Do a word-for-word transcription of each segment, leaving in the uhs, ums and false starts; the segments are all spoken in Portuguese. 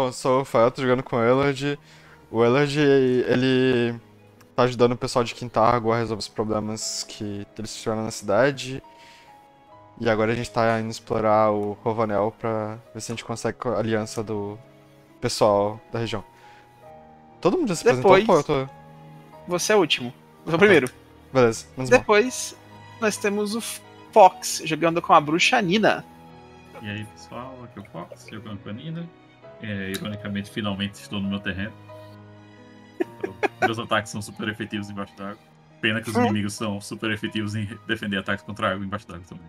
Bom, eu sou o Fael, tô jogando com o Ellard. O Ellard, ele tá ajudando o pessoal de Quintargo a resolver os problemas que eles tiveram na cidade. E agora a gente tá indo explorar o Rovanel pra ver se a gente consegue a aliança do pessoal da região. Todo mundo já se apresentou? Depois, Pô, eu tô... você é o último. Você é o Ah, tá. primeiro. Beleza, menos mal. Depois, nós temos o Fox jogando com a bruxa Nina. E aí, pessoal, aqui é o Fox, jogando com a Nina. É, ironicamente, finalmente estou no meu terreno. Então, meus ataques são super efetivos embaixo d'água. Pena que os inimigos são super efetivos em defender ataques contra água embaixo d'água também.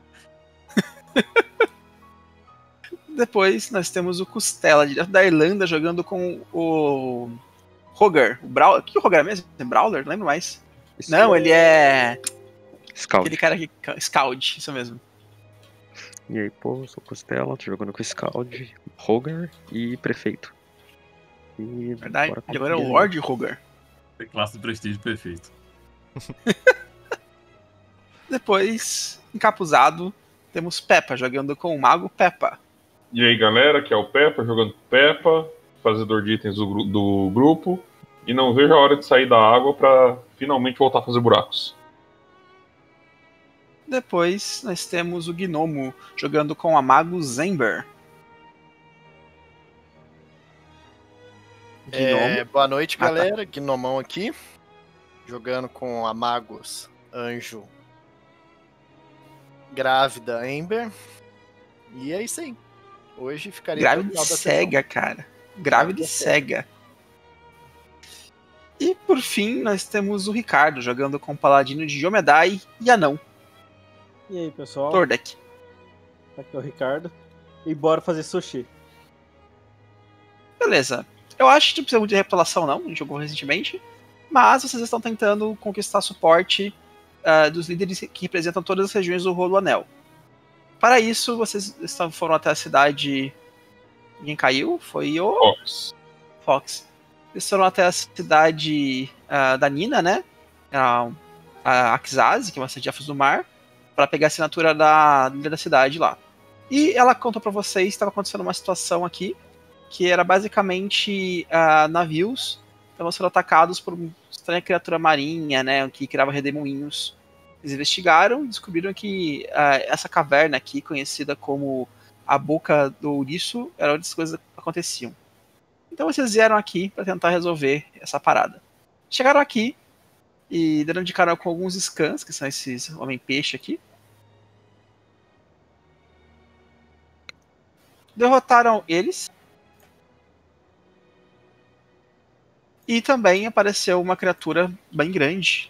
Depois, nós temos o Costela, direto da Irlanda, jogando com o Roger. O Brawler. O que o Roger é mesmo? É Brawler? Não lembro mais. Isso Não, ele é Scout. aquele cara que... Scout, isso mesmo. E aí, pô, eu sou Costela, tô jogando com Scout, Roger e Prefeito. E Verdade? bora E agora é o competir. Lord Roger. É classe de prestígio perfeito. Depois, encapuzado, temos Peppa jogando com o Mago Peppa. E aí galera, aqui é o Peppa, jogando com Peppa, fazedor de itens do, gru- do grupo. E não vejo a hora de sair da água pra finalmente voltar a fazer buracos. Depois, nós temos o Gnomo jogando com a Mago Zember. É, boa noite, Ah, tá. galera. Gnomão aqui. Jogando com a Magos, Anjo, Grávida, Ember. E é isso aí. Hoje ficaria até o Grávida e final da cega, cara. Grávida e Grávida e cega. E por fim, nós temos o Ricardo jogando com o Paladino de Yomedai e Anão. E aí, pessoal? Tordek. Aqui é o Ricardo. E bora fazer sushi. Beleza. Eu acho que não precisa muito de repelação, não. A gente jogou recentemente. Mas vocês estão tentando conquistar suporte uh, dos líderes que representam todas as regiões do Rolo Anel. Para isso, vocês estão, foram até a cidade. Quem caiu? Foi o Fox. Fox. Eles foram até a cidade uh, da Nina, né? A, a Akzaz, que é uma cidade de Elfos do Mar, para pegar a assinatura da líder da cidade lá. E ela contou para vocês que estava acontecendo uma situação aqui, que era basicamente uh, navios estavam sendo atacados por uma estranha criatura marinha, né, que criava redemoinhos. Eles investigaram e descobriram que uh, essa caverna aqui, conhecida como a Boca do Ouriço, era onde as coisas aconteciam. Então vocês vieram aqui para tentar resolver essa parada. Chegaram aqui e deram de cara com alguns scans, que são esses homem-peixe aqui. Derrotaram eles. E também apareceu uma criatura bem grande,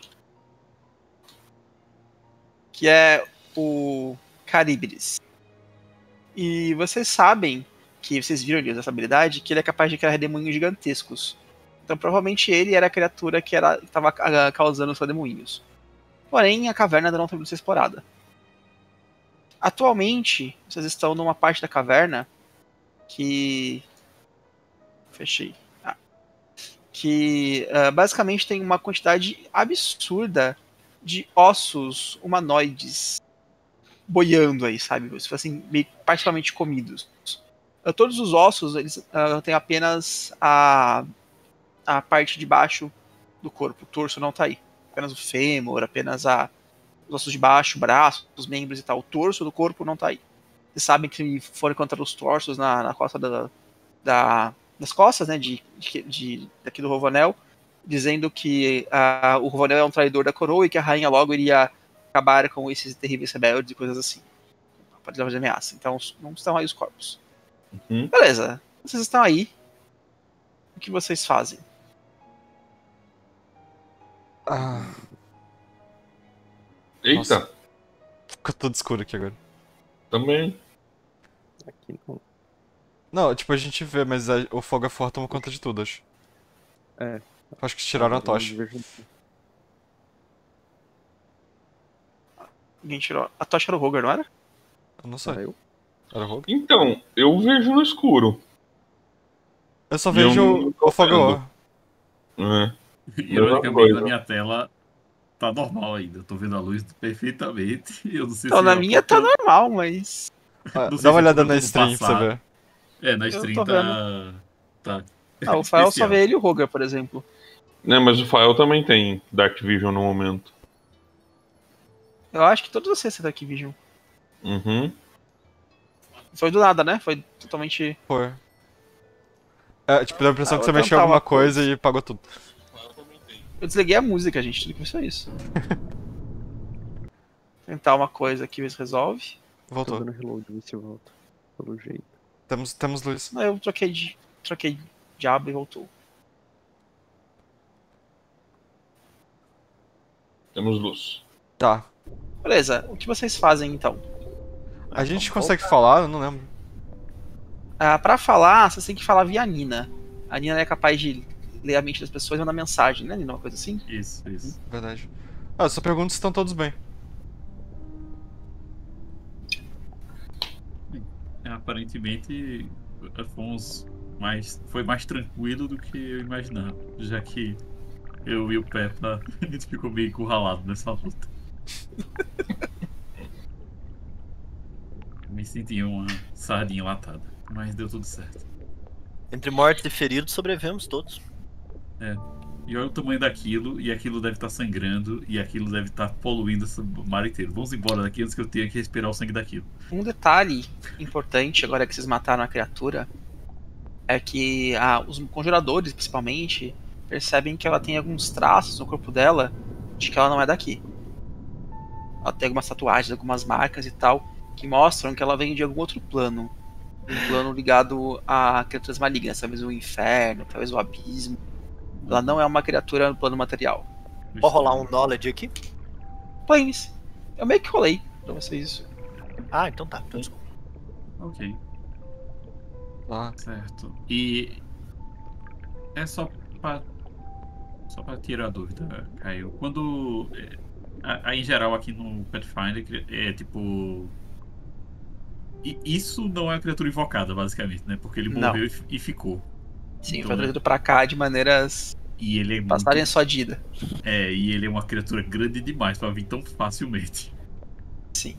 que é o Caribris. E vocês sabem, que vocês viram ele usar essa habilidade, que ele é capaz de criar redemoinhos gigantescos. Então provavelmente ele era a criatura que estava causando os redemoinhos. Porém, a caverna ainda não tem sido explorada. Atualmente, vocês estão numa parte da caverna que... Fechei. Ah. Que uh, basicamente tem uma quantidade absurda de ossos humanoides boiando aí, sabe? Se fossem meio particularmente comidos. Uh, todos os ossos, eles uh, têm apenas a, a parte de baixo do corpo. O torso não tá aí. Apenas o fêmur, apenas a, os ossos de baixo, o braço, os membros e tal. O torso do corpo não tá aí. Vocês sabem que foram encontrar os torsos na, na costa da, da, das costas, né, de, de, de, daqui do Rovanel, dizendo que uh, o Rovanel é um traidor da coroa e que a rainha logo iria acabar com esses terríveis rebeldes e coisas assim. Pode levar de ameaça. Então não estão aí os corpos. Uhum. Beleza. Vocês estão aí. O que vocês fazem? Ah, Eita, Nossa. ficou tudo escuro aqui agora. também. Aqui não. Não, tipo, a gente vê, mas a- o fogo é forte toma conta de tudo, acho. É. Acho que tiraram a Eu tocha. vejo- Ninguém tirou. A tocha era o Roger, não era? Eu não sei. Ah, eu? Era o Rogue? Então, eu vejo no escuro. Eu só E vejo eu não o- tô o fogo. vendo. É. Ironicamente, coisa. na minha tela tá normal ainda. Eu tô vendo a luz perfeitamente. Eu não sei Então, se na é minha porque tá eu- normal, mas... Ah, Não sei dá uma se é olhada porque na eu tô no stream pra você passado. ver. É, na Eu stream tô tá, Tá. Ah, o Fael só Especial. vê ele e o Roger, por exemplo. Né, mas o Fael também tem Dark Vision no momento. Eu acho que todos vocês têm Dark Vision. Uhum. Foi do nada, né? Foi totalmente... Foi. É, tipo, deu a impressão Ah, que vou você mexeu tentar alguma uma coisa, coisa. e pagou tudo. Eu desliguei a música, gente. Tudo que foi só isso. Tentar uma coisa aqui, ver se resolve. Tô Voltou. dando reload, ver se volta. Pelo jeito. Temos, temos luz. Não, eu troquei de, troquei de aba e voltou. Temos luz. Tá. Beleza, o que vocês fazem então? A gente vamos consegue falar? Eu não lembro. Ah, pra falar, você tem que falar via Nina. A Nina é capaz de ler a mente das pessoas e mandar mensagem, né, Nina? Uma coisa assim? Isso, isso. Verdade. Ah, eu só pergunto se estão todos bem. É, aparentemente fomos mais, foi mais tranquilo do que eu imaginava, já que eu e o Peppa a gente ficou meio encurralado nessa luta. Me senti uma sardinha latada, mas deu tudo certo. Entre mortos e feridos, sobrevivemos todos. E olha o tamanho daquilo, e aquilo deve estar sangrando, e aquilo deve estar poluindo esse mar inteiro. Vamos embora daqui antes que eu tenha que respirar o sangue daquilo. Um detalhe importante, agora que vocês mataram a criatura, é que ah, os conjuradores, principalmente, percebem que ela tem alguns traços no corpo dela de que ela não é daqui. Ela tem algumas tatuagens, algumas marcas e tal, que mostram que ela vem de algum outro plano. Um plano ligado a criaturas malignas, talvez o inferno, talvez o abismo. Ela não é uma criatura no plano material. Vou rolar um knowledge aqui. Planes. Eu meio que rolei pra vocês isso. Ah, então tá. Então, desculpa. Ok, Tá. certo. E é só pra, só pra tirar a dúvida, Caio. Quando. é, a- a- em geral aqui no Pathfinder é tipo. i- Isso não é uma criatura invocada, basicamente, né? Porque ele Não. morreu e, f- e ficou. Sim, Então, foi né? trazido pra cá de maneiras E ele é muito, passarem a sua dida. é, e ele é uma criatura grande demais pra vir tão facilmente. Sim.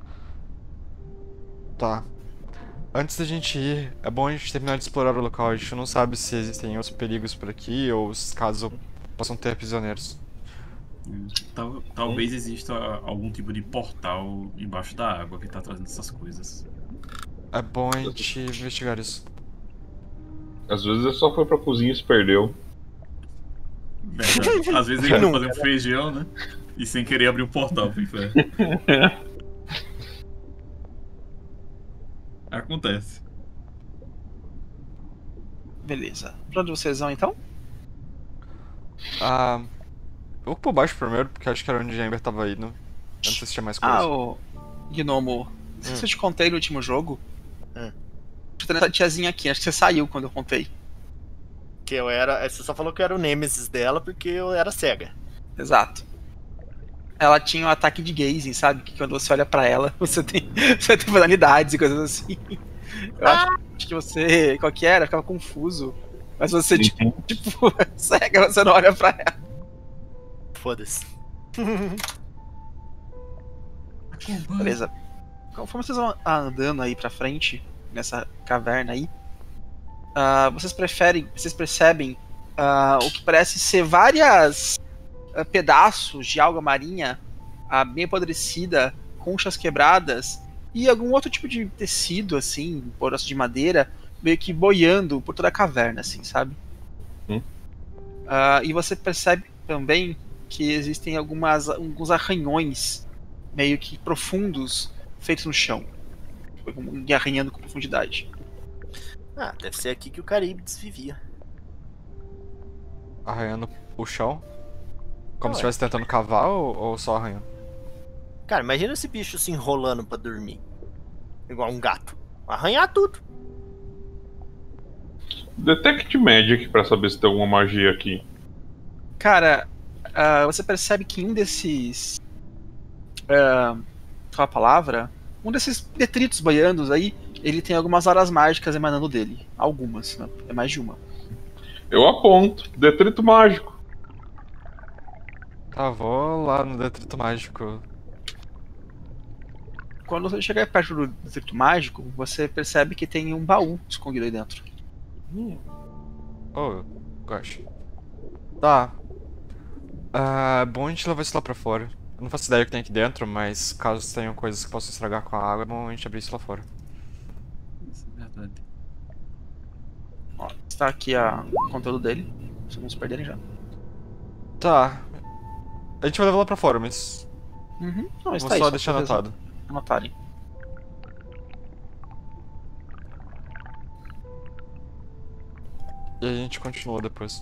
Tá. Antes da gente ir, é bom a gente terminar de explorar o local. A gente não sabe se existem outros perigos por aqui ou se caso possam ter prisioneiros. Tal- talvez exista algum tipo de portal embaixo da água que tá trazendo essas coisas. É bom a gente investigar isso. Às vezes ele só foi pra cozinha e se perdeu. Verdade. Às vezes ele vai fazer um feijão, né? E sem querer abrir um portal pro inferno. Acontece. Beleza. Pra onde vocês vão então? Ah. Eu vou por baixo primeiro, porque acho que era onde a Amber tava indo. Eu não sei se tinha mais coisa. Ah, o Gnomo. Não sei se eu te contei no último jogo. Hum. Tô tendo essa tiazinha aqui, acho que você saiu quando eu contei. Que eu era. Você só falou que eu era o Nemesis dela porque eu era cega. Exato. Ela tinha um ataque de gazing, sabe? Que quando você olha pra ela, você tem, você tem banalidades e coisas assim. Eu acho, acho que você. Qual que era? Ficava confuso. Mas você, tipo, tipo cega, você não olha pra ela. Foda-se. Beleza. Conforme vocês vão andando aí pra frente, nessa caverna aí, ah, vocês preferem, vocês percebem ah, o que parece ser várias ah, pedaços de alga marinha ah, bem apodrecida, conchas quebradas e algum outro tipo de tecido, assim, pedaço de madeira, meio que boiando por toda a caverna, assim, sabe? Hum. Ah, e você percebe também que existem algumas, alguns arranhões meio que profundos feitos no chão, e arranhando com profundidade. Ah, deve ser aqui que o Caribes vivia. Arranhando o chão. Como Ué. se estivesse tentando cavar ou, ou só arranhando? Cara, imagina esse bicho se enrolando pra dormir. Igual um gato. Arranhar tudo. Detect Magic pra saber se tem alguma magia aqui. Cara, ah, você percebe que um desses. ah, qual a palavra? Um desses detritos boiandos aí, ele tem algumas aras mágicas emanando dele. Algumas, né? É mais de uma. Eu aponto. Detrito mágico. Tá, vou lá no detrito mágico. Quando você chegar perto do detrito mágico, você percebe que tem um baú escondido aí dentro. Oh, gosh. Tá. É bom a gente levar isso lá pra fora. Eu não faço ideia do que tem aqui dentro, mas caso tenham coisas que possam estragar com a água, é bom a gente abrir isso lá fora. Isso é verdade. Ó, está aqui a... o conteúdo dele. Vocês não se perderem já. Tá. A gente vai levar lá pra fora, mas Uhum. Não, vou está aí, só pra deixar vocês anotado. anotarem. E aí a gente continua depois.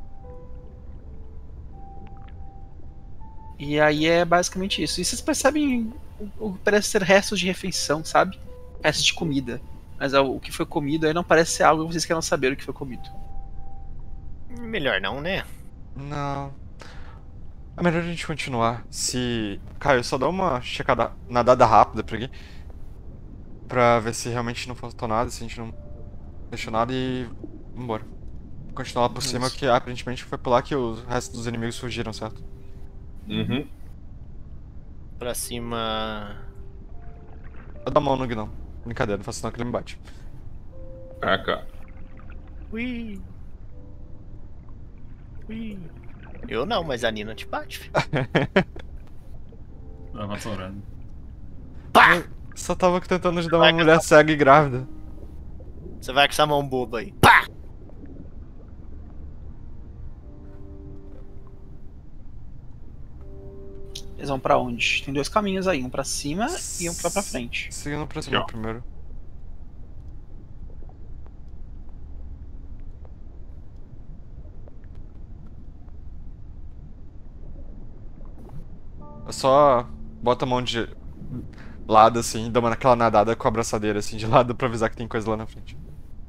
E aí é basicamente isso. E vocês percebem o, o que parece ser restos de refeição, sabe? Restos de comida. Mas é, o que foi comido aí não parece ser algo que vocês queiram saber o que foi comido. Melhor não, né? Não. É melhor a gente continuar. Se. Caio, só dá uma checada, nadada rápida por aqui. Pra ver se realmente não faltou nada, se a gente não deixou nada e. Vambora. Continuar lá por cima, que aparentemente foi por lá que os restos dos inimigos fugiram, certo? Uhum. Pra cima. Eu dou a mão no Gnão. Brincadeira, não faço não que ele me bate. Ah, cara. Ui. Ui. Eu não, mas a Nina te bate, filho. Tava vassourando. Pá! Só tava tentando ajudar Vai uma que mulher cega e grávida. Você vai com essa mão boba aí. Pá! Eles vão pra onde? Tem dois caminhos aí, um pra cima e um pra, pra frente. Seguindo pra cima Aqui, ó. primeiro. Eu só boto a mão de lado assim, dou uma aquela nadada com a abraçadeira assim de lado pra avisar que tem coisa lá na frente.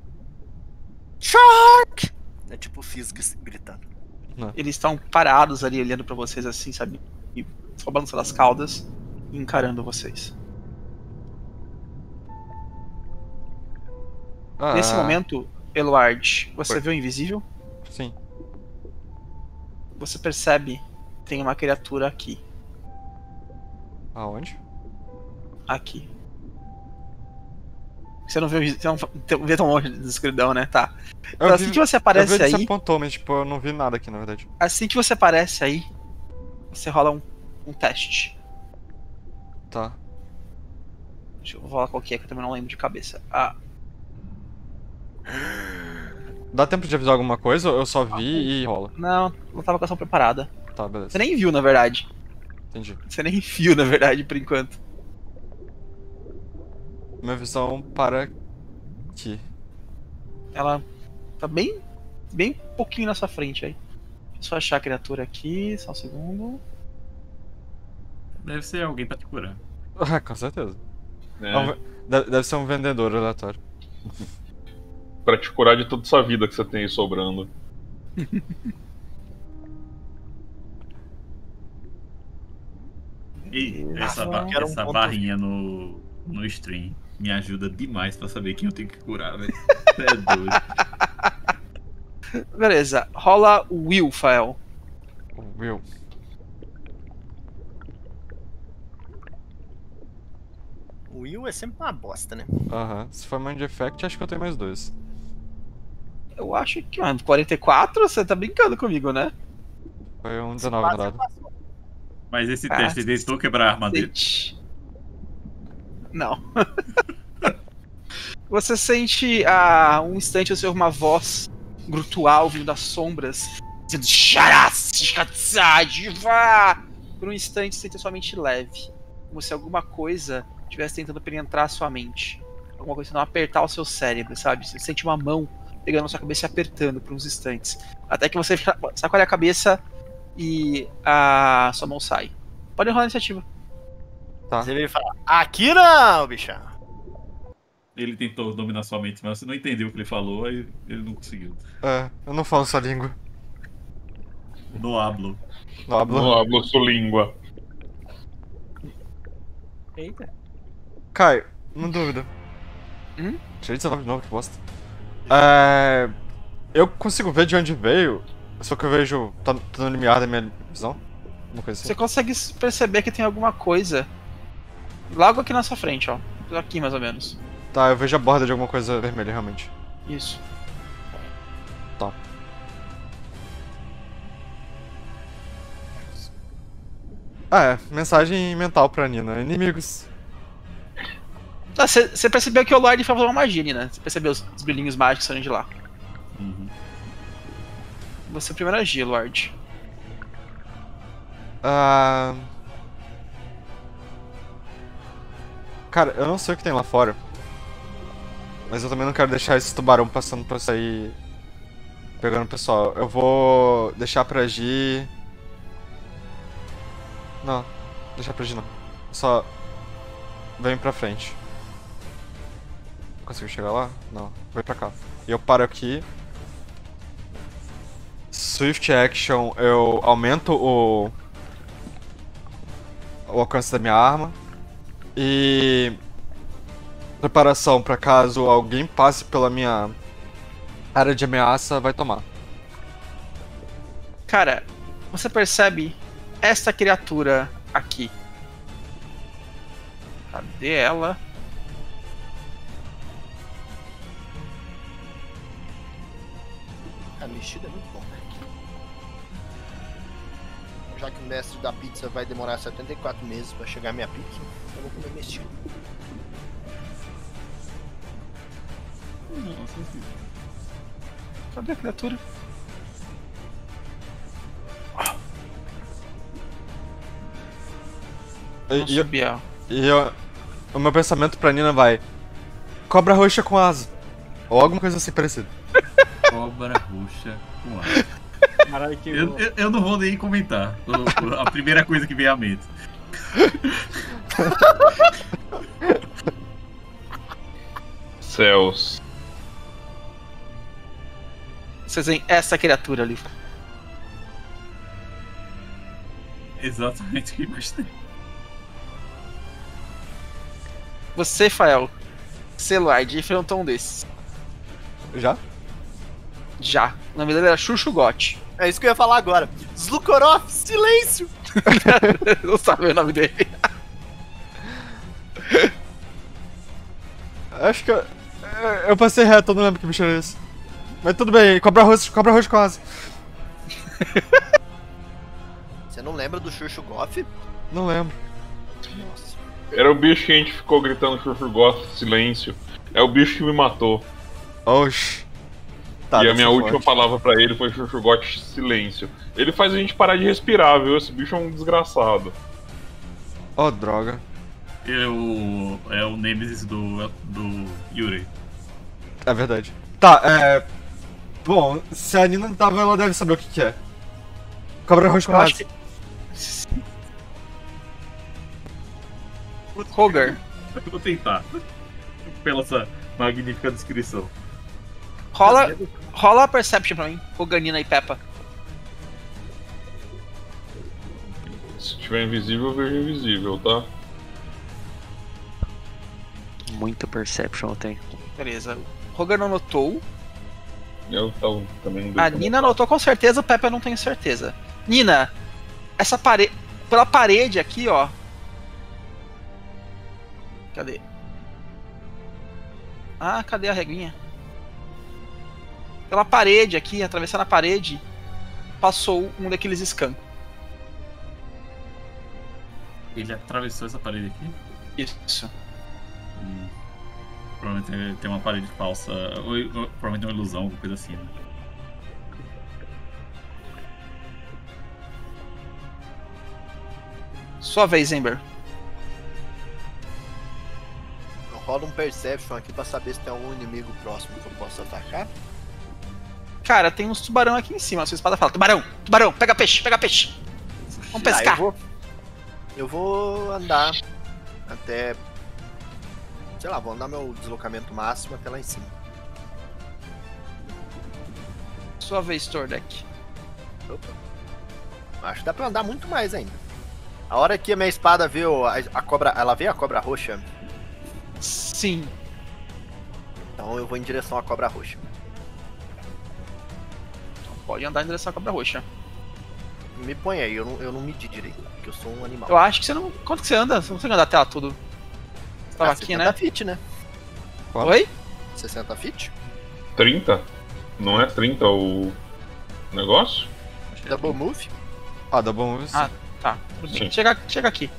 Shark! É tipo o Fisg gritando. Eles estão parados ali olhando pra vocês assim, sabe? E só balançando as caudas e encarando vocês. Ah, Nesse momento, Eluard, você Oi. vê o invisível? Sim. Você percebe que tem uma criatura aqui. Aonde? Aqui. Você não vê, o invis- você não vê tão longe da escuridão, né? Tá. Então, Eu assim vi- que você Eu vi aparece onde você aí, apontou, mas tipo, eu não vi nada aqui na verdade. assim que você aparece aí, você rola um, um teste. Tá. Deixa eu rolar qual que é, que eu também não lembro de cabeça. Ah, Dá tempo de avisar alguma coisa ou eu só vi e rola? não, não tava com ação preparada. Tá, Você beleza. nem viu, na verdade. Entendi. Você nem viu, na verdade, por enquanto. Minha visão para aqui. Ela tá bem, bem pouquinho na sua frente aí. Deixa eu só achar a criatura aqui, só um segundo. Deve ser alguém pra te curar. Ah, com certeza. É, É um ve- Deve deve ser um vendedor aleatório. Pra te curar de toda essa vida que você tem aí sobrando. E essa, Ah, ba- quero um essa ponto. barrinha no, no stream me ajuda demais pra saber quem eu tenho que curar, velho. É doido. Beleza, rola o Will, Fael. O Will. O Will é sempre uma bosta, né? Aham. Se for Mind Effect, acho que eu tenho mais dois. Eu acho que, mano, quarenta e quatro, você tá brincando comigo, né? Foi um dezenove no dado. Mas esse Ah, teste ele tentou quebrar a arma dele. Sente. Não. Você sente a um instante você ouve uma voz grutual vindo das sombras, dizendo "Xaraçadiva!" Por um instante você sente somente leve, como se alguma coisa estivesse tentando penetrar a sua mente, alguma coisa tentando apertar o seu cérebro, sabe? Você sente uma mão pegando na sua cabeça e apertando por uns instantes, até que você sacode a cabeça e a sua mão sai. Pode rolar a iniciativa. Tá. Você veio falar, aqui não, bichão. Ele tentou dominar sua mente, mas você não entendeu o que ele falou, aí ele não conseguiu. É, eu não falo sua língua. No hablo. Não hablo. Não hablo sua língua. Eita. Caio, uma dúvida. Hum? Tirei dezenove de novo, que bosta. É... Eu consigo ver de onde veio, só que eu vejo. Tá, tá no limiar da minha visão? Uma coisa assim. Você consegue perceber que tem alguma coisa logo aqui na sua frente, ó. Aqui mais ou menos. Tá, eu vejo a borda de alguma coisa vermelha, realmente. Isso. Ah, é. Mensagem mental pra Nina. Inimigos. Você ah, percebeu que o Lorde foi uma magia, né? Você percebeu os, os brilhinhos mágicos saindo de lá. Uhum. Você primeiro agir, Lorde. Ah... Cara, eu não sei o que tem lá fora. Mas eu também não quero deixar esse tubarão passando pra sair pegando o pessoal. Eu vou deixar pra agir. Não, deixar pra agir não. Só vem pra frente. Conseguiu chegar lá? Não, vem pra cá. E eu paro aqui. Swift Action, eu aumento o o alcance da minha arma. E preparação pra caso alguém passe pela minha área de ameaça, vai tomar. Cara, você percebe esta criatura aqui. Cadê ela? A mexida é muito bom, né? Já que o mestre da pizza vai demorar setenta e quatro meses pra chegar a minha pizza, eu vou comer mexido. Nossa, assim. Cadê a criatura? E, Vamos e, eu- subir ela. e eu- o meu pensamento pra Nina vai: cobra roxa com asa. Ou alguma coisa assim parecida. Cobra roxa com ar. Caralho, que Eu, eu, eu não vou nem comentar. O- A primeira coisa que vem à mente. Céus. Vocês veem essa criatura ali. Exatamente o que eu imaginei. Você, Fael, Celuard, enfrentou um desses. Já? Já. O nome dele era Chuchugote. É isso que eu ia falar agora. Slukorov, silêncio! Não sabe o nome dele. Acho que eu, eu passei reto, eu não lembro que bicho era esse. Mas tudo bem, cobra roxa, cobra roxa com asa. Você não lembra do Xuxu Goff? Não lembro. Nossa. Era o bicho que a gente ficou gritando Chuchugoth, silêncio. É o bicho que me matou. Oxi. Tá, e a deve minha ser última forte. palavra pra ele foi Chuchugoth, silêncio. Ele faz a gente parar de respirar, viu? Esse bicho é um desgraçado. Oh, droga. Eu, é o Nemesis do, do Yuri. É verdade. Tá, é. Bom, se a Nina não tava, ela deve saber o que, que é. Cobra roxa com Eu asa. acho que. Roger, Eu vou tentar. Pela essa magnífica descrição. rola, rola a Perception pra mim. Roganina e Peppa. Se tiver invisível, eu vejo invisível, tá? Muito perception eu tenho. Beleza. Roger não notou. Eu tava, também não dei A pra Nina notar. notou com certeza, o Peppa eu não tenho certeza. Nina, essa parede. Pela parede aqui, ó. Cadê? Ah, cadê a reguinha? Pela parede aqui, atravessando a parede, passou um daqueles scan. Ele atravessou essa parede aqui. Isso. Hum. Provavelmente tem uma parede falsa. Ou, ou provavelmente uma ilusão, alguma coisa assim, né? Sua vez, Ember. Rola um Perception aqui pra saber se tem algum inimigo próximo que eu possa atacar. Cara, tem uns tubarão aqui em cima. A sua espada fala: Tubarão, tubarão, pega peixe, pega peixe. Vamos Ah, eu pescar. vou, eu vou andar até. Sei lá, vou andar meu deslocamento máximo até lá em cima. Sua vez, Tordek. Opa. Acho que dá pra andar muito mais ainda. A hora que a minha espada vê o- a, a cobra. Ela vê a cobra roxa. Sim. Então eu vou em direção à cobra roxa. Pode andar em direção à cobra roxa. Me põe aí, eu não, eu não medi direito, porque eu sou um animal. Eu acho que você não. Quanto que você anda? Você não consegue andar até lá tudo. Você tava Ah, aqui, sessenta né? feet, né? Quanto? Oi? sessenta feet? trinta? Não é trinta o negócio? Acho que é Double move? Ah, dá bom isso. Ah, Tá, tudo bem. Sim. Chega, chega aqui.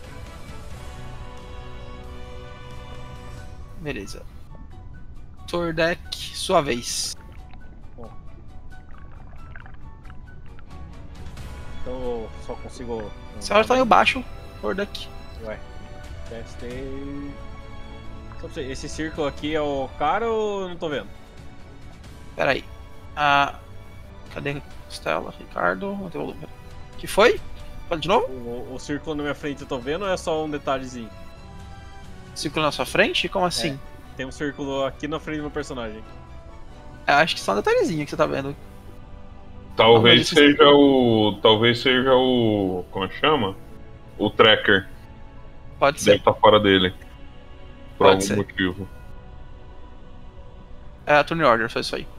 Beleza. Tordek, sua vez. Então eu só consigo. Você olha tamanho baixo, Tordek. Ué. Testei. Só pra você, esse círculo aqui é o cara ou eu não tô vendo? Pera aí. Ah, cadê Stella, Ricardo? Não tem volume. Que foi? Fala de novo? O, o círculo na minha frente eu tô vendo ou é só um detalhezinho? Círculo na sua frente? Como assim? Tem um círculo aqui na frente do meu personagem. É, acho que só um detalhezinho que você tá vendo. Talvez Não, mas seja o. Talvez seja o. Como é que chama? O tracker. Pode Deve ser. estar fora dele. Por Pode algum ser. motivo. É a turn order, foi isso aí.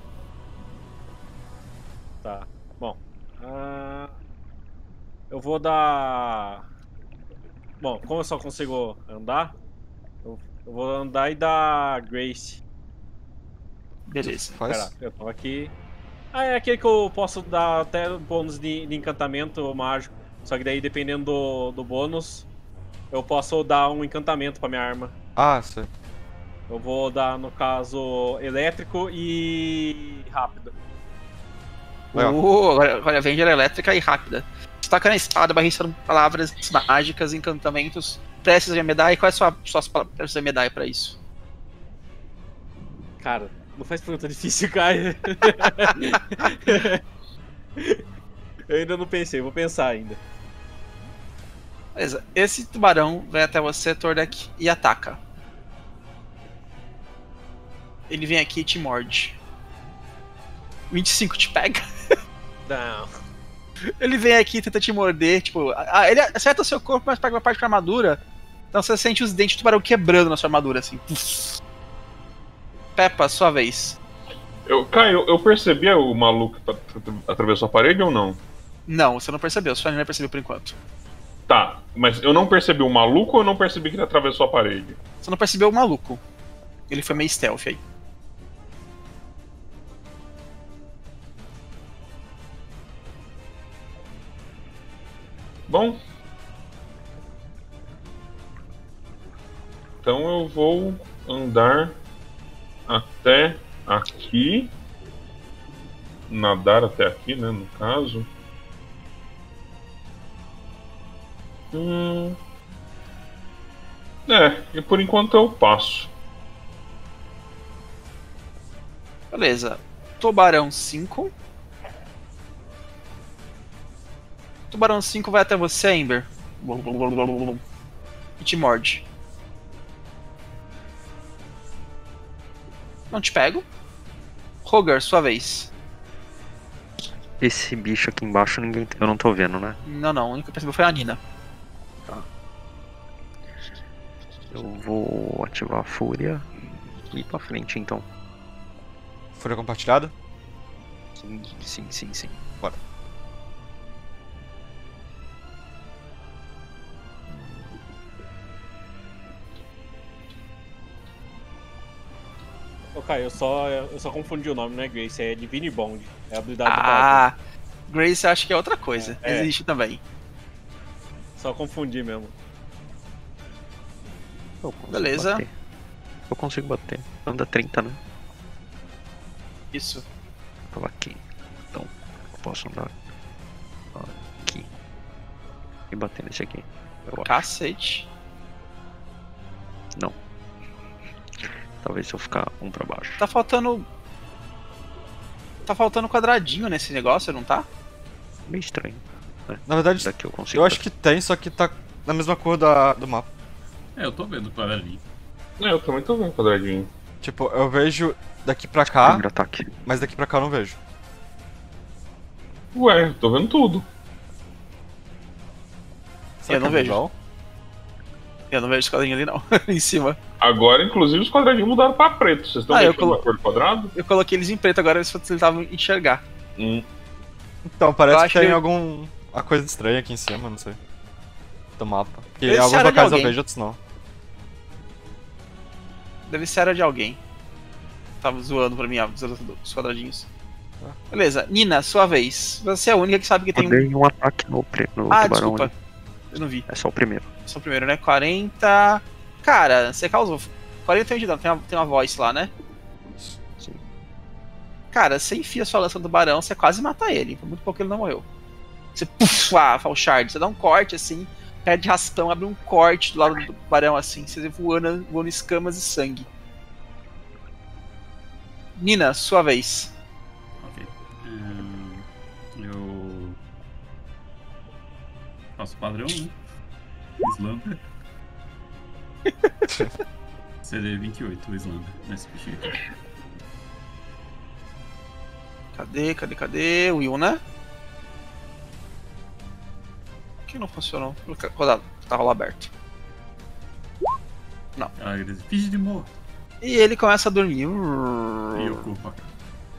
Tá. Bom. ah, eu vou dar. Bom, como eu só consigo andar, eu, eu vou andar e dar Grace. Beleza. Faz. Pera, eu tava aqui. Ah, é aquele que eu posso dar até bônus de, de encantamento mágico. Só que daí, dependendo do, do bônus, eu posso dar um encantamento pra minha arma. Ah, sei. Eu vou dar, no caso, elétrico e rápido. Legal. Uh, agora, agora a Avenger elétrica e rápida. Você taca na espada, barristando palavras mágicas, encantamentos, preces de medalha. E quais são as suas preces de medalha pra isso? Cara, não faz pergunta difícil, cara. Eu ainda não pensei, vou pensar ainda. Beleza. Esse tubarão vai até você, Tordek, e ataca. Ele vem aqui e te morde. vinte e cinco te pega. Não. Ele vem aqui e tenta te morder, tipo, ah, ele acerta o seu corpo, mas pega uma parte da armadura. Então você sente os dentes do tubarão quebrando na sua armadura, assim. Peppa, sua vez. Eu, Caio, eu percebi o maluco que tá- atravessou a parede ou não? Não, você não percebeu, só não percebeu por enquanto. Tá, mas eu não percebi o maluco ou eu não percebi que ele atravessou a parede? Você não percebeu o maluco. Ele foi meio stealth aí. Bom. Então eu vou andar até aqui. Nadar até aqui, né, no caso. Hum... É, e por enquanto eu passo. Beleza. Tubarão cinco. Tubarão cinco vai até você, Ember. E te morde. Não te pego. Roger, sua vez. Esse bicho aqui embaixo ninguém. Eu não tô vendo, né? Não, não. A única que percebeu foi a Nina. Eu vou ativar a fúria e ir pra frente então. Fúria compartilhada? Sim, sim, sim, sim. Bora. Ô, Caio, eu só, eu só confundi o nome, não é Grace, é Divine Bond. É a habilidade do Ah, Grace acho que é outra coisa. É. Existe também. Bard. Só confundi mesmo. Eu consigo Beleza. bater. Eu consigo bater. Anda trinta, né? Isso. Eu tava aqui. Então, eu posso andar aqui. E bater nesse aqui. Eu acho. Cacete. Não. Talvez se eu ficar um pra baixo. Tá faltando. Tá faltando quadradinho nesse negócio, não tá? Meio estranho. Na verdade, Daqui eu consigo. eu acho que tem, só que tá na mesma cor da, do mapa. É, eu tô vendo para ali. É, eu também tô vendo o quadradinho. Tipo, eu vejo daqui pra cá, Primeiro ataque. mas daqui pra cá eu não vejo. Ué, tô vendo tudo. Será Eu que não é vejo. visual? Eu não vejo esse quadrinho ali não. Em cima. Agora, inclusive, os quadradinhos mudaram pra preto. Vocês estão Ah, eu deixando colo- a cor do quadrado? Eu coloquei eles em preto agora, eles tentavam enxergar. Hum. Então, Eu parece acho que tem que- algum. Uma coisa estranha aqui em cima, não sei. Do mapa. Porque Esse alguns era de locais eu alguém. vejo, outros não. Deve ser era de alguém. Tava zoando pra mim, ó, zoando os quadradinhos. Beleza, Nina, sua vez. Você é a única que sabe que tem Eu um. dei um ataque no, pre... no Ah, tubarão desculpa. ali. Eu não vi. É só o primeiro. Só o primeiro, né? quarenta. Cara, você causou quarenta de dano. Tem uma, tem uma voice lá, né? Sim. Cara, você enfia sua lança no tubarão, você quase mata ele. Por muito pouco ele não morreu. Você puf, ah, fala o shard. Você dá um corte assim, pé de raspão, abre um corte do lado do tubarão assim. Você voando, voando escamas e sangue. Nina, sua vez. Ok. Hum, eu. Faço padrão, né? Slumber. C D vinte e oito, o Slumber, nesse bichinho aqui. Cadê, cadê, cadê? O Yuna? Por que não funcionou? Rodado, tá rola aberto. Ah, ele diz, finge de morto. E ele começa a dormir. E eu corro pra cá.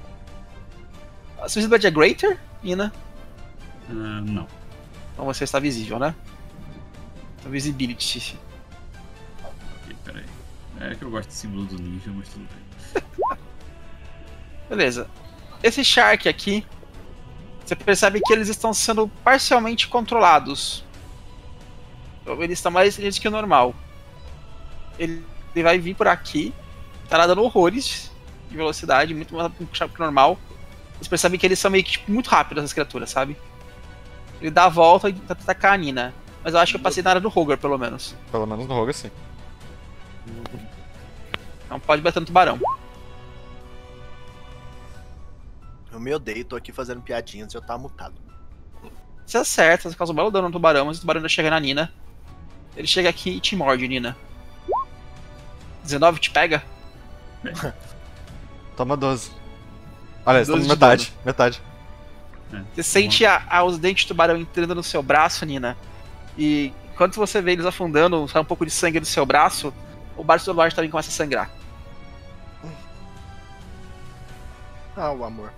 A sua visibilidade é greater, Nina? Ah, não. Então você está visível, né? Então, visibility. Ok, peraí. É que eu gosto de símbolo do ninja, mas tudo bem. Beleza. Esse Shark aqui, você percebe que eles estão sendo parcialmente controlados. Eles estão mais inteligentes que o normal. Ele, ele vai vir por aqui, tá nadando horrores de velocidade, muito mais rápido que o normal. Vocês percebem que eles são meio que tipo, muito rápidos, essas criaturas, sabe? Ele dá a volta e tenta atacar a Nina. Mas eu acho que eu passei na área do Roger, pelo menos. Pelo menos no Rogue, sim. Não pode bater no tubarão. Eu me odeio, tô aqui fazendo piadinhas e eu tava mutado. Você acerta, você causa um belo dano no tubarão, mas o tubarão ainda chega na Nina. Ele chega aqui e te morde, Nina. dezenove te pega? Toma doze. Aliás, toma doze de metade. Metade. É, Você sente a, a, os dentes de tubarão entrando no seu braço, Nina. E enquanto você vê eles afundando, sai um pouco de sangue do seu braço, o braço do Lorde também começa a sangrar. Ah, o amor.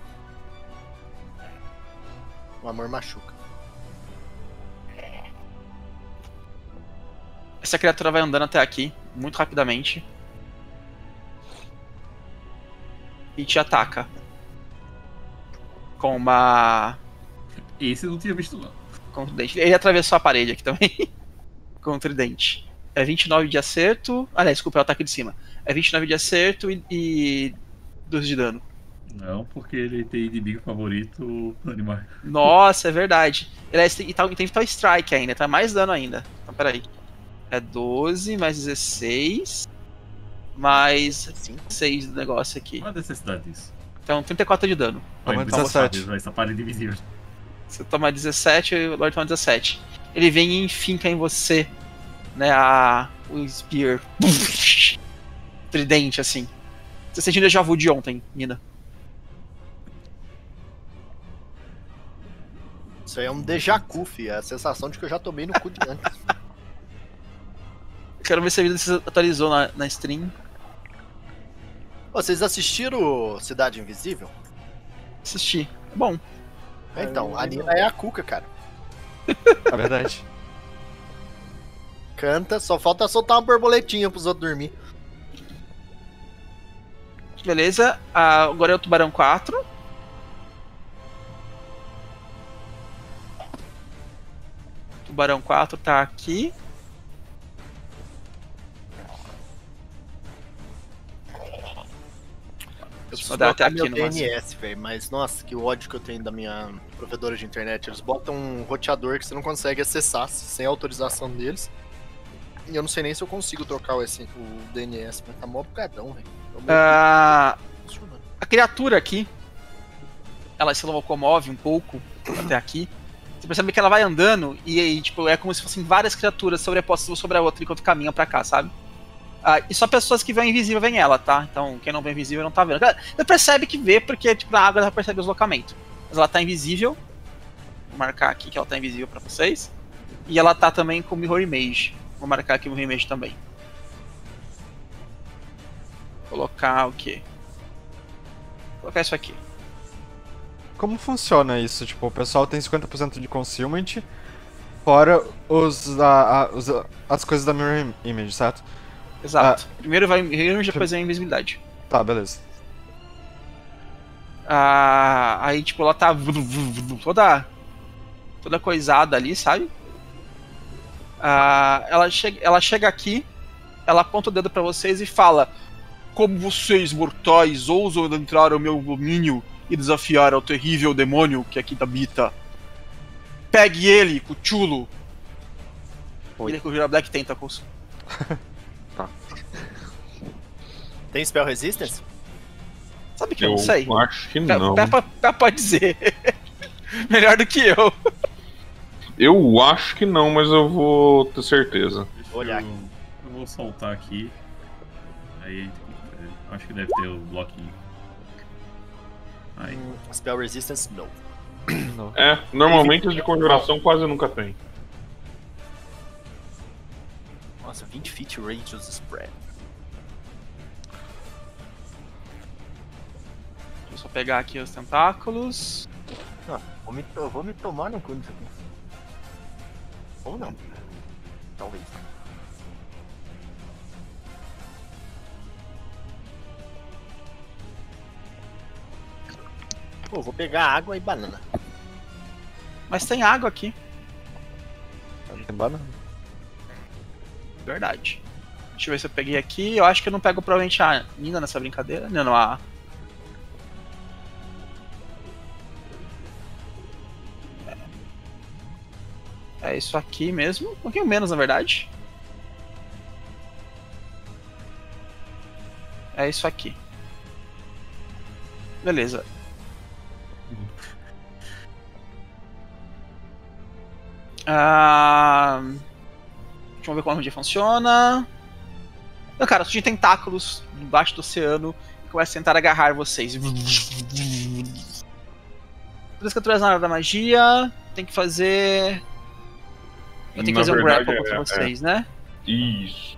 O amor machuca. Essa criatura vai andando até aqui, muito rapidamente. E te ataca. Com uma... Esse eu não tinha visto, não. Com um tridente. Ele atravessou a parede aqui também. Com um tridente. É vinte e nove de acerto. Aliás, desculpa, é o ataque de cima. É vinte e nove de acerto e, e doze de dano. Não, porque ele tem inimigo favorito animal. Nossa, é verdade. Ele é, e tá, tem Vital Strike ainda, tá mais dano ainda. Então, peraí. É doze mais dezesseis. Mais seis do negócio aqui. Qual a necessidade disso? Então, trinta e quatro de dano. Toma Então, dezessete. Essa parede invisível. Você toma dezessete e o Lorde toma dezessete. Ele vem e enfinca em você, né, a, o Spear. Tridente, assim. Você sente um déjà vu de ontem, Nina. Isso aí é um déjà vu, fi. É a sensação de que eu já tomei no cu de antes. Quero ver se a vida se atualizou na, na stream. Ô, vocês assistiram Cidade Invisível? Assisti. É bom. Então, a Nina é a Cuca, cara. É verdade. Canta, só falta soltar uma borboletinha pros outros dormir. Beleza. Ah, agora é o Tubarão quatro. Tubarão quatro tá aqui. Eu preciso Vou dar até botar meu aqui no D N S, velho, mas nossa, que ódio que eu tenho da minha provedora de internet. Eles botam um roteador que você não consegue acessar sem autorização deles. E eu não sei nem se eu consigo trocar o, S, o D N S, mas tá mó bugadão, velho. Ah, a criatura aqui, ela se locomove um pouco até aqui. Você percebe que ela vai andando e, e tipo, é como se fossem várias criaturas sobrepostas uma sobre a outra enquanto caminham pra cá, sabe? Ah, e só pessoas que vêm invisível veem ela, tá? Então quem não vê invisível não tá vendo. Você percebe que vê, porque tipo, na água ela percebe o deslocamento. Mas ela tá invisível. Vou marcar aqui que ela tá invisível pra vocês. E ela tá também com Mirror Image. Vou marcar aqui o Mirror Image também. Colocar o quê? Vou colocar isso aqui. Como funciona isso? Tipo, o pessoal tem cinquenta por cento de concealment, fora os, a, a, os, as coisas da Mirror Image, certo? Exato. Ah, primeiro vai Mirror Image, depois vem a invisibilidade. Tá, beleza. Ah, aí, tipo, ela tá toda, toda coisada ali, sabe? Ah, ela, chega, ela chega aqui, ela aponta o dedo pra vocês e fala: como vocês, mortais, ousam entrar ao meu domínio e desafiar ao terrível demônio que aqui habita? Pegue ele, Cthulhu! Ele conjura Black Tentacles. Tem Spell Resistance? Sabe que eu, Eu não sei? acho que Pe- não. Peppa, Peppa pode dizer. Melhor do que eu. Eu acho que não, mas eu vou ter certeza. Deixa Olhar eu, aqui. eu vou soltar aqui. Aí acho que deve ter o bloquinho. Aí. Hum, Spell Resistance, não. É, normalmente as de conjuração quase nunca tem. Nossa, vinte feet radius spread. Deixa eu só pegar aqui os tentáculos. Ah, vou me, eu vou me tomar no cu disso aqui. Ou não. Talvez. Pô, vou pegar água e banana. Mas tem água aqui. Tem banana. Verdade. Deixa eu ver se eu peguei aqui. Eu acho que eu não pego provavelmente a Nina nessa brincadeira. Não, não, a... É isso aqui mesmo. Um pouquinho menos, na verdade. É isso aqui. Beleza. Ah... Deixa eu ver como a magia funciona. Não, cara, surgem tentáculos embaixo do oceano e começa a tentar agarrar vocês. Todas as criaturas na área da magia tem que fazer. Eu tenho que Na fazer um verdade, grapple contra é- vocês, né? Isso.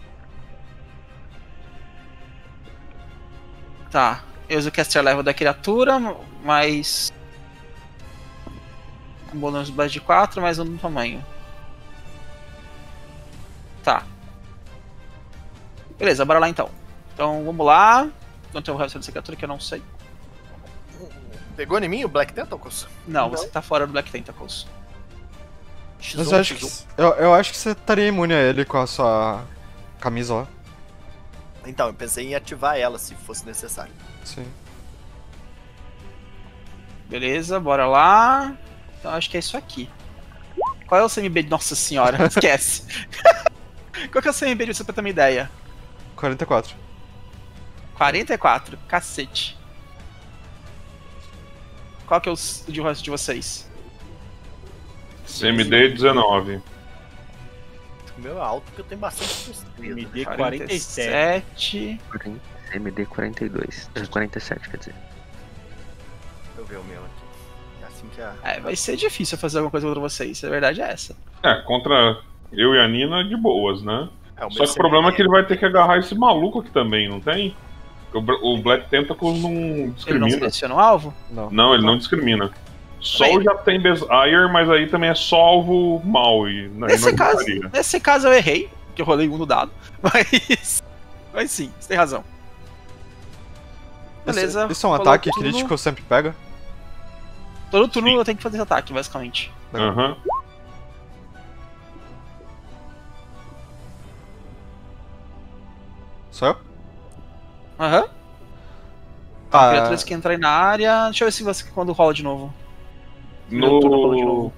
Tá. Eu uso o caster level da criatura, mais. Um bônus de quatro, mais um no tamanho. Tá. Beleza, bora lá então. Então vamos lá. Não tem o resto dessa criatura que eu não sei. Pegou em mim o Black Tentacles? Não, Não. você tá fora do Black Tentacles. Mas eu acho, que, eu, eu acho que você estaria imune a ele com a sua camisa lá. Então, eu pensei em ativar ela se fosse necessário. Sim. Beleza, bora lá. Então acho que é isso aqui. Qual é o C M B? Nossa senhora, esquece. Qual que é o C M B de você pra ter uma ideia? quarenta e quatro. quarenta e quatro, cacete. Qual que é o s- de resto de vocês? C M D dezenove. O meu é alto porque eu tenho bastante M destreza. D quarenta e sete. sete. M D quarenta e dois. É, quarenta e sete, quer dizer. Deixa eu ver o meu aqui. É assim que a... É, vai ser difícil fazer alguma coisa contra vocês, a verdade é essa. É, contra eu e a Nina, de boas, né? É, o Só meu que o problema é que C M D ele vai ter que agarrar esse maluco aqui também, não tem? O, Bra- o Black Tentacles não Ele não discrimina. seleciona o alvo? Não. Não, ele não discrimina. Sol Bem. já tem Desire, mas aí também é só alvo mal e não, Nesse não caso, varia. nesse caso eu errei, que eu rolei um no dado. Mas. Mas sim, você tem razão. Beleza. Isso, isso é um rolou ataque turno. crítico, sempre pega. Todo turno eu tenho que fazer esse ataque, basicamente. Aham. Sou eu? Aham. Ah, Criaturas que entrarem na área. Deixa eu ver se você quando rola de novo. Meu turno rola de No... novo.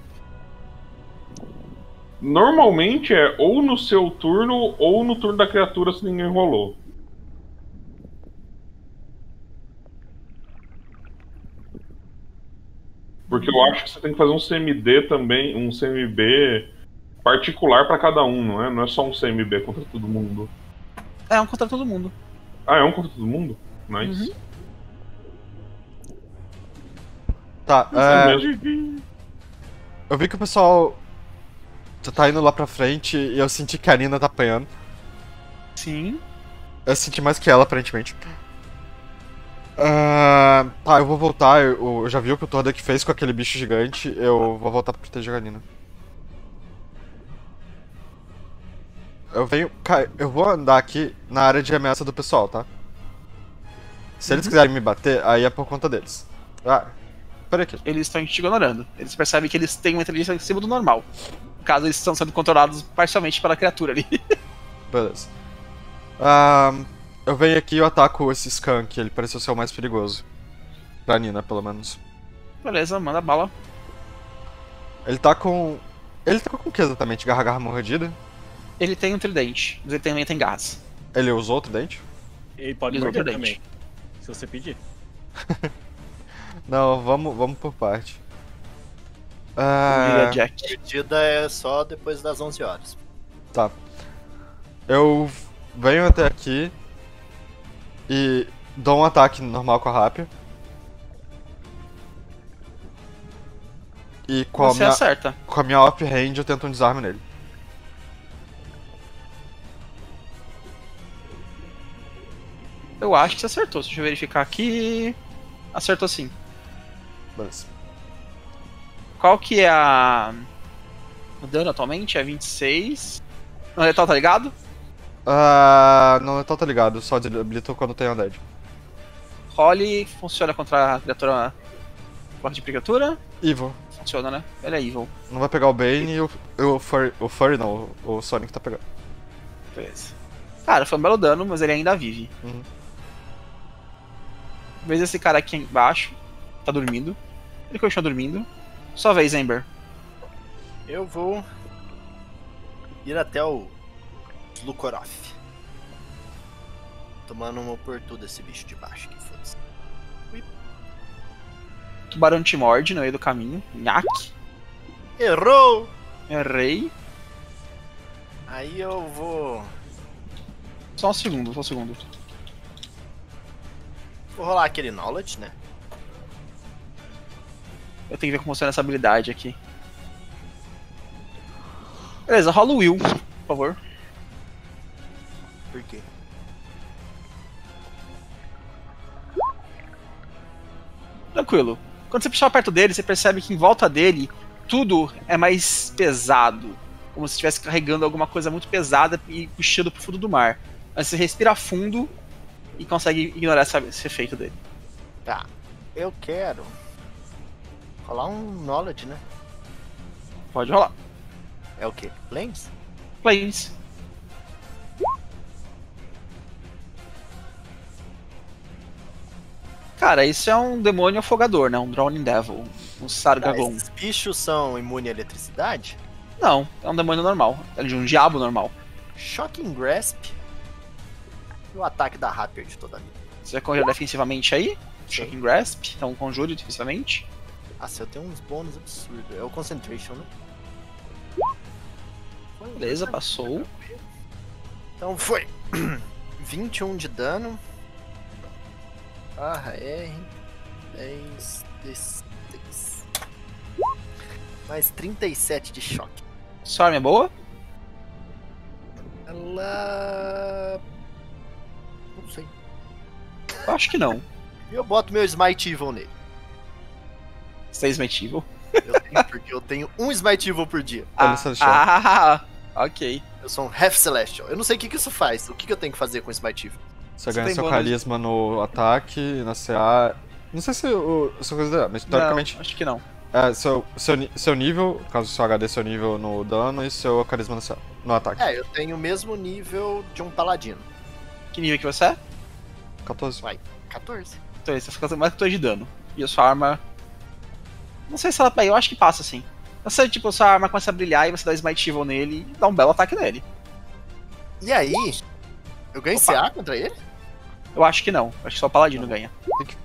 Normalmente é ou no seu turno ou no turno da criatura se ninguém rolou. Porque eu acho que você tem que fazer um C M D também, um C M B particular pra cada um, não é? Não é só um C M B contra todo mundo. É um contra todo mundo. Ah, é um contra todo mundo? Nice. Uhum. tá, É é, mesmo. eu vi que o pessoal tá indo lá pra frente e eu senti que a Nina tá apanhando. Sim. Eu senti mais que ela, aparentemente. Ah, tá, eu vou voltar. Eu, eu já vi o que o Tordek fez com aquele bicho gigante. Eu vou voltar pra proteger a Nina. Eu venho. Cara, eu vou andar aqui na área de ameaça do pessoal, tá? Se eles quiserem me bater, aí é por conta deles. Ah, peraí aqui. Eles estão te ignorando. Eles percebem que eles têm uma inteligência acima do normal. caso eles estão sendo controlados parcialmente pela criatura ali. Beleza. Ah, eu venho aqui e eu ataco esse skunk, ele pareceu ser o mais perigoso. Pra Nina, pelo menos. Beleza, manda bala. Ele tá com... Ele tá com o que exatamente? Garra, garra, mordida? Ele tem um tridente, mas ele também tem garras. Ele usou outro dente? Ele pode Ele morder usou também, dente. se você pedir. Não, vamos, vamos por parte. Diria Ah, Jack. Partida é só depois das onze horas. tá. Eu venho até aqui e dou um ataque normal com a rápia. E com a, Você minha, acerta. com a minha off-hand eu tento um desarme nele. Eu acho que você acertou. Deixa eu verificar aqui. Acertou sim. Beleza. Qual que é a... O dano atualmente é vinte e seis. Não letal, tá ligado? Ah, não, então tá ligado, só desabilito quando tem undead. Role funciona contra a criatura forte de criatura? Evil. Funciona, né? Ele é evil. Não vai pegar o Bane e o, o, Furry, o Furry não, o, o Sonic tá pegando. Beleza. Cara, foi um belo dano, mas ele ainda vive. Uhum. Vez esse cara aqui embaixo tá dormindo. Ele continua dormindo. Sua vez, Ember. Eu vou ir até o Slukorov. Tomando uma por tudo esse bicho de baixo que foda-se. Tubarão te morde no meio do caminho. Nhaque. Errou! Errei. Aí eu vou. Só um segundo, só um segundo. Vou rolar aquele knowledge, né? Eu tenho que ver como funciona essa habilidade aqui. Beleza, rola o Will, por favor. Por quê? Tranquilo. Quando você puxar perto dele, você percebe que em volta dele tudo é mais pesado. Como se estivesse carregando alguma coisa muito pesada e puxando pro fundo do mar. Mas você respira fundo e consegue ignorar essa- esse efeito dele. Tá. Eu quero rolar um knowledge, né? Pode rolar. É o quê? Planes? Planes. Cara, isso é um demônio afogador, né? Um Drowning Devil. Um Tá, Sargagon. esses bichos são imunes à eletricidade? Não, é um demônio normal. É de um diabo normal. Shocking Grasp. E o ataque da Rapier de toda a vida. Você vai correr defensivamente aí. Shocking Grasp. Então conjure defensivamente. Ah, se eu tenho uns bônus absurdos. É o Concentration, né? Beleza, passou. Então foi. vinte e um de dano. Barra R. dez D seis. Mais trinta e sete de choque. Sua arma é boa? Ela. Não sei. Eu acho que não. Eu boto meu Smite Evil nele. Você é Smite Evil. Eu tenho, porque eu tenho um Smite Evil por dia. Olha Ah, Celestial. ah, ok. Eu sou um Half Celestial. Eu não sei o que, que isso faz. O que, que eu tenho que fazer com o Smite Evil? Você Você ganha tem seu bônus. carisma no ataque, na C A. Não sei se o seu coisa dela, mas teoricamente. Não, acho que não. É, seu, seu, ni- seu nível, caso seu H D seu nível no dano e seu carisma no, C A, no ataque. É, eu tenho o mesmo nível de um paladino. Que nível que você é? quatorze. quatorze. Então você fica mais que dois de dano. E a sua arma. Não sei se ela. Eu acho que passa assim. Você, tipo, sua arma começa a brilhar e você dá Smite Evil nele e dá um belo ataque nele. E aí? Eu ganho Opa. C A contra ele? Eu acho que não. Acho que só o Paladino ganha. Deixa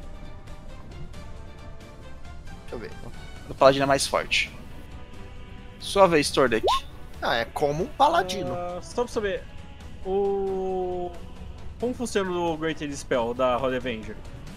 eu ver. O Paladino é mais forte. Sua vez, Tordek. Ah, é como um paladino. Ah, só pra saber, o... Como funciona o Great Spell da Holy Avenger?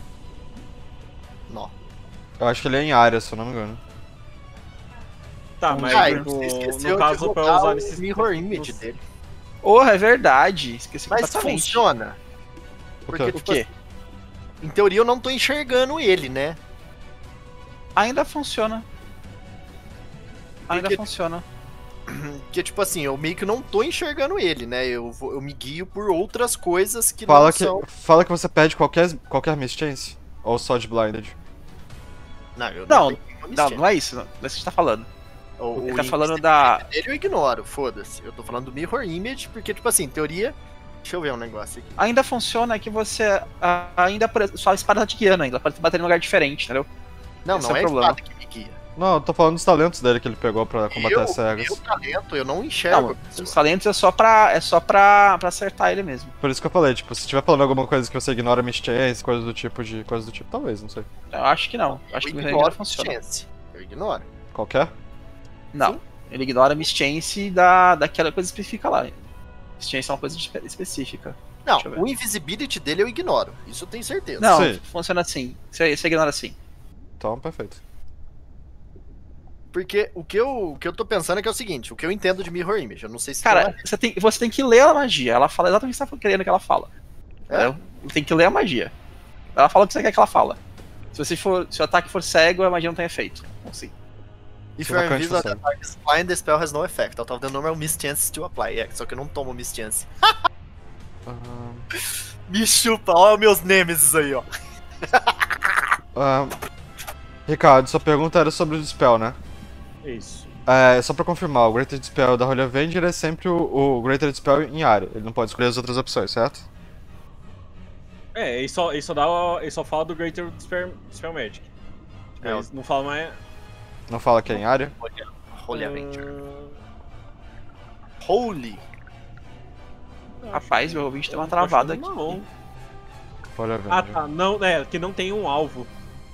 Nó. Eu acho que ele é em área, se eu não me engano. Tá, mas Ah, e tipo, você esqueceu no caso de pra rolar usar o nesses... Mirror Image dele. Porra, é verdade. Esqueci Mas completamente. funciona? O Porque, quê? O tipo, quê? em teoria eu não tô enxergando ele, né? Ainda funciona. Ainda Porque- funciona. Porque, tipo assim, eu meio que não tô enxergando ele, né? Eu, vou- eu me guio por outras coisas que Fala não que, são... fala que você perde qualquer, qualquer miss chance. Ou só de blinded. Não, eu Não, tenho nenhuma Não, mistério. não é isso. Não é isso que você tá falando. O, Ele o tá falando invisibility da. dele eu ignoro, foda-se. Eu tô falando do Mirror Image, porque, tipo assim, teoria. Deixa eu ver um negócio aqui. Ainda funciona que você ah, ainda. Só a espada tá te guiando ainda. Pode bater em um lugar diferente, entendeu? Não, Esse não é é, o a problema. espada que me guia. Não, eu tô falando dos talentos dele que ele pegou pra combater Eu, as cegas. meu talento, eu não enxergo. Não, os talentos é só pra. É só pra, pra acertar ele mesmo. Por isso que eu falei, tipo, se estiver falando alguma coisa que você ignora mischance, coisa do tipo de. coisa do tipo, talvez, não sei. Eu acho que não. Eu acho eu que o ignoro ainda funciona. chance. Eu ignoro. Qualquer? Não. Ele ignora a mischance da, daquela coisa específica lá. Mischance é uma coisa espe- específica. Não, Deixa eu ver. o invisibility dele eu ignoro. Isso eu tenho certeza. Não, Sim. funciona assim. Você, você ignora assim. Então, perfeito. Porque o que, eu, o que eu tô pensando é que é o seguinte, o que eu entendo de Mirror Image, eu não sei se Cara, tem você tem, você tem que ler a magia. Ela fala exatamente o que você tá querendo que ela fala. É? Entendeu? Tem que ler a magia. Ela fala o que você quer que ela fala. Se você for, se o ataque for cego, a magia não tem efeito. Assim. If Se you are vacante invisible, for the target is blind, the spell has no effect. Out of the normal mischance to apply. É, só que eu não tomo mischance. Ahn, Me chupa, olha meus nemesis aí, ó. ahn, Ricardo, sua pergunta era sobre o Dispel, né? Isso. É, só pra confirmar, o Greater Dispel da Holy Avenger é sempre o, o Greater Dispel em área. Ele não pode escolher as outras opções, certo? É, ele só, ele só, dá, ele só fala do Greater Dispel, Dispel Magic. É, Ele não fala mais. Não fala que é em área? Holy Avenger. Ah, Holy. Rapaz, meu ouvinte tem uma eu tô achando travada aqui. Não. Holy Avenger. Ah, tá. Não, é, que não tem um alvo.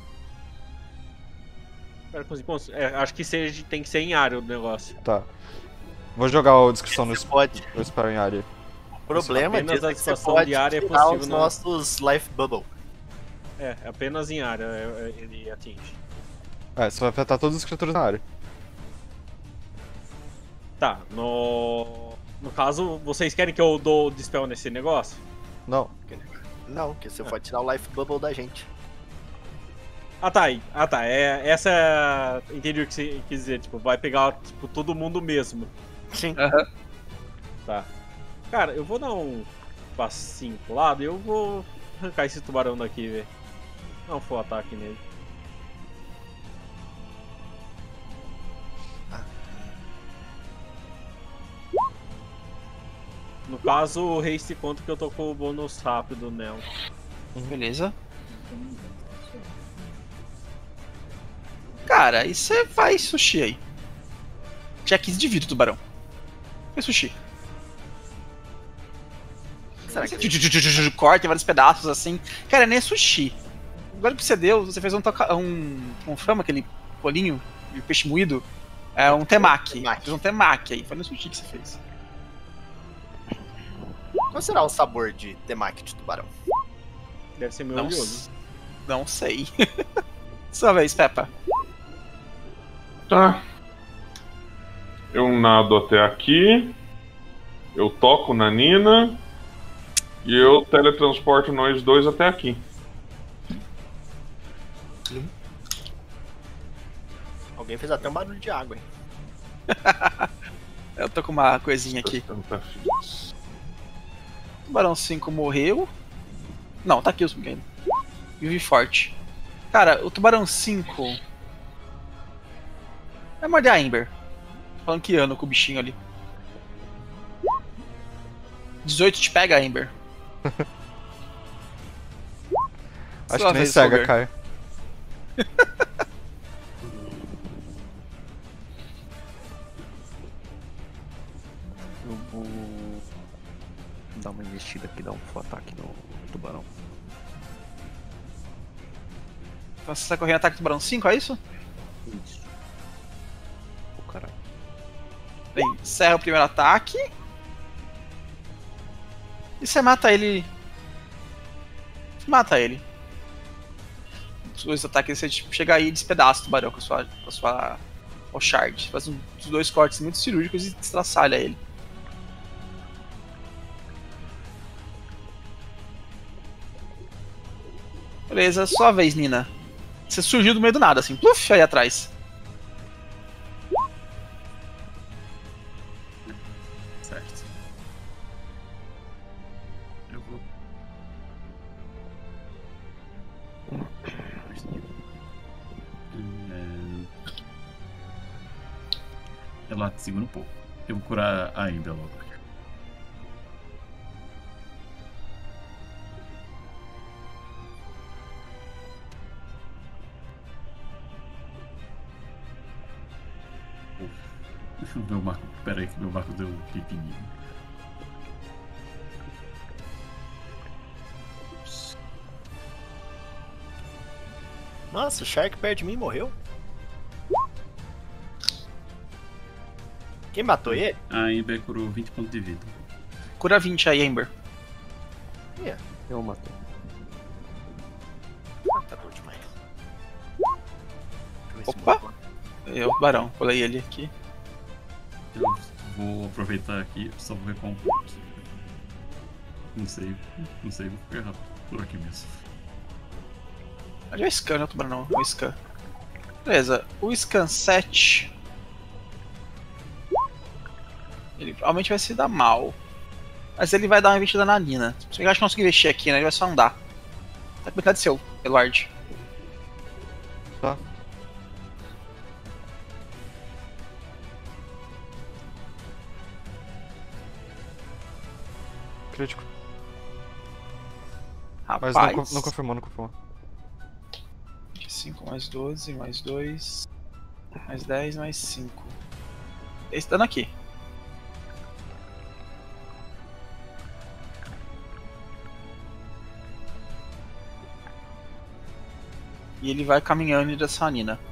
Pera, consegui cons- é, acho que seja, tem que ser em área o negócio. Tá. Vou jogar a descrição no, Você pode. no Spell em área. O problema Apenas disso a é que você situação pode de área é tirar possível, os não. nossos Life Bubble. É, apenas em área é, é, ele atinge. É, você vai afetar todas as criaturas na área. Tá, no. No caso, vocês querem que eu dou o dispel nesse negócio? Não. Não, porque você pode tirar o Life Bubble da gente. Ah tá, aí. Ah tá, é, essa é. Entendi o que você quis dizer, tipo, vai pegar tipo, todo mundo mesmo. Sim. Tá. Cara, eu vou dar um passinho pro lado e eu vou arrancar esse tubarão daqui, velho. Não for ataque nele. No caso, o haste conta que eu tô com o bônus rápido nela. Beleza. Cara, e você faz sushi aí. Tinha quinze de vida, tubarão. Faz sushi. Será que Corta em vários pedaços assim. Cara, nem é sushi. Agora que você deu, você fez um. toca- um como chama aquele bolinho de peixe moído? É um temaki. Temaki. Fez um temaki aí. Foi no sushi que você fez. qual será o sabor de temaki de tubarão? Deve ser meio Não, oleoso. s- não sei. Sua vez, Peppa. Tá. Eu nado até aqui. Eu toco na Nina. E eu teletransporto nós dois até aqui. Alguém fez até um barulho de água, hein? Eu tô com uma coisinha aqui. Tanta ficha. Tubarão cinco morreu. Não, tá aqui os ainda. Vive forte. Cara, o Tubarão cinco. Vai morder a Ember. Falando que ano com o bichinho ali. dezoito te pega, Ember. Acho Sua que nem vez, cega Fogger. cai. Eu vou dar uma investida aqui, dar um full ataque no tubarão. Então você tá correndo ataque do Tubarão cinco, é isso? Isso. Ô caralho. Bem, encerra o primeiro ataque. E você mata ele. Você mata ele. Os dois ataques, você tipo, chega aí e despedaça o tubarão com a sua. com a sua. com o shard. Faz um, os dois cortes muito cirúrgicos e destraçalha ele. Beleza, sua vez, Nina. Você surgiu do meio do nada, assim, pluf, aí atrás. Certo. Eu vou. É... Ela segura um pouco. Eu vou curar a Ember logo. Meu marco. Pera aí que meu marco deu um pipininho. Nossa, o Shark perto de mim morreu. Quem matou ele? A Ember curou vinte pontos de vida. Cura vinte aí, Ember. Eu matei. Ah, tá bom demais. Deixa eu ver se Opa! morreu. Eu, Barão, pulei ele aqui. Eu vou aproveitar aqui, só vou ver qual um ponto. Não sei, não sei, vou ficar rápido por aqui mesmo. Ali é o Scan, não é o Tubarão, não. É o Scan. Beleza, o Scan sete. Ele provavelmente vai se dar mal. Mas ele vai dar uma investida na Nina. Se eu acho que não conseguir investir aqui, né? Ele vai só andar. Tá com metade seu, Eduardo. Tá. Crítico. Rapaz. Mas não, co- não confirmou, não confirmou. cinco mais doze, mais dois. Mais dez, mais cinco. Esse dano aqui. E ele vai caminhando em direção à Nina.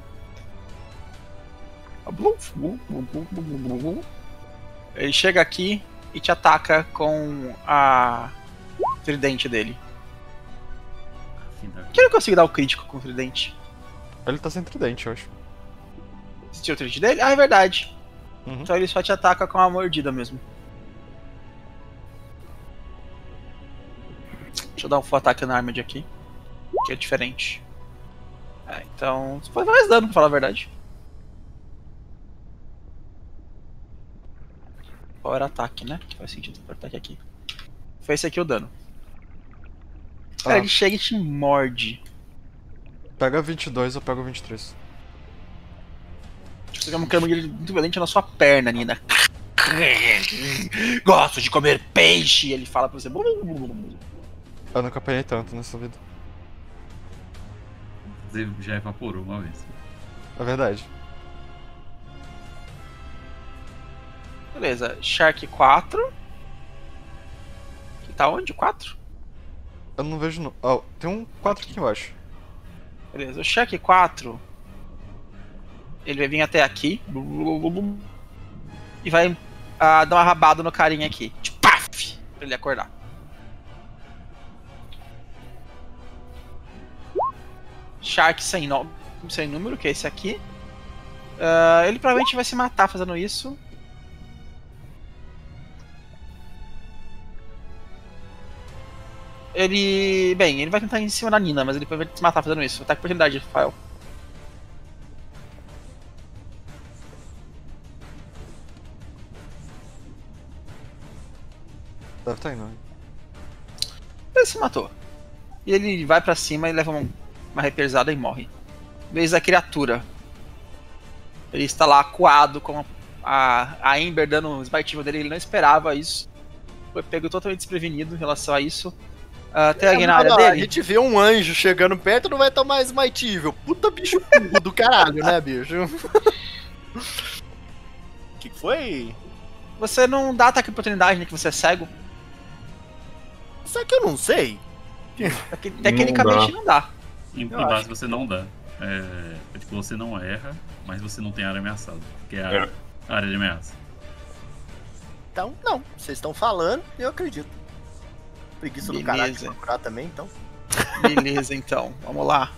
Ele chega aqui e te ataca com a tridente dele. Fim da Por que eu não consigo dar o crítico com o tridente? Ele tá sem tridente, eu acho. Você tirou o tridente dele? Ah, é verdade. Uhum. Então ele só te ataca com a mordida mesmo. Deixa eu dar um full ataque na armad aqui. Que é diferente. É, então. Você faz mais dano, pra falar a verdade. Power ataque, né? Faz sentido power ataque aqui. Foi esse aqui o dano. Cara, Ah. ele chega e te morde. Pega vinte e dois, eu pego vinte e três. Você tem uma câmera muito violenta na sua perna, Nina. Gosto de comer peixe. Ele fala pra você. Eu nunca apanhei tanto nessa vida. Você já evaporou uma vez. É verdade. Beleza, Shark quatro. Que tá onde? quatro? Eu não vejo. No... Oh, tem um quatro aqui embaixo. Beleza, o Shark quatro. Ele vai vir até aqui. E vai ah, dar uma rabada no carinha aqui. De paf! Pra ele acordar. Shark sem, no... sem número, que é esse aqui. Ah, ele provavelmente vai se matar fazendo isso. Ele. Bem, ele vai tentar ir em cima da Nina, mas ele vai se matar fazendo isso. Ataque de oportunidade, Rafael. Deve tá indo. né? Ele se matou. E ele vai pra cima e leva uma, uma represada e morre. Vez a criatura. Ele está lá acuado com a, a Ember dando um smite dele. Ele não esperava isso. Foi pego totalmente desprevenido em relação a isso. Uh, tem alguém na área A dele? gente vê um anjo chegando perto, não vai estar mais smiteível. Puta bicho burro do caralho, né, bicho? Que que foi? Você não dá ataque de oportunidade, né? Que você é cego. Só que eu não sei. Tec- Tecnicamente não dá. Em, em Eu base acho. você não dá. É, é tipo, você não erra, mas você não tem área ameaçada. Que é a É. área de ameaça. Então, não. Vocês estão falando, eu acredito. Preguiça do caralho de Beleza. procurar também, então. Beleza, então. Vamos lá.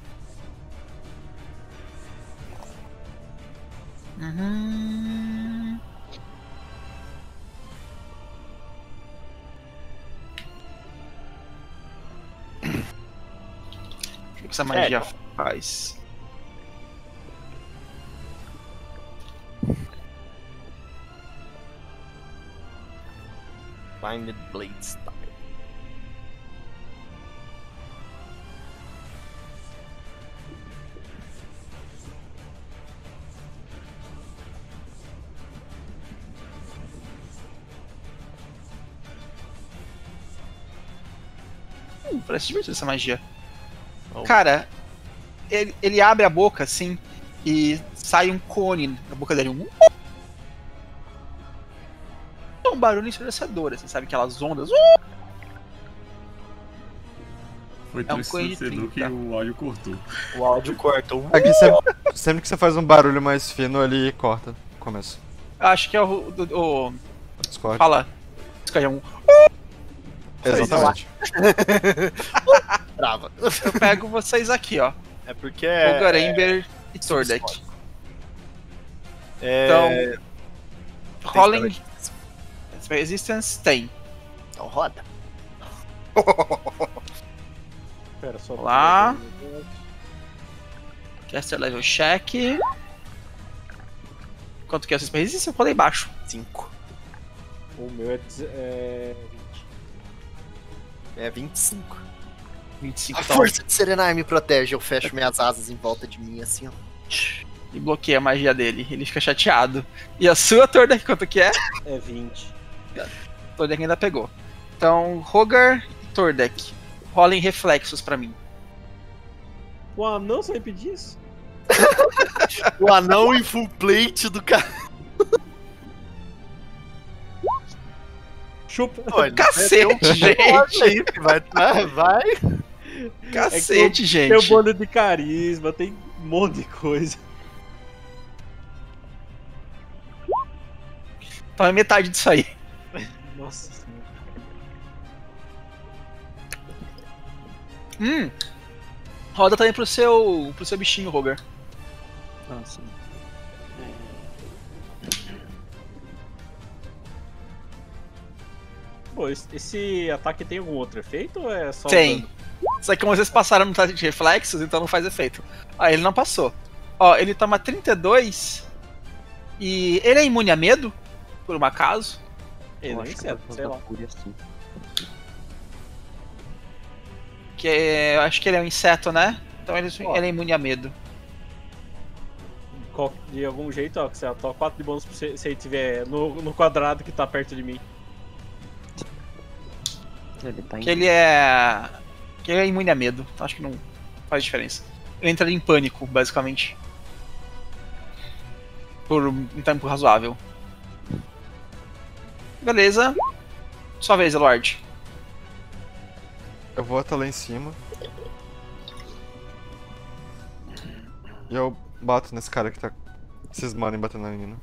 Uhum. O que essa magia faz? Blinded Blade Style. Hum, parece divertido essa magia. Oh. Cara, ele, ele abre a boca assim e sai um cone na boca dele. Um, um barulho ensurdecedor, assim, sabe? Aquelas ondas. Foi É tão um coelho de ensurdecedor que trinta. o áudio cortou. O áudio corta. Um... Aqui sempre, sempre que você faz um barulho mais fino, ele corta. Começo. Eu acho que é o. o, o Discord. fala. Discord é um. Exatamente. Trava. Eu pego vocês aqui, ó. É porque é. Rogar, Ember e Tordek. É... Então. Rolling Tem Resistance tem. Então roda. Pera, só. Olá. Caster Level Check. Quanto que é o Resistance? Resistance eu falei baixo. cinco. O meu é, deze- é vinte. É vinte e cinco. vinte e cinco A então. força de Serenai me protege. Eu fecho minhas asas em volta de mim, assim, ó. E bloqueia a magia dele. Ele fica chateado. E a sua Tordek, quanto que é? É vinte. Tordek ainda pegou. Então, Rogar e Tordek. Rolem reflexos pra mim. O anão, você vai pedir isso? O anão em full plate do cara. Chupa. Olha, Cacete, gente! aí, vai, vai, vai. Cacete, gente! Tem o bônus de carisma, tem um monte de coisa. Então é metade disso aí. Nossa senhora. Hum. Roda também pro seu, pro seu bichinho, Rogar. Nossa. Pô, esse, esse ataque tem algum outro efeito ou é só o Tem. dano? Só que como vocês passaram no teste de reflexos, então não faz efeito. Ah, ele não passou. Ó, ele toma trinta e dois. E ele é imune a medo, por um acaso. Ele Eu é acho que inseto, vai sei lá. fazer fúria assim. Que é, eu acho que ele é um inseto, né? Então ele, Ó. ele é imune a medo. Qual- De algum jeito, ó, que você toma quatro de bônus se se ele tiver no, no quadrado que tá perto de mim. Ele tá Que ele é. Que ele é imune a medo. Então acho que não faz diferença. Ele entra em pânico, basicamente. Por um tempo razoável. Beleza. Sua vez, Lorde. Eu vou até lá em cima. E eu bato nesse cara que tá cismando em bater na menina.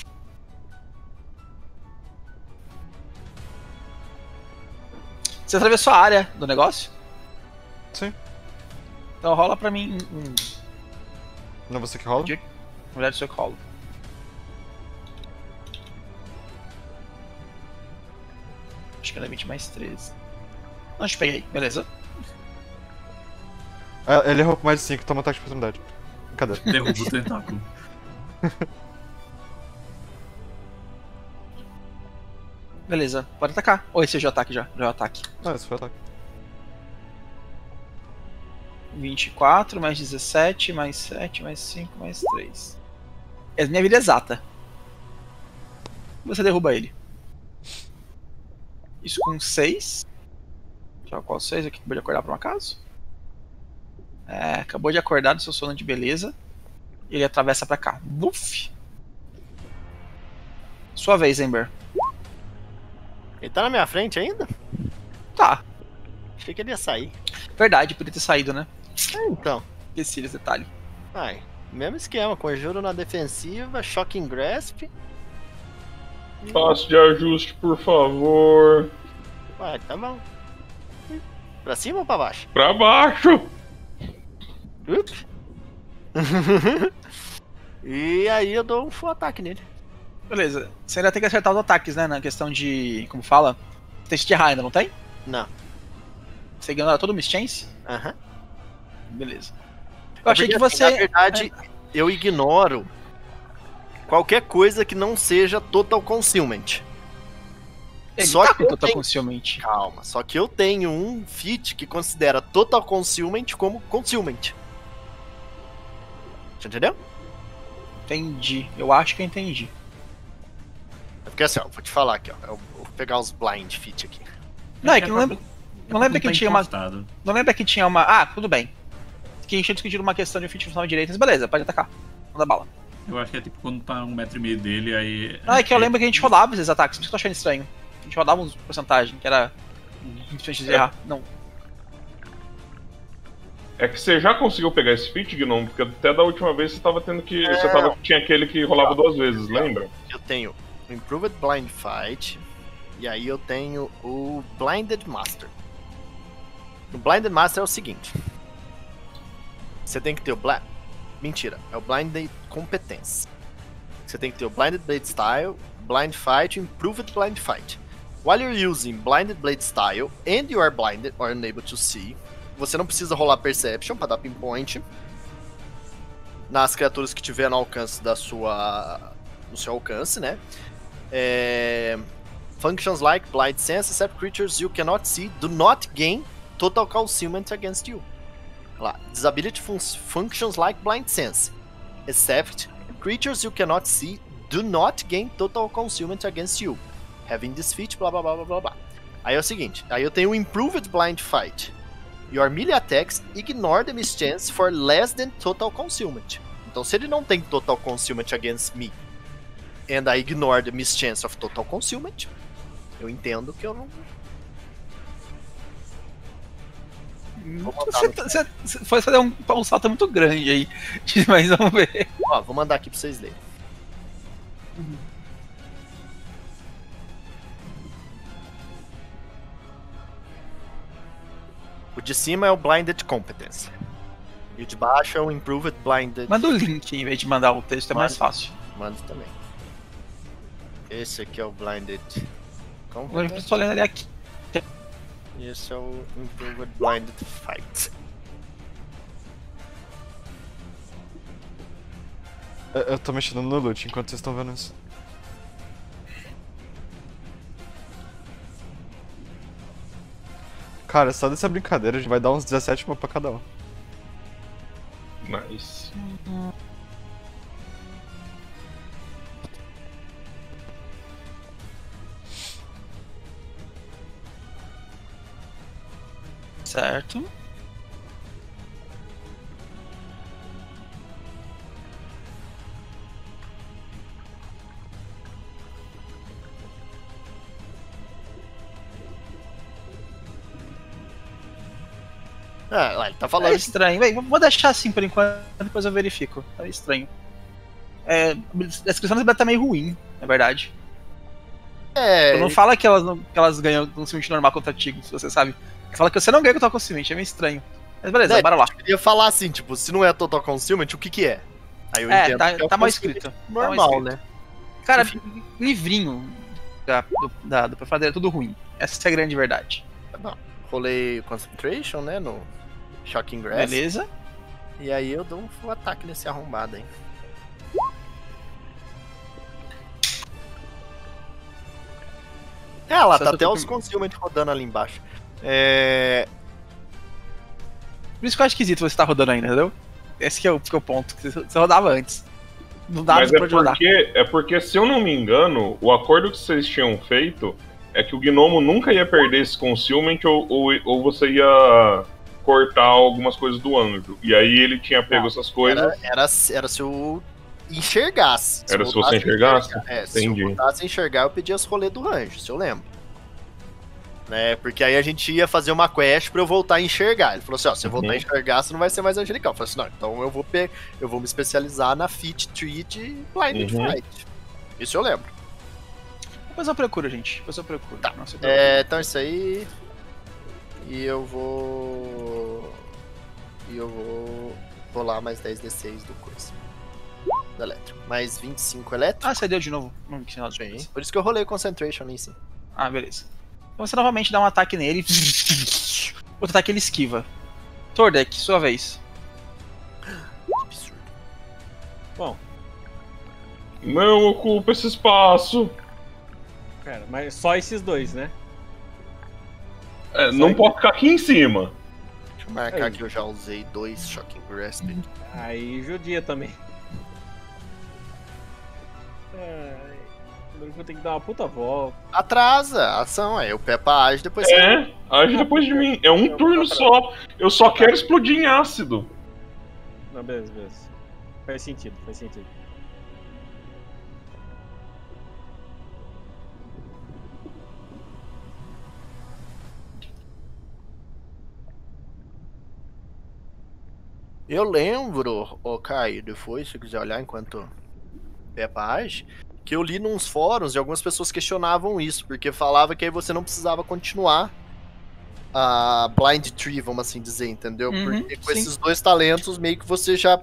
Você atravessou a área do negócio? Sim. Então rola pra mim um. um Não é você que rola? De- na verdade, seu rolo. Acho que era vinte mais treze. Não, acho que peguei, beleza. É, ele errou com mais de cinco, toma ataque de oportunidade. Cadê? Derruba o tentáculo. Beleza, pode atacar. Ou esse é o ataque já? Já é o ataque. Ah, esse foi o ataque. vinte e quatro, mais dezessete, mais sete, mais cinco, mais três. É a minha vida exata. Você derruba ele. Isso com seis. Já qual seis aqui? Acabou de acordar por um acaso? É, acabou de acordar do seu sono de beleza. Ele atravessa pra cá. Buf! Sua vez, Ember. Ele tá na minha frente ainda? Tá, Achei que ele ia sair. verdade, podia ter saído, né? É, então. Esqueci esse detalhe. Ai, mesmo esquema. Conjuro na defensiva, Shocking Grasp. Passo de ajuste, por favor. Vai, tá bom. Pra cima ou pra baixo? Pra baixo! Up. E aí eu dou um full ataque nele. Beleza, você ainda tem que acertar os ataques, né? Na questão de. Como fala? Teste de errar ainda, não tem? Não. Você ignora todo o mischance? Aham. Beleza. Eu achei É que porque, você. assim, na verdade, eu ignoro qualquer coisa que não seja Total Concealment. Ele só tá que com eu total tenho- concealment. Calma, só que eu tenho um feat que considera Total Concealment como Concealment. Você entendeu? Entendi. Eu acho que eu entendi. É porque assim, ó, vou te falar aqui, ó. Eu vou pegar os blind feat aqui. Não, é que não lembro. Não lembra que Tá tinha uma. encostado. Não lembra que tinha uma. Ah, tudo bem. Que a gente tinha discutido uma questão de fit funcional direito, mas beleza, pode atacar. Manda bala. Eu acho que é tipo quando tá um metro e meio dele, aí. Ah, é que eu lembro que a gente rodava esses ataques, por isso que eu tô achando estranho. A gente rodava uns porcentagem, que era. Difícil de errar. Não. É que você já conseguiu pegar esse feat, Gnome? Porque até da última vez você tava tendo que. Você tava, tinha aquele que rolava duas vezes, lembra? Eu tenho o Improved Blind Fight. E aí eu tenho o Blinded Master. O Blinded Master é o seguinte. Você tem que ter o Blind... Mentira, é o Blinded Competence. Você tem que ter o Blinded Blade Style, Blind Fight e Improved Blind Fight. While you're using Blinded Blade Style and you are blinded or unable to see, você não precisa rolar Perception para dar pinpoint nas criaturas que tiver no alcance da sua... no seu alcance, né? É... Functions like Blind Sense, except creatures you cannot see, do not gain total concealment against you. Lá, disability fun functions like Blind Sense, except creatures you cannot see, do not gain total concealment against you. Having this feat, blá blá blá blá blá blá. Aí é o seguinte, aí eu tenho o Improved Blind Fight. Your melee attacks ignore the mischance for less than total concealment. Então se ele não tem total concealment against me, and I ignore the mischance of total concealment, eu entendo que eu não... Você, você, você foi fazer um, um salto muito grande aí. Mas vamos ver. Ó, vou mandar aqui pra vocês lerem. O de cima é o Blinded Competence. E o de baixo é o Improved Blinded... Manda o link em vez de mandar o texto, é mais fácil. Manda também. Esse aqui é o Blinded Agora eu Competence. estou olhando ele aqui. E esse é o Improved Blinded Fight. Eu, eu tô mexendo no loot enquanto vocês estão vendo isso. Cara, só dessa brincadeira a gente vai dar uns dezessete mil pra cada um. Nice. Certo. Ah, lá, ele tá É falando. estranho. Bem, vou deixar assim por enquanto, depois eu verifico. É estranho. É, a descrição da tabela tá meio ruim, na verdade. É, Não fala que elas, não, que elas ganham um cimento normal contra Tigre, se você sabe. Fala que você não ganha contra o cimento, é meio estranho. Mas beleza, É, bora lá. eu ia falar assim, tipo, se não é Total Concealment, o que que é? Aí eu É, entendo tá, que é o tá mal concealment escrito. normal, tá mal escrito. né? Cara, livrinho da, do, da, do Profadeiro é tudo ruim. Essa é a grande verdade. Não, rolei Concentration, né, no Shocking Grass. Beleza? E aí eu dou um ataque nesse arrombado aí. É, lá Só tá tô até com- os Concealment rodando ali embaixo. É... Por isso que eu acho esquisito você estar rodando ainda, entendeu? Esse que é o, que é o ponto, que você, você rodava antes. Não dava Mas pra é onde rodar. porque, é porque, se eu não me engano, o acordo que vocês tinham feito é que o gnomo nunca ia perder esse concealment ou, ou, ou você ia cortar algumas coisas do anjo. E aí ele tinha pego Não, essas coisas. Era, era, era se eu enxergasse. Era eu se você voltasse a enxergasse? enxergar. É, se Entendi. eu voltasse a enxergar, eu pedia as rolês do rancho, se eu lembro. Né, porque aí a gente ia fazer uma quest pra eu voltar a enxergar. Ele falou assim, ó, se eu voltar a Uhum. enxergar, você não vai ser mais angelical. Eu falei assim, não, então eu vou, pe... eu vou me especializar na Fit Tree de Blinded Uhum. Fight. Isso eu lembro. Depois eu procuro, gente. Depois eu procuro. Tá. Não se preocupe. É, então isso aí. E eu vou. E eu vou rolar mais dez D seis do coisa. Do elétrico. Mais vinte e cinco elétrico. Ah, você deu de novo. Não tinha nada de Sim. coisa. Por isso que eu rolei Concentration ali em cima. Ah, beleza. Então você novamente dá um ataque nele. Outro ataque ele esquiva. Tordek, sua vez. Que absurdo. Bom, Não ocupa esse espaço. cara, mas só esses dois, né? É, não pode ficar aqui em cima. Deixa eu marcar Aí. que eu já usei dois Shocking Grasp. Aí judia também. Ai, agora eu vou ter que dar uma puta volta. Atrasa a ação, é. O Peppa age, depois você. É, Age depois de mim. É um turno só. Eu só quero explodir em ácido. Não, beleza, beleza. Faz sentido, faz sentido. Eu lembro, ô Caio, depois, se você quiser olhar enquanto Peppa age, que eu li nos fóruns e algumas pessoas questionavam isso, porque falava que aí você não precisava continuar a Blind Tree, vamos assim dizer, entendeu? Uhum, porque com sim. esses dois talentos, meio que você já...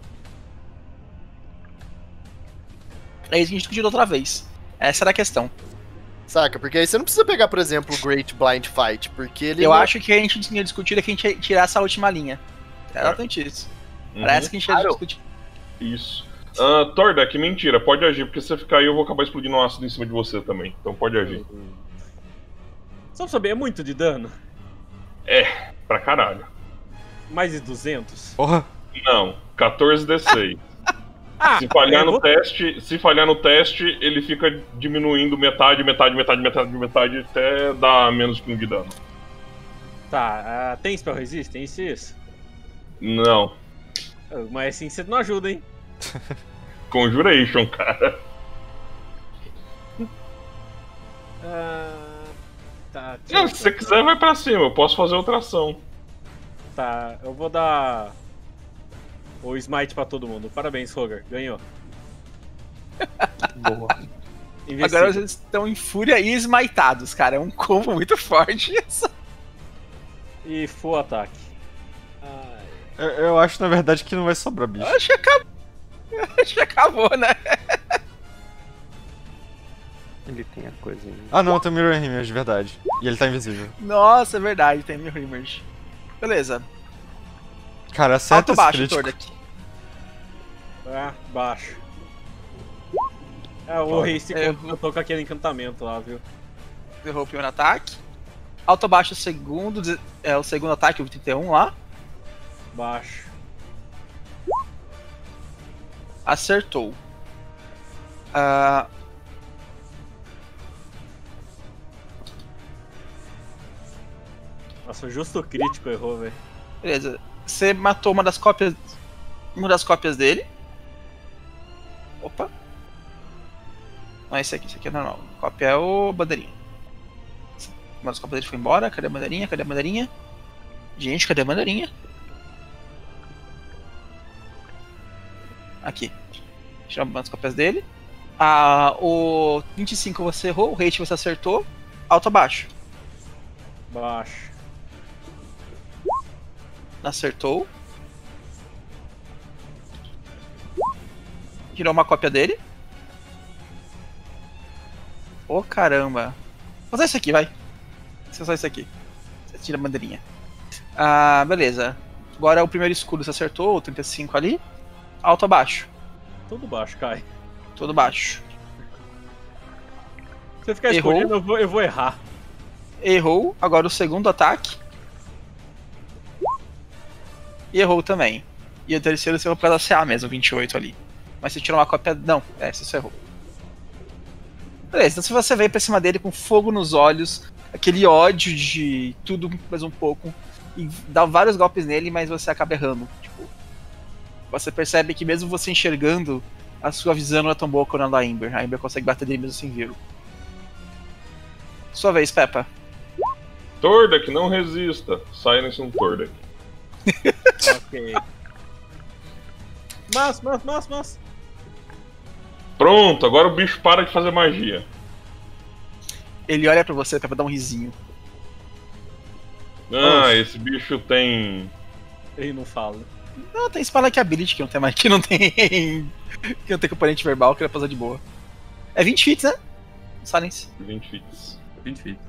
É isso que a gente discutiu da outra vez. Essa era a questão. Saca? Porque aí você não precisa pegar, por exemplo, o Great Blind Fight, porque ele... Eu não... acho que a gente tinha discutido é que a gente ia tirar essa última linha. É exatamente isso. Uhum. Parece que a gente ia Claro. discutir. Isso. Uh, Tordek, mentira, pode agir, porque se você ficar aí eu vou acabar explodindo um ácido em cima de você também. Então pode agir. Só pra saber, é muito de dano? É, pra caralho. Mais de duzentos? Porra. Não, quatorze D seis. Ah, Se falhar eu no vou- teste, se falhar no teste, ele fica diminuindo metade, metade, metade, metade, metade, até dar menos que um de dano. Tá, ah, tem spell resist? Tem isso e isso? Não. Ah, Mas assim você não ajuda, hein? Conjuration, cara. Ah, tá, deixa Não, eu- se você quiser, vai pra cima. Eu posso fazer outra ação. Tá, eu vou dar o smite pra todo mundo. Parabéns, Roger. Ganhou. Boa. Invencible. Agora eles estão em fúria e esmaitados, cara. É um combo muito forte isso. E full ataque. Ai, Eu, eu acho, na verdade, que não vai sobrar bicho. Acho que acabou. Acho que acabou, né? Ele tem a coisinha. Ah, não, tem o Mirror Image, de verdade. E ele tá invisível. Nossa, é verdade, tem Mirror Image. Beleza. Cara, acerta Alto esse baixo, crítico. Tordek. ah, baixo. Ah, o Foda. rei se É, contou com aquele encantamento lá, viu? Errou o primeiro ataque. Alto baixo, o segundo. deze- É o segundo ataque, o trinta e um lá. Baixo. Acertou. Ah, Nossa, justo o crítico errou, velho. beleza. Você matou uma das cópias. Uma das cópias dele. Opa. Não é esse aqui, esse aqui é normal. Cópia é o bandeirinha. Uma das cópias dele foi embora. Cadê a bandeirinha? Cadê a bandeirinha? Gente, cadê a bandeirinha? Aqui. Tirar uma das cópias dele. Ah, o vinte e cinco você errou, o rate você acertou. Alto ou baixo? Baixo. Acertou. Tirou uma cópia dele. Ô caramba. Vou usar isso aqui, vai. Vou usar isso aqui. Você tira a bandeirinha. Ah, beleza. Agora o primeiro escudo você acertou, o trinta e cinco ali. Alto ou baixo? Tudo baixo, cai. Todo baixo. Se eu ficar Errou. escolhendo, eu vou, eu vou errar. Errou. Agora o segundo ataque. E errou também. E o terceiro você errou pra C A mesmo, vinte e oito ali. Mas você tirou uma cópia. Não, é, você só errou. Beleza, então se você veio pra cima dele com fogo nos olhos, aquele ódio de tudo mais um pouco, e dá vários golpes nele, mas você acaba errando. Tipo, você percebe que mesmo você enxergando, a sua visão não é tão boa quanto a da Ember. A Ember consegue bater dele mesmo sem ver. Sua vez, Peppa. Tordek, não resista. Silence no Tordek. Ok. Mas, mas, mas, mas. Pronto, agora o bicho para de fazer magia. Ele olha pra você, Peppa, dá um risinho. Ah, esse bicho tem. Ele não fala. Não, tem Spell Like Ability que não tem mais. Que não tem. Que não tem componente verbal, que ele vai passar de boa. É vinte feet, né? Silence. vinte fits. vinte feet.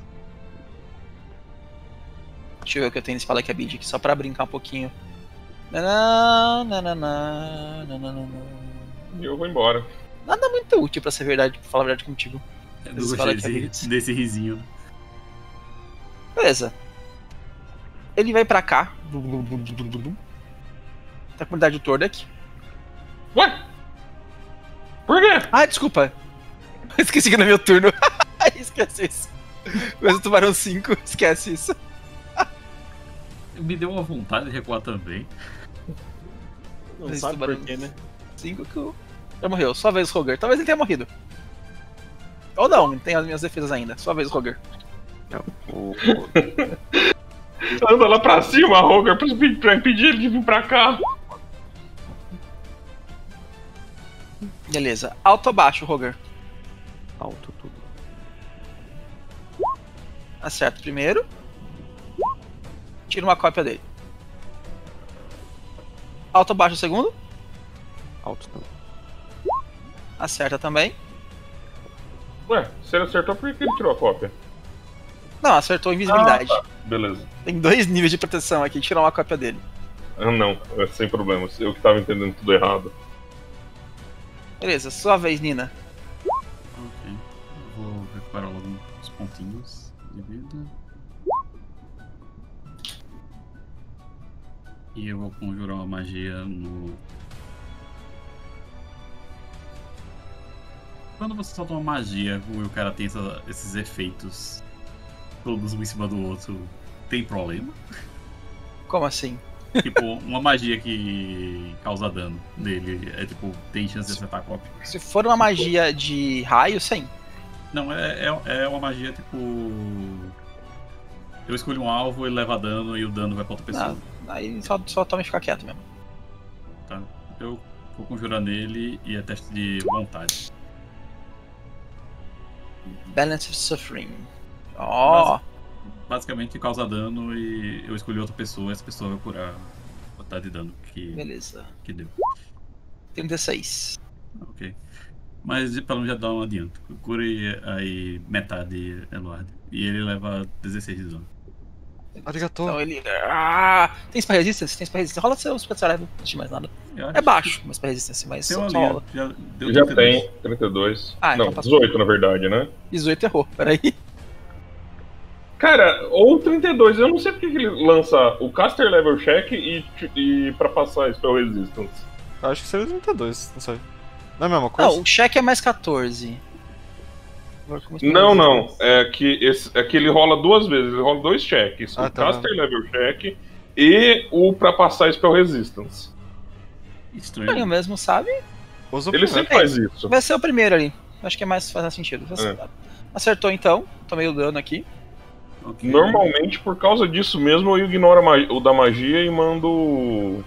Deixa eu ver o que eu tenho nesse Spell Like Ability aqui, só pra brincar um pouquinho. Nanã, nananã, nananã. E eu vou embora. Nada muito útil pra ser verdade, pra falar a verdade contigo. Eu Esse gostei fala que é desse, habilities. desse risinho. Beleza. Ele vai pra cá. Tá com a unidade do Tordek. Ué? Por quê? Ah, desculpa. Esqueci que não é meu turno. Esqueci isso. Mas o tubarão cinco, esquece isso. Me deu uma vontade de recuar também. Não Mas sabe tubarão- por quê, né? cinco que o... Já morreu, sua vez, Roger. Talvez ele tenha morrido. Ou não, tem as minhas defesas ainda. Sua vez, Roger. O, Anda lá pra cima, Roger, pra pra impedir ele de vir pra cá. Beleza. Alto ou baixo, Roger? alto tudo. Acerta o primeiro. Tira uma cópia dele. Alto ou baixo o segundo? Alto tudo. Acerta também. Ué, se ele acertou, por que ele tirou a cópia? Não, acertou invisibilidade. Ah, tá. Beleza. Tem dois níveis de proteção aqui. Tira uma cópia dele. Ah, não, é sem problemas. Eu que tava entendendo tudo errado. Beleza, sua vez, Nina. Ok. Eu vou recuperar logo os pontinhos de vida. E eu vou conjurar uma magia no. Quando você solta uma magia e o cara tem essa- esses efeitos todos um em cima do outro, tem problema? Como assim? Tipo, uma magia que causa dano nele é tipo, tem chance de acertar a cópia. Se for uma magia de raio, sim. Não, é, é, é uma magia tipo. Eu escolho um alvo, ele leva dano e o dano vai pra outra pessoa. Não, aí só, só toma e ficar quieto mesmo. Tá? Eu vou conjurar nele e é teste de vontade. Balance of Suffering. Ó, Basicamente causa dano e eu escolhi outra pessoa, essa pessoa vai curar a quantidade de dano que, beleza. que deu. trinta e seis. Ok. Mas pra não já dar um adianto. Cure aí metade, Eduardo. E ele leva dezesseis de dano. Arigato. Então ele. Ah, tem Spell Resistance? Tem Spell Resistance. Rola seu Spell Level, não de mais nada. Eu acho É baixo, uma Spell Resistance, mas que Tem só, uma só linha, rola. já deu Já trinta e dois. tem, trinta e dois. Ah, então não, passou. dezoito na verdade, né? dezoito errou, peraí. Cara, ou trinta e dois, eu não sei porque que ele lança o Caster Level Check e, e pra passar Spell Resistance. Eu acho que seria trinta e dois, não sei. Não é a mesma coisa? Não, o cheque é mais quatorze. Agora, como Spell Não, não, Resistance? é que, esse, é que ele rola duas vezes, ele rola dois cheques. Ah, o tá. Caster Level Check e o pra passar Spell Resistance. Estranho. Ele mesmo, sabe? Usa o Ele primeiro. sempre faz isso. Vai ser o primeiro ali. Acho que é mais faz sentido. É. Acertou então. Tomei o dano aqui. Ok. Normalmente, por causa disso mesmo, eu ignoro a magi- o da magia e mando.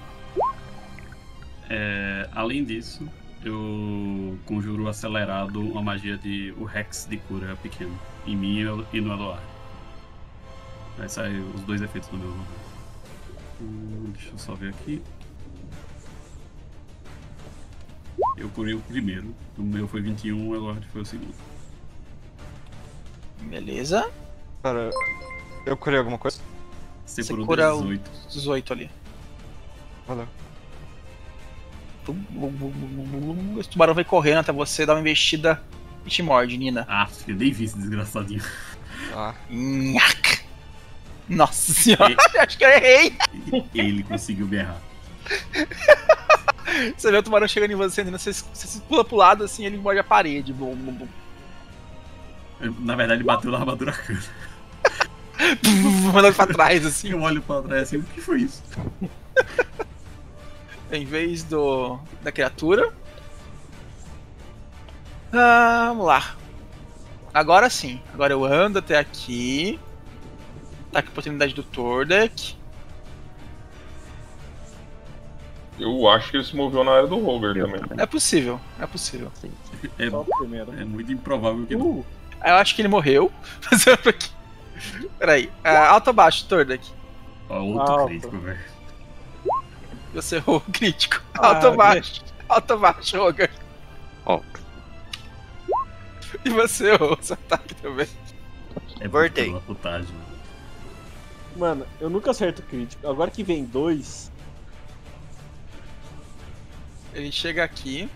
É, além disso, eu conjuro acelerado uma magia de. O Hex de cura pequeno. Em mim e no Eloar. Vai sair os dois efeitos do meu nome. Hum, deixa eu só ver aqui. Eu curei o primeiro. O meu foi vinte e um, o Eloar foi o segundo. Beleza. Pera, eu curei alguma coisa? Você Você curou cura o- dezoito. dezoito ali. Valeu. Esse tubarão vai correndo até você, dá uma investida e te morde, Nina. Ah, eu nem vi esse desgraçadinho. Ah, Nhaca. Nossa senhora, acho que eu errei. Ele conseguiu berrar. Você vê o tubarão chegando em você, Nina, você, você se pula pro lado assim, ele morde a parede. Bum, bum, bum. Na verdade, ele bateu na armadura cana. Mandando pra trás assim. Eu olho pra trás assim, o que foi isso? Em vez do da criatura. Ah, vamos lá. Agora sim. Agora eu ando até aqui. Tá aqui a oportunidade do Tordek. Eu acho que ele se moveu na área do Roger também. É possível, é possível. É, Só o primeiro. é muito improvável que não. Uh, Eu acho que ele morreu. Mas eu tô aqui. Peraí. Ah, alto ou baixo, Tordek? Ó, outro Alto. crítico, velho. Você errou o crítico. Ah, Alto ou baixo? Alto ou baixo, Roger? Alto. E você errou o seu ataque também. É Voltei. uma putagem. velho. mano, eu nunca acerto crítico. Agora que vem dois. Ele chega aqui.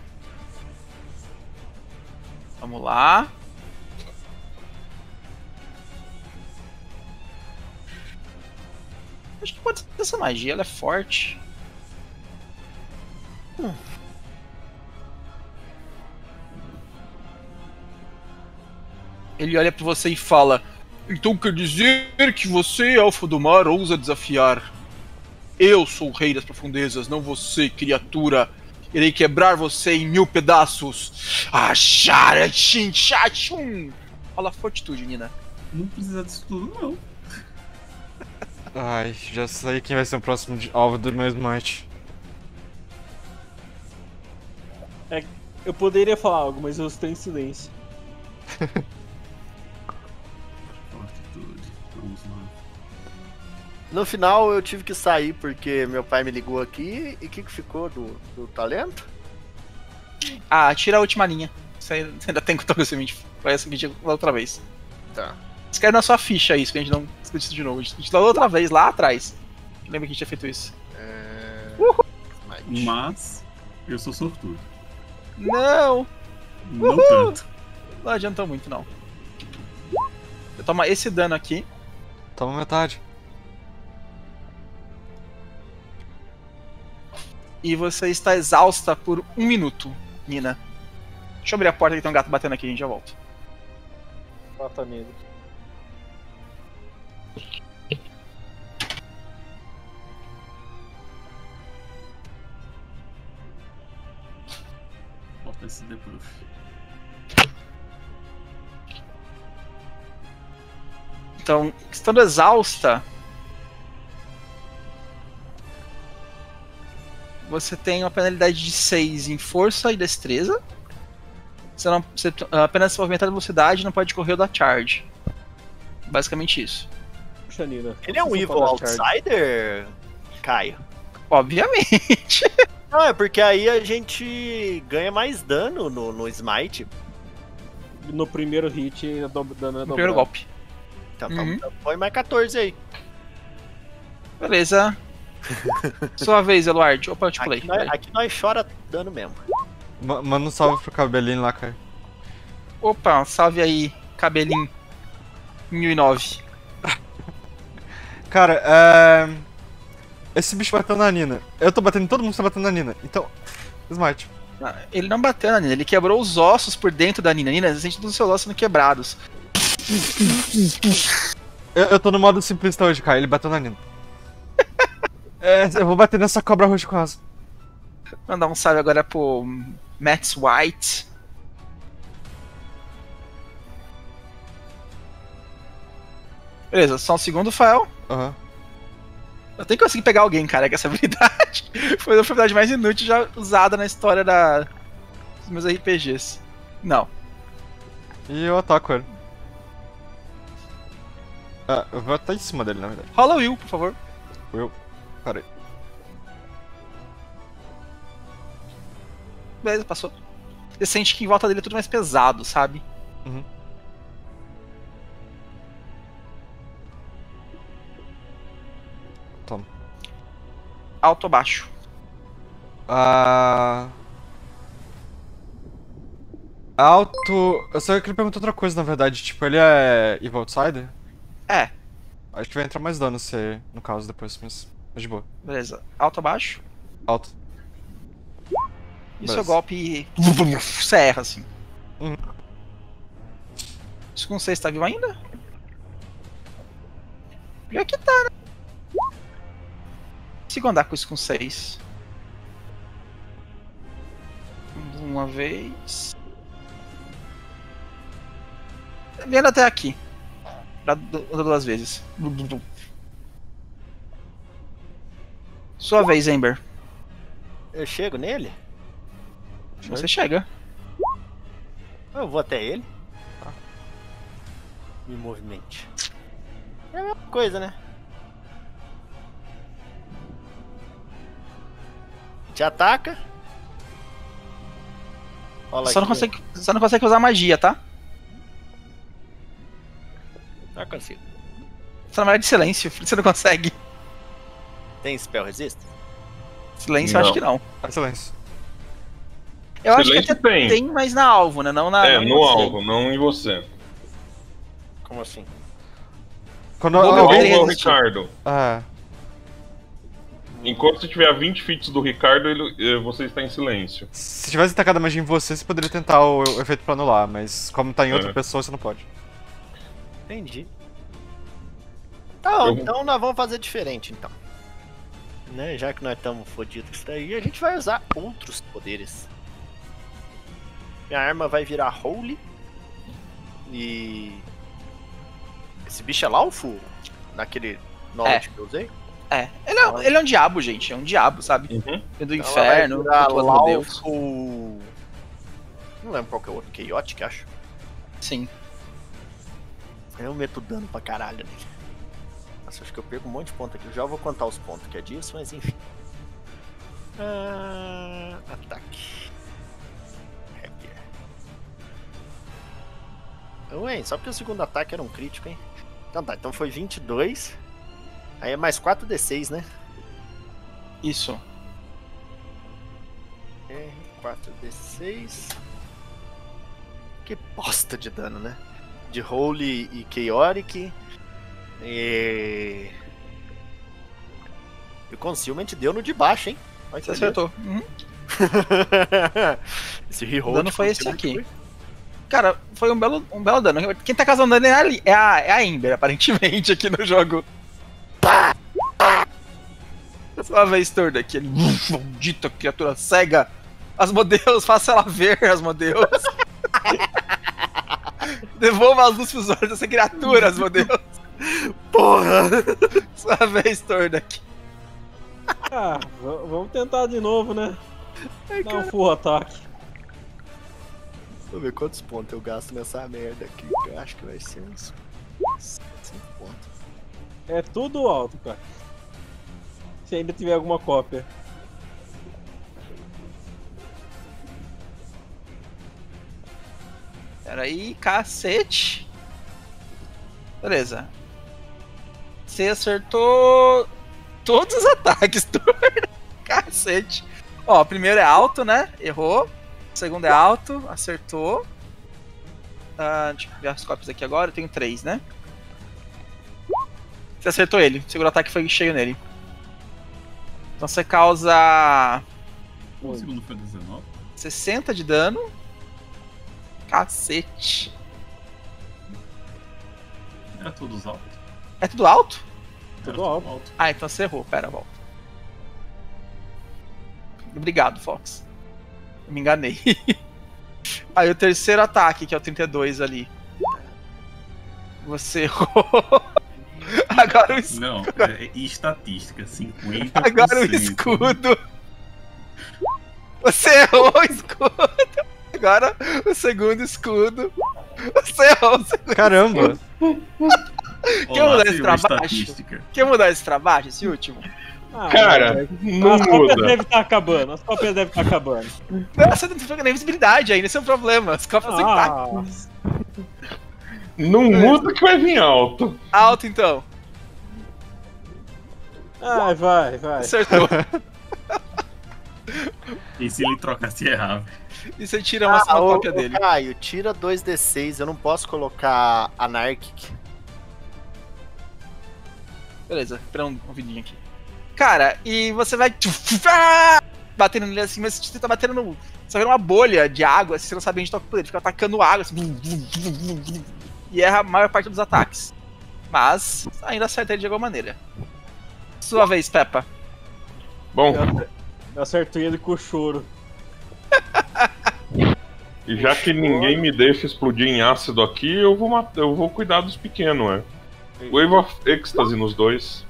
Vamos lá. Acho que pode ser essa magia, ela é forte. Hum. Ele olha pra você e fala: Então quer dizer que você, Elfo do Mar, ousa desafiar. Eu sou o Rei das Profundezas, não você, criatura. Irei quebrar você em mil pedaços. Acharachim-chachum. Rola fortitude, Nina. Não precisa disso tudo, não. Ai, já sei quem vai ser o próximo de- alvo do meu smite. Eu poderia falar algo, mas eu estou em silêncio. Fortitude. Vamos lá. No final eu tive que sair porque meu pai me ligou aqui. E o que, que ficou do, do talento? Ah, tira a última linha. Você ainda- você ainda tem contorcimento. Vai essa que outra vez. Tá. Escreve na sua ficha isso, que a gente não discute isso de novo. A gente falou outra vez lá atrás. Lembra que a gente tinha feito isso? É... Uhul. Mas eu sou sortudo. Não! Não tanto. Não adiantou muito, não. Você toma esse dano aqui. Toma metade. E você está exausta por um minuto, Nina. Deixa eu abrir a porta que tem um gato batendo aqui, a gente já volta. Bata nele. Bota esse debuff. Então, estando exausta, você tem uma penalidade de seis em força e destreza. Você, não, você apenas se movimentar de velocidade e não pode correr ou dar charge. Basicamente isso. Puxa, Nina. Ele é um Você evil pode dar charge. outsider, Caio? Obviamente. Não, é porque aí a gente ganha mais dano no, no smite. No primeiro hit, o dano é No dobrado. primeiro golpe. Então, Uhum. então põe mais quatorze aí. Beleza. Sua vez, Eluard. Opa, eu te pulei. Aqui nós, Peraí. aqui nós chora dano mesmo. Ma- Manda um salve pro cabelinho lá, cara. Opa, salve aí, cabelinho. mil e nove. Cara, é. Esse bicho bateu na Nina. Eu tô batendo em todo mundo que tá batendo na Nina. Então, smite. Ah, ele não bateu na Nina, ele quebrou os ossos por dentro da Nina. Nina, você sente todos os seus ossos sendo quebrados. Eu, eu tô no modo simplista hoje, cara. Ele bateu na Nina. É, eu vou bater nessa cobra roxa com asa. Mandar um salve agora pro Matt White. Beleza, só um segundo, Fael. Aham. Eu tenho que conseguir pegar alguém, cara, com essa habilidade. Foi a habilidade mais inútil já usada na história da... dos meus R P Gs. Não. E eu ataco ele. Ah, eu vou até em cima dele, na verdade. Rola o Will, por favor. Eu. Pera aí. Beleza, passou. Você sente que em volta dele é tudo mais pesado, sabe? Uhum. Toma. Alto ou baixo? Ah. Alto. Eu só queria perguntar outra coisa, na verdade. Tipo, ele é Evil Outsider? É, Acho que vai entrar mais dano se, no caso, depois, mas. Mas de boa. beleza. Alto ou baixo? Alto. E Beleza. seu golpe serra, assim. Uhum. Isso com seis tá vivo ainda? Pior que tá, né? Consigo andar com isso com seis. Uma vez. Vendo até aqui. Pra du- andar duas vezes. Sua vez, Ember. Eu chego nele? Você chega. Eu vou até ele. Me movimente. É a mesma coisa, né? Te ataca. Rola Só não, aqui. consegue, só não consegue usar magia, tá? Não consigo. Só na magia de silêncio, você não consegue. Tem spell resist? Silêncio eu Não. acho que não. Excelência. Eu acho que Silêncio até tem. tem, mas na alvo, né? Não na. É, não em no você. alvo, não em você. Como assim? Quando Vou No ver alvo ele é o resistir. Ricardo. É. Enquanto você estiver a vinte feet do Ricardo, ele- eh, você está em silêncio. Se tivesse tacado a magia em você, você poderia tentar o, o efeito pra anular, mas como tá em outra É. pessoa, você não pode. Entendi. Tá, ó, Eu- então nós vamos fazer diferente, então. Né? Já que nós estamos fodidos com isso daí, a gente vai usar outros poderes. Minha arma vai virar Holy. E... Esse bicho é Laufo? Naquele knowledge que eu usei? É, ele é, ele é um diabo, gente. É um diabo, sabe? Uhum. Vem do Então inferno, ela vai virar cultua os modelos. Laufo... Não lembro qual que é o outro. Chaotic, acho. Sim. Eu meto dano pra caralho nele. Nossa, acho que eu perco um monte de ponto aqui. Eu já vou contar os pontos que é disso, mas enfim. Ah, ataque. Rapier. Ué, só porque o segundo ataque era um crítico, hein? Então tá, então foi vinte e dois. Aí é mais quatro D seis, né? Isso. É, quatro D seis. Que bosta de dano, né? De Holy e Chaotic. E... E o Concealment deu no de baixo, hein? Olha Você que beleza. acertou. Uhum. Esse O reroll dano de foi esse Concealment aqui. Cara, foi um belo, um belo dano. Quem tá causando dano é a, Li- é a, é a Ember, aparentemente, aqui no jogo. Só a vez toda aqui. Ele... Maldita criatura cega. Asmodeus, faça ela ver, Asmodeus. Devolva as luzes pros olhos dessa criatura, Asmodeus. Porra! Só a vez toda aqui. Ah, v- vamos tentar de novo, né? Dá um full ataque. Deixa eu ver quantos pontos eu gasto nessa merda aqui. Eu acho que vai ser uns cinco pontos. É tudo alto, cara. Se ainda tiver alguma cópia. Peraí, cacete. Beleza. Você acertou todos os ataques, turno. Cacete. Ó, o primeiro é alto, né? Errou. O segundo é alto, acertou. Ah, deixa eu ver as cópias aqui agora. Eu tenho três, né? Você acertou ele. O segundo ataque foi cheio nele. Então você causa O segundo foi dezenove. sessenta de dano. Cacete. Era todos altos. É tudo alto? Era Tudo alto. Ah, então você errou. Pera, volta. Obrigado, Fox. Eu me enganei. Aí o terceiro ataque, que é o trinta e dois ali. Você errou. Agora o escudo. Não, é, é estatística, cinquenta por cento. Agora o escudo. Você errou o escudo. Agora o segundo escudo. Você errou o segundo. Caramba! Quer Olá, mudar esse senhor pra baixo? estatística. Quer mudar esse pra baixo, esse último? Ah, Cara, não as cópias muda. devem estar acabando. As cópias devem estar acabando. Não, você não tá pegando nem visibilidade ainda, esse é um problema. As copas são intactas. Ah, Não muda que vai vir alto. Alto então. ai, vai, vai. Acertou. E se ele trocasse errava? E você tira uma, uma Ah, ô, cópia ô, dele. Caio, tira dois D seis. Eu não posso colocar Anarchic. Beleza, espera um, um vidinho aqui. Cara, e você vai batendo nele assim, mas você tá batendo no. Você vê uma bolha de água, você não sabe onde toca o poder, fica atacando água assim, e erra a maior parte dos ataques. Mas ainda acerta ele de alguma maneira. Sua vez, Peppa. Bom, Eu acertei ele com o choro. e já que ninguém me deixa explodir em ácido aqui, eu vou, mat- eu vou cuidar dos pequenos, é. Wave of Ecstasy nos dois.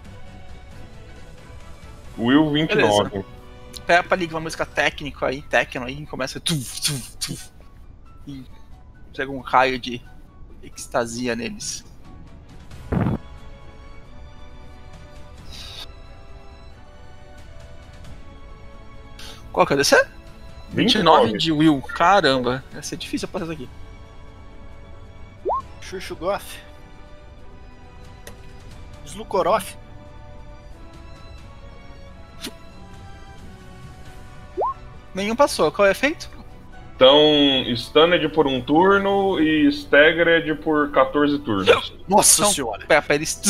Will vinte e nove. Peppa liga uma música técnico aí, techno aí, e começa tuf, tuf, tuf, e pega um raio de extasia neles. Qual que é o D C? vinte e nove de Will. Caramba, vai ser difícil passar isso aqui. Chuchu Goff. Slukorov. Nenhum passou. Qual é o efeito? Então, Stunned por um turno e Staggered por quatorze turnos. Nossa Não. senhora. Peppa, eles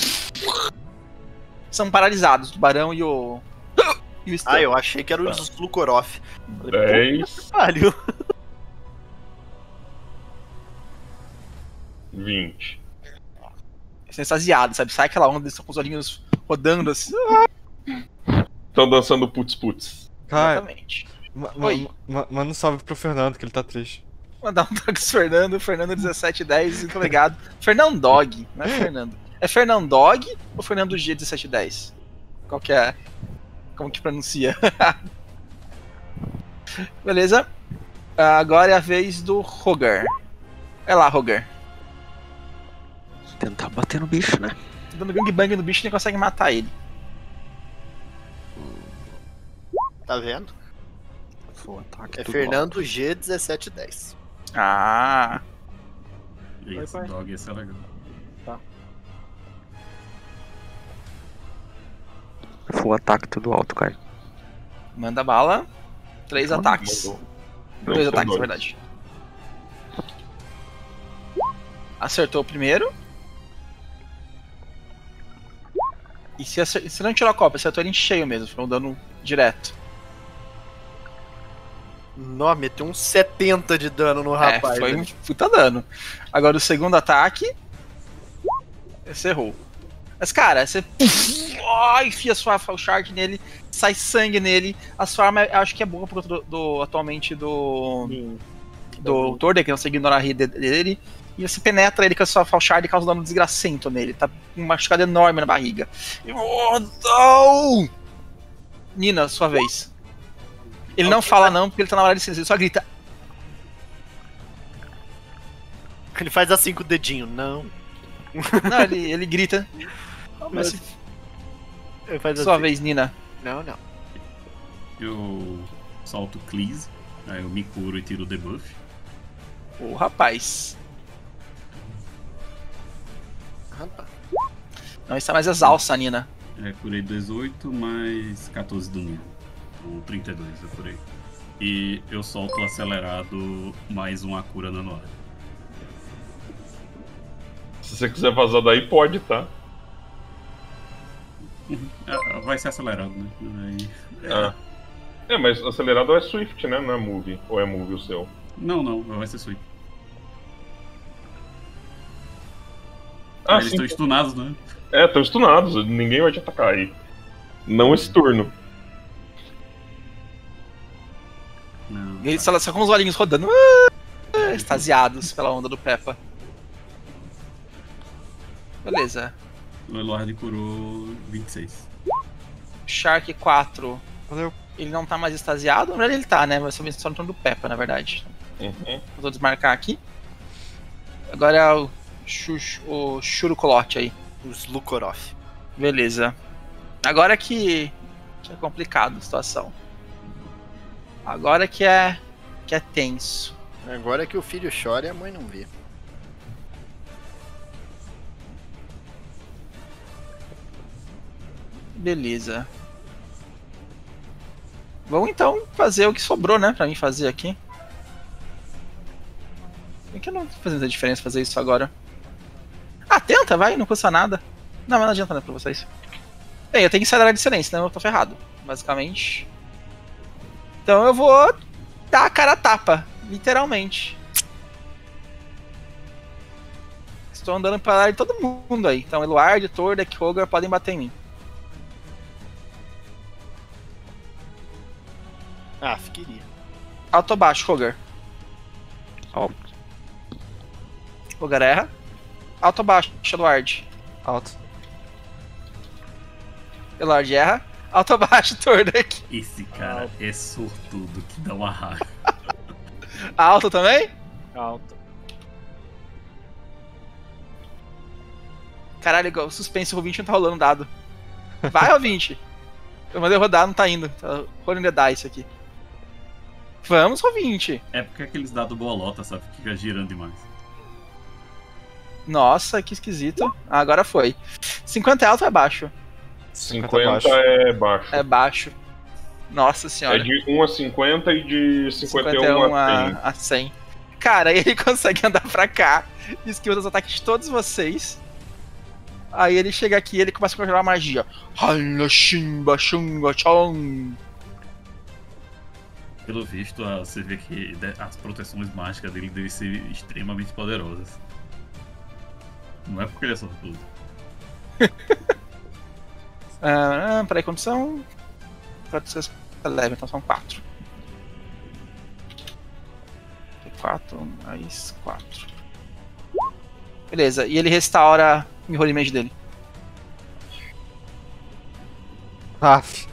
são paralisados, o Barão e o. E o Stan. Ah, eu achei que era o Slukorov. dez, Caralho. vinte. estão extasiados, sabe? Sai aquela onda, eles estão com os olhinhos rodando assim. Estão dançando putz-putz. Cara, Exatamente. ma- Oi. ma- ma- manda um salve pro Fernando, que ele tá triste. Mandar um toque pro Fernando, Fernando dezessete dez, muito obrigado. Fernandog, não é Fernando. É Fernandog ou Fernando G dezessete dez? Qual que é? Como que pronuncia? Beleza. Ah, agora é a vez do Roger. Vai lá, Roger. Tentar bater no bicho, né? Tô dando gangbang no bicho e nem consegue matar ele. Tá vendo? Full ataque. É tudo Fernando G dezessete dez. Ah, Esse pai. dog, esse é legal. alto. Full ataque tudo alto, cara. manda bala. Três Calma, ataques. Mandou. Dois Não, são ataques, na dois. verdade. Acertou o primeiro. E se, acer- se não tirou a copa, acertou ele em cheio mesmo. Foi um dano direto. Nó, meteu uns setenta de dano no rapaz. é, foi né? um puta dano. Agora o segundo ataque. Você errou. Mas, cara, você ó, enfia sua o shard nele, sai sangue nele. A sua arma eu acho que é boa por conta do, do- atualmente do. Sim. do Torder, que não consegue ignorar a rede dele. E você penetra ele com a sua falchard e causa um dano desgracento nele. Tá com um machucado enorme na barriga. E- Oh, não! Nina, sua vez. Ele não fala não, porque ele tá na hora de silêncio, ele só grita. Ele faz assim com o dedinho. Não. Não, ele, ele grita. Mas, Ele faz sua assim. vez, Nina. Não, não. Eu solto Clease, aí eu me curo e tiro o debuff. O rapaz Rapaz. não está mais exausta, Nina. É, curei dezoito mais quatorze do nível. Ou trinta e dois, eu curei. E eu solto o acelerado mais uma cura nanoária. Se você quiser vazar daí, pode, tá? É, vai ser acelerado, né? Aí... Ah. É, mas acelerado é Swift, né? Não é Move. Ou é Move o seu? Não, não, vai ser sweep. Ah, Ah, eles sim. estão stunados, né? É, estão stunados. Ninguém vai te atacar aí. Não esse turno. Não, E ele tá. só, só com os olhinhos rodando. Ah, extasiados pela onda do Peppa. Beleza. O Eluard curou vinte e seis. Shark quatro. Valeu. Ele não tá mais extasiado? Na verdade ele tá, né? Mas só no turno do Peppa, na verdade. Uhum. Vou desmarcar aqui. Agora é o, Xuxo, o Churucolote aí. Os Lukorov. Beleza. Agora que, que é complicado a situação. Agora que é que é tenso. Agora que o filho chora e a mãe não vê. Beleza. Vamos então fazer o que sobrou, né? Pra mim fazer aqui. Por que não tá fazendo a diferença fazer isso agora? Ah, tenta, vai, não custa nada. Não, mas não adianta nada pra vocês. Bem, eu tenho que sair da área de silêncio, senão eu tô ferrado, basicamente. Então eu vou dar a cara a tapa, literalmente. Estou andando para área de todo mundo aí. Então, Eluard, Tordek, Roger podem bater em mim. Ah, queria. Alto ou baixo, Roger? Alto. Roger erra. Alto ou baixo, Eluard? Alto. Eluard erra. Alto ou baixo, Tordek? Esse cara é sortudo que dá uma raiva. Alto também? Alto. Caralho, igual suspense, o vinte não tá rolando dado. Vai, Rô vinte. Eu mandei rodar, não tá indo. Tá rolling the dice aqui. Vamos, Rô vinte. É porque aqueles dados bolota, sabe? Fica girando demais. Nossa, que esquisito. Ah, agora foi. cinquenta é alto ou é baixo? cinquenta baixo. é baixo. É baixo. Nossa É senhora. de um a cinquenta e de cinquenta e um a cem. a cem. Cara, ele consegue andar pra cá, esquiva dos ataques de todos vocês. Aí ele chega aqui e ele começa a conjurar magia. Hanashimba Shunga Chong. Pelo visto, a- você vê que de- as proteções mágicas dele devem ser extremamente poderosas. Não é porque ele é sortudo. Ah, peraí, quantos são? quatro, seis, leve, então são quatro. quatro mais quatro. Beleza, e ele restaura o Mirror Image dele. Aff.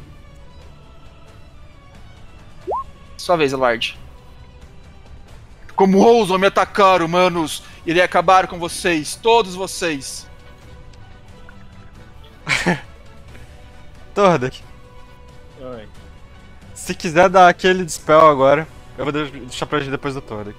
Sua vez, Eluard. Como ousam me atacar, humanos? Irei acabar com vocês, todos vocês. Tordek, Oi. se quiser dar aquele dispel agora, eu vou deixar pra gente depois do Tordek.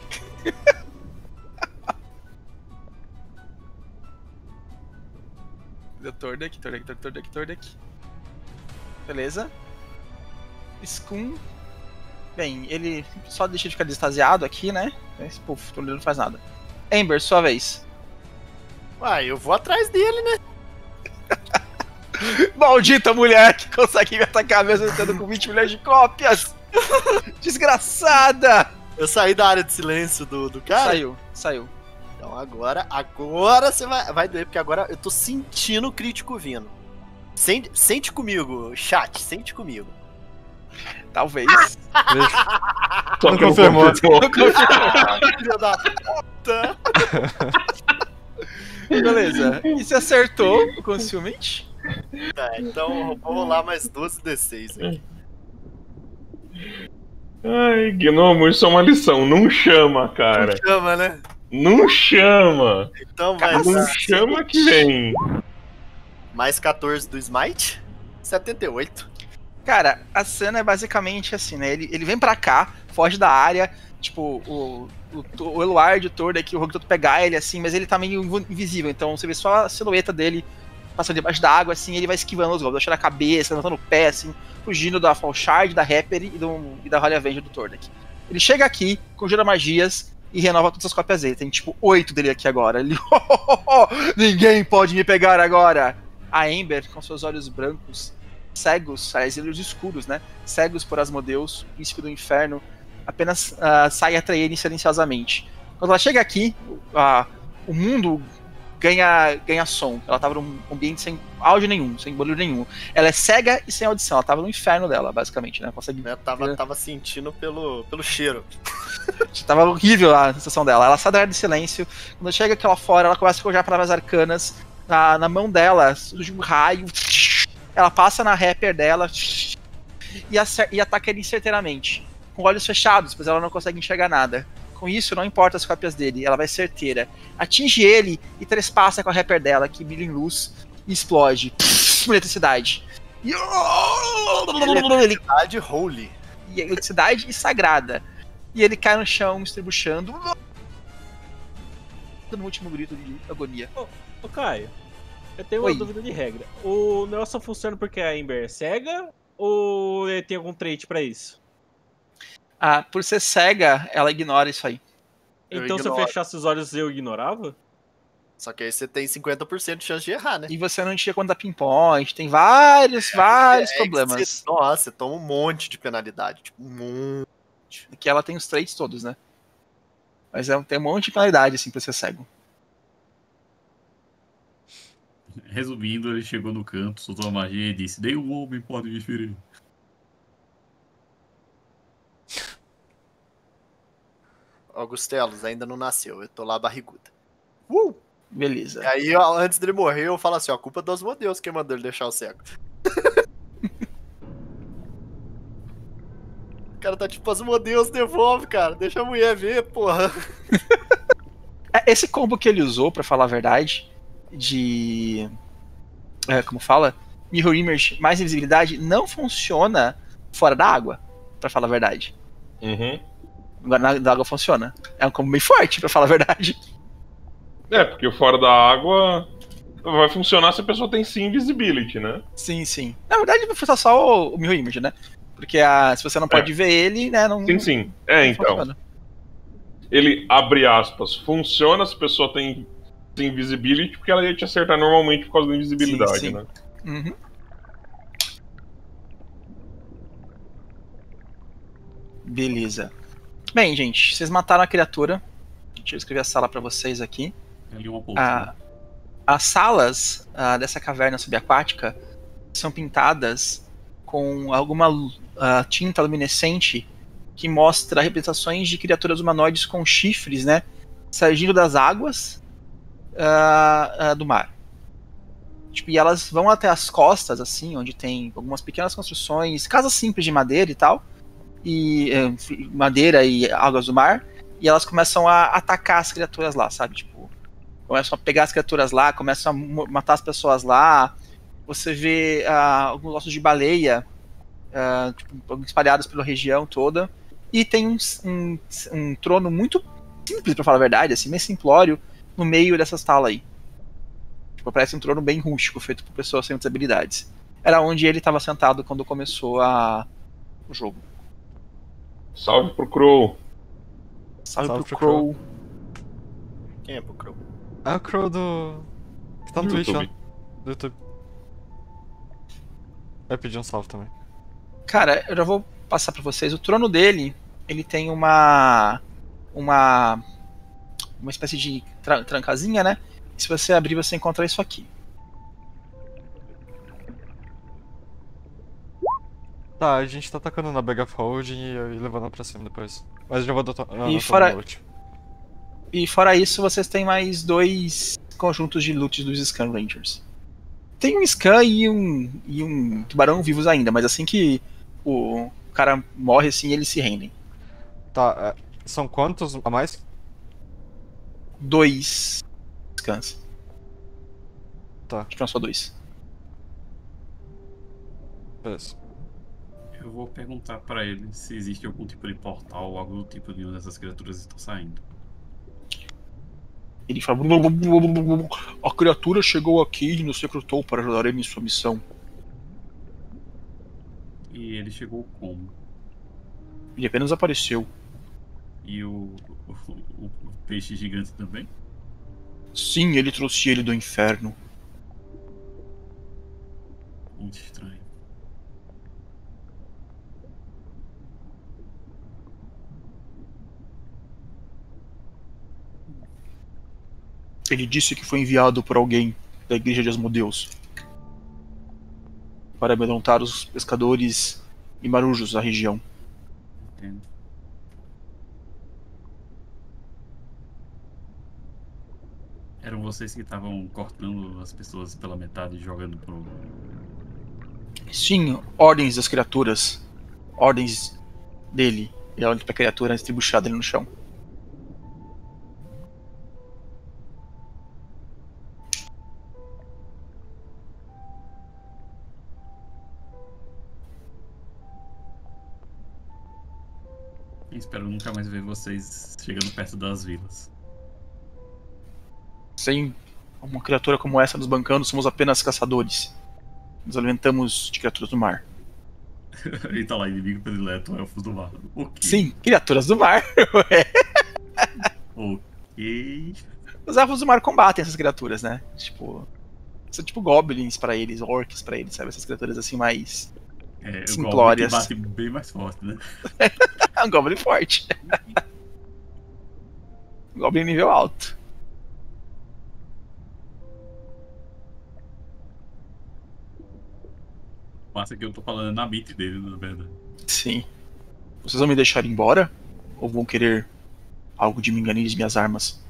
Tordek, Tordek, Tordek, Tordek. Beleza. Skun. Bem, ele só deixa de ficar extasiado aqui, né? Esse puf, o não faz nada. Ember, sua vez. Uai, eu vou atrás dele, né? Maldita mulher que consegue me atacar mesmo estando com vinte milhões de cópias! Desgraçada! Eu saí da área de silêncio do, do cara. Saiu, saiu. Então agora, agora você vai, vai doer, porque agora eu tô sentindo o crítico vindo. Sente, sente comigo, chat, sente comigo. Talvez. Só Não que eu confirmou. Filha da puta! Beleza. E você acertou o Concealment? Tá, então vou rolar mais doze D seis aqui. Ai, Gnomo, isso é uma lição. Não chama, cara. Chama, né? Não chama. Então vai Não dar chama que vem. mais quatorze do Smite, setenta e oito. Cara, a cena é basicamente assim, né? Ele, ele vem pra cá, foge da área, tipo, o, o, o Eluard, o Tordek, o Rogue todo pegar ele assim, mas ele tá meio invisível, então você vê só a silhueta dele passando debaixo da água, assim, ele vai esquivando os golpes, deixando a cabeça, levantando o pé, assim, fugindo da Fall Shard, da Rapper e, do, e da Holy Avenger do Tordek. Ele chega aqui, conjura magias e renova todas as cópias dele. Tem tipo oito dele aqui agora. Ele, oh, oh, oh, ninguém pode me pegar agora! A Ember, com seus olhos brancos, cegos, aliás, olhos escuros, né? Cegos por Asmodeus, príncipe do inferno, apenas uh, sai atrair ele silenciosamente. Quando ela chega aqui, uh, o mundo ganha, ganha som. Ela tava num ambiente sem áudio nenhum, sem barulho nenhum. Ela é cega e sem audição. Ela tava no inferno dela, basicamente, né? Consegue... Eu tava, tava sentindo pelo, pelo cheiro. Tava horrível a sensação dela. Ela sai da área de silêncio. Quando chega aqui lá fora, ela começa a forjar palavras arcanas. Na, na mão dela surge um raio. Ela passa na Rapper dela e, acer- e ataca ele certeiramente. Com olhos fechados, pois ela não consegue enxergar nada. Com isso, não importa as cópias dele, ela vai certeira. Atinge ele e trespassa com a Rapper dela, que brilha em luz e explode. Pff, eletricidade. E... Eletricidade holy. E eletricidade e sagrada. E ele cai no chão, estribuchando. No último grito de agonia. Ô Caio, eu tenho uma Oi. dúvida de regra. O negócio só funciona porque a Ember é cega? Ou ele tem algum trait pra isso? Ah, por ser cega, ela ignora isso aí. Eu Então se eu ignoro. fechasse os olhos eu ignorava? Só que aí você tem cinquenta por cento de chance de errar, né? E você não tinha conta pinpoint, tem vários, vários É que problemas. Você, nossa, você toma um monte de penalidade. Tipo, um monte. Que ela tem os traits todos, né? Mas é, tem um monte de penalidade, assim, pra ser cego. Resumindo, ele chegou no canto, soltou a magia e disse: "Nem o homem pode me ferir." Augustelos ainda não nasceu, eu tô lá barriguda. Uh! Beleza. E aí, ó, antes dele morrer, eu falo assim, ó, a culpa é do Asmodeus quem mandou ele deixar o cego. O cara tá tipo, Asmodeus, devolve, cara, deixa a mulher ver, porra. É, esse combo que ele usou, pra falar a verdade, de... É, como fala? Mirror Image mais invisibilidade, não funciona fora da água, pra falar a verdade. Uhum. Agora na da água funciona. É um combo bem forte, pra falar a verdade. É, porque fora da água vai funcionar se a pessoa tem sim invisibility, né? Sim, sim. Na verdade, vai funcionar só o, o Mirror Image, né? Porque a, se você não pode É. ver ele, né, não... Sim, sim. É, não então. funciona. Ele, abre aspas, funciona se a pessoa tem, tem invisibility, porque ela ia te acertar normalmente por causa da invisibilidade, Sim, sim. né? Uhum. Beleza. Bem, gente, vocês mataram a criatura. Deixa eu escrever a sala pra vocês aqui. Ali uma poltrona. Ah, As salas ah, dessa caverna subaquática são pintadas com alguma ah, tinta luminescente que mostra representações de criaturas humanoides com chifres, né, surgindo das águas ah, ah, do mar. Tipo, e elas vão até as costas, assim, onde tem algumas pequenas construções, casas simples de madeira e tal, e eh, madeira e águas do mar, e elas começam a atacar as criaturas lá, sabe? Tipo, começam a pegar as criaturas lá, começam a mo- matar as pessoas lá. Você vê ah, alguns ossos de baleia ah, tipo, espalhados pela região toda, e tem um, um, um trono muito simples, pra falar a verdade, assim, meio simplório, no meio dessa sala aí. Tipo, parece um trono bem rústico, feito por pessoas sem muitas habilidades. Era onde ele estava sentado quando começou a... o jogo. Salve pro Crow. Salve, Salve pro pro Crow. Quem é pro Crow? É o Crow do. Que tá no Do Twitch, YouTube. né? Do YouTube. Vai pedir um salve também. Cara, eu já vou passar pra vocês. O trono dele, ele tem uma... Uma... Uma espécie de tra trancazinha, né? E se você abrir, você encontra isso aqui. Tá, a gente tá atacando na Bag of Holding e, e levando pra cima depois. Mas eu já vou adotar. E fora- E fora isso, vocês têm mais dois conjuntos de loot dos Scan Rangers. Tem um Scan e um, e um tubarão vivos ainda, mas assim que o cara morre, assim, eles se rendem. Tá, é, são quantos a mais? Dois Scans. Tá, Acho que não só dois. beleza. Eu vou perguntar pra ele se existe algum tipo de portal ou algo do tipo de onde essas criaturas estão saindo. Ele fala: a criatura chegou aqui e nos recrutou para ajudar ele em sua missão. E ele chegou como? Ele apenas apareceu. E o, o, o- o peixe gigante também? Sim, ele trouxe ele do inferno. Muito estranho. Ele disse que foi enviado por alguém da igreja de Asmodeus para amedrontar os pescadores e marujos da região. Entendo. Eram vocês que estavam cortando as pessoas pela metade e jogando pro. Sim, ordens das criaturas. Ordens dele. E olha pra criatura estribuchada ali no chão. E espero nunca mais ver vocês chegando perto das vilas. Sem uma criatura como essa nos bancando, somos apenas caçadores. Nos alimentamos de criaturas do mar. E tá lá, inimigo predileto, elfos do mar. Ok. Sim, criaturas do mar. Ok. Os elfos do mar combatem essas criaturas, né? Tipo, são tipo goblins pra eles, orcs pra eles, sabe? Essas criaturas assim mais... É, o Simplórias. Goblin que bate bem mais forte, né? É um goblin forte. Goblin nível alto. Massa que eu tô falando na mente dele, na verdade. Sim. Vocês vão me deixar ir embora? Ou vão querer algo de minganis minhas armas?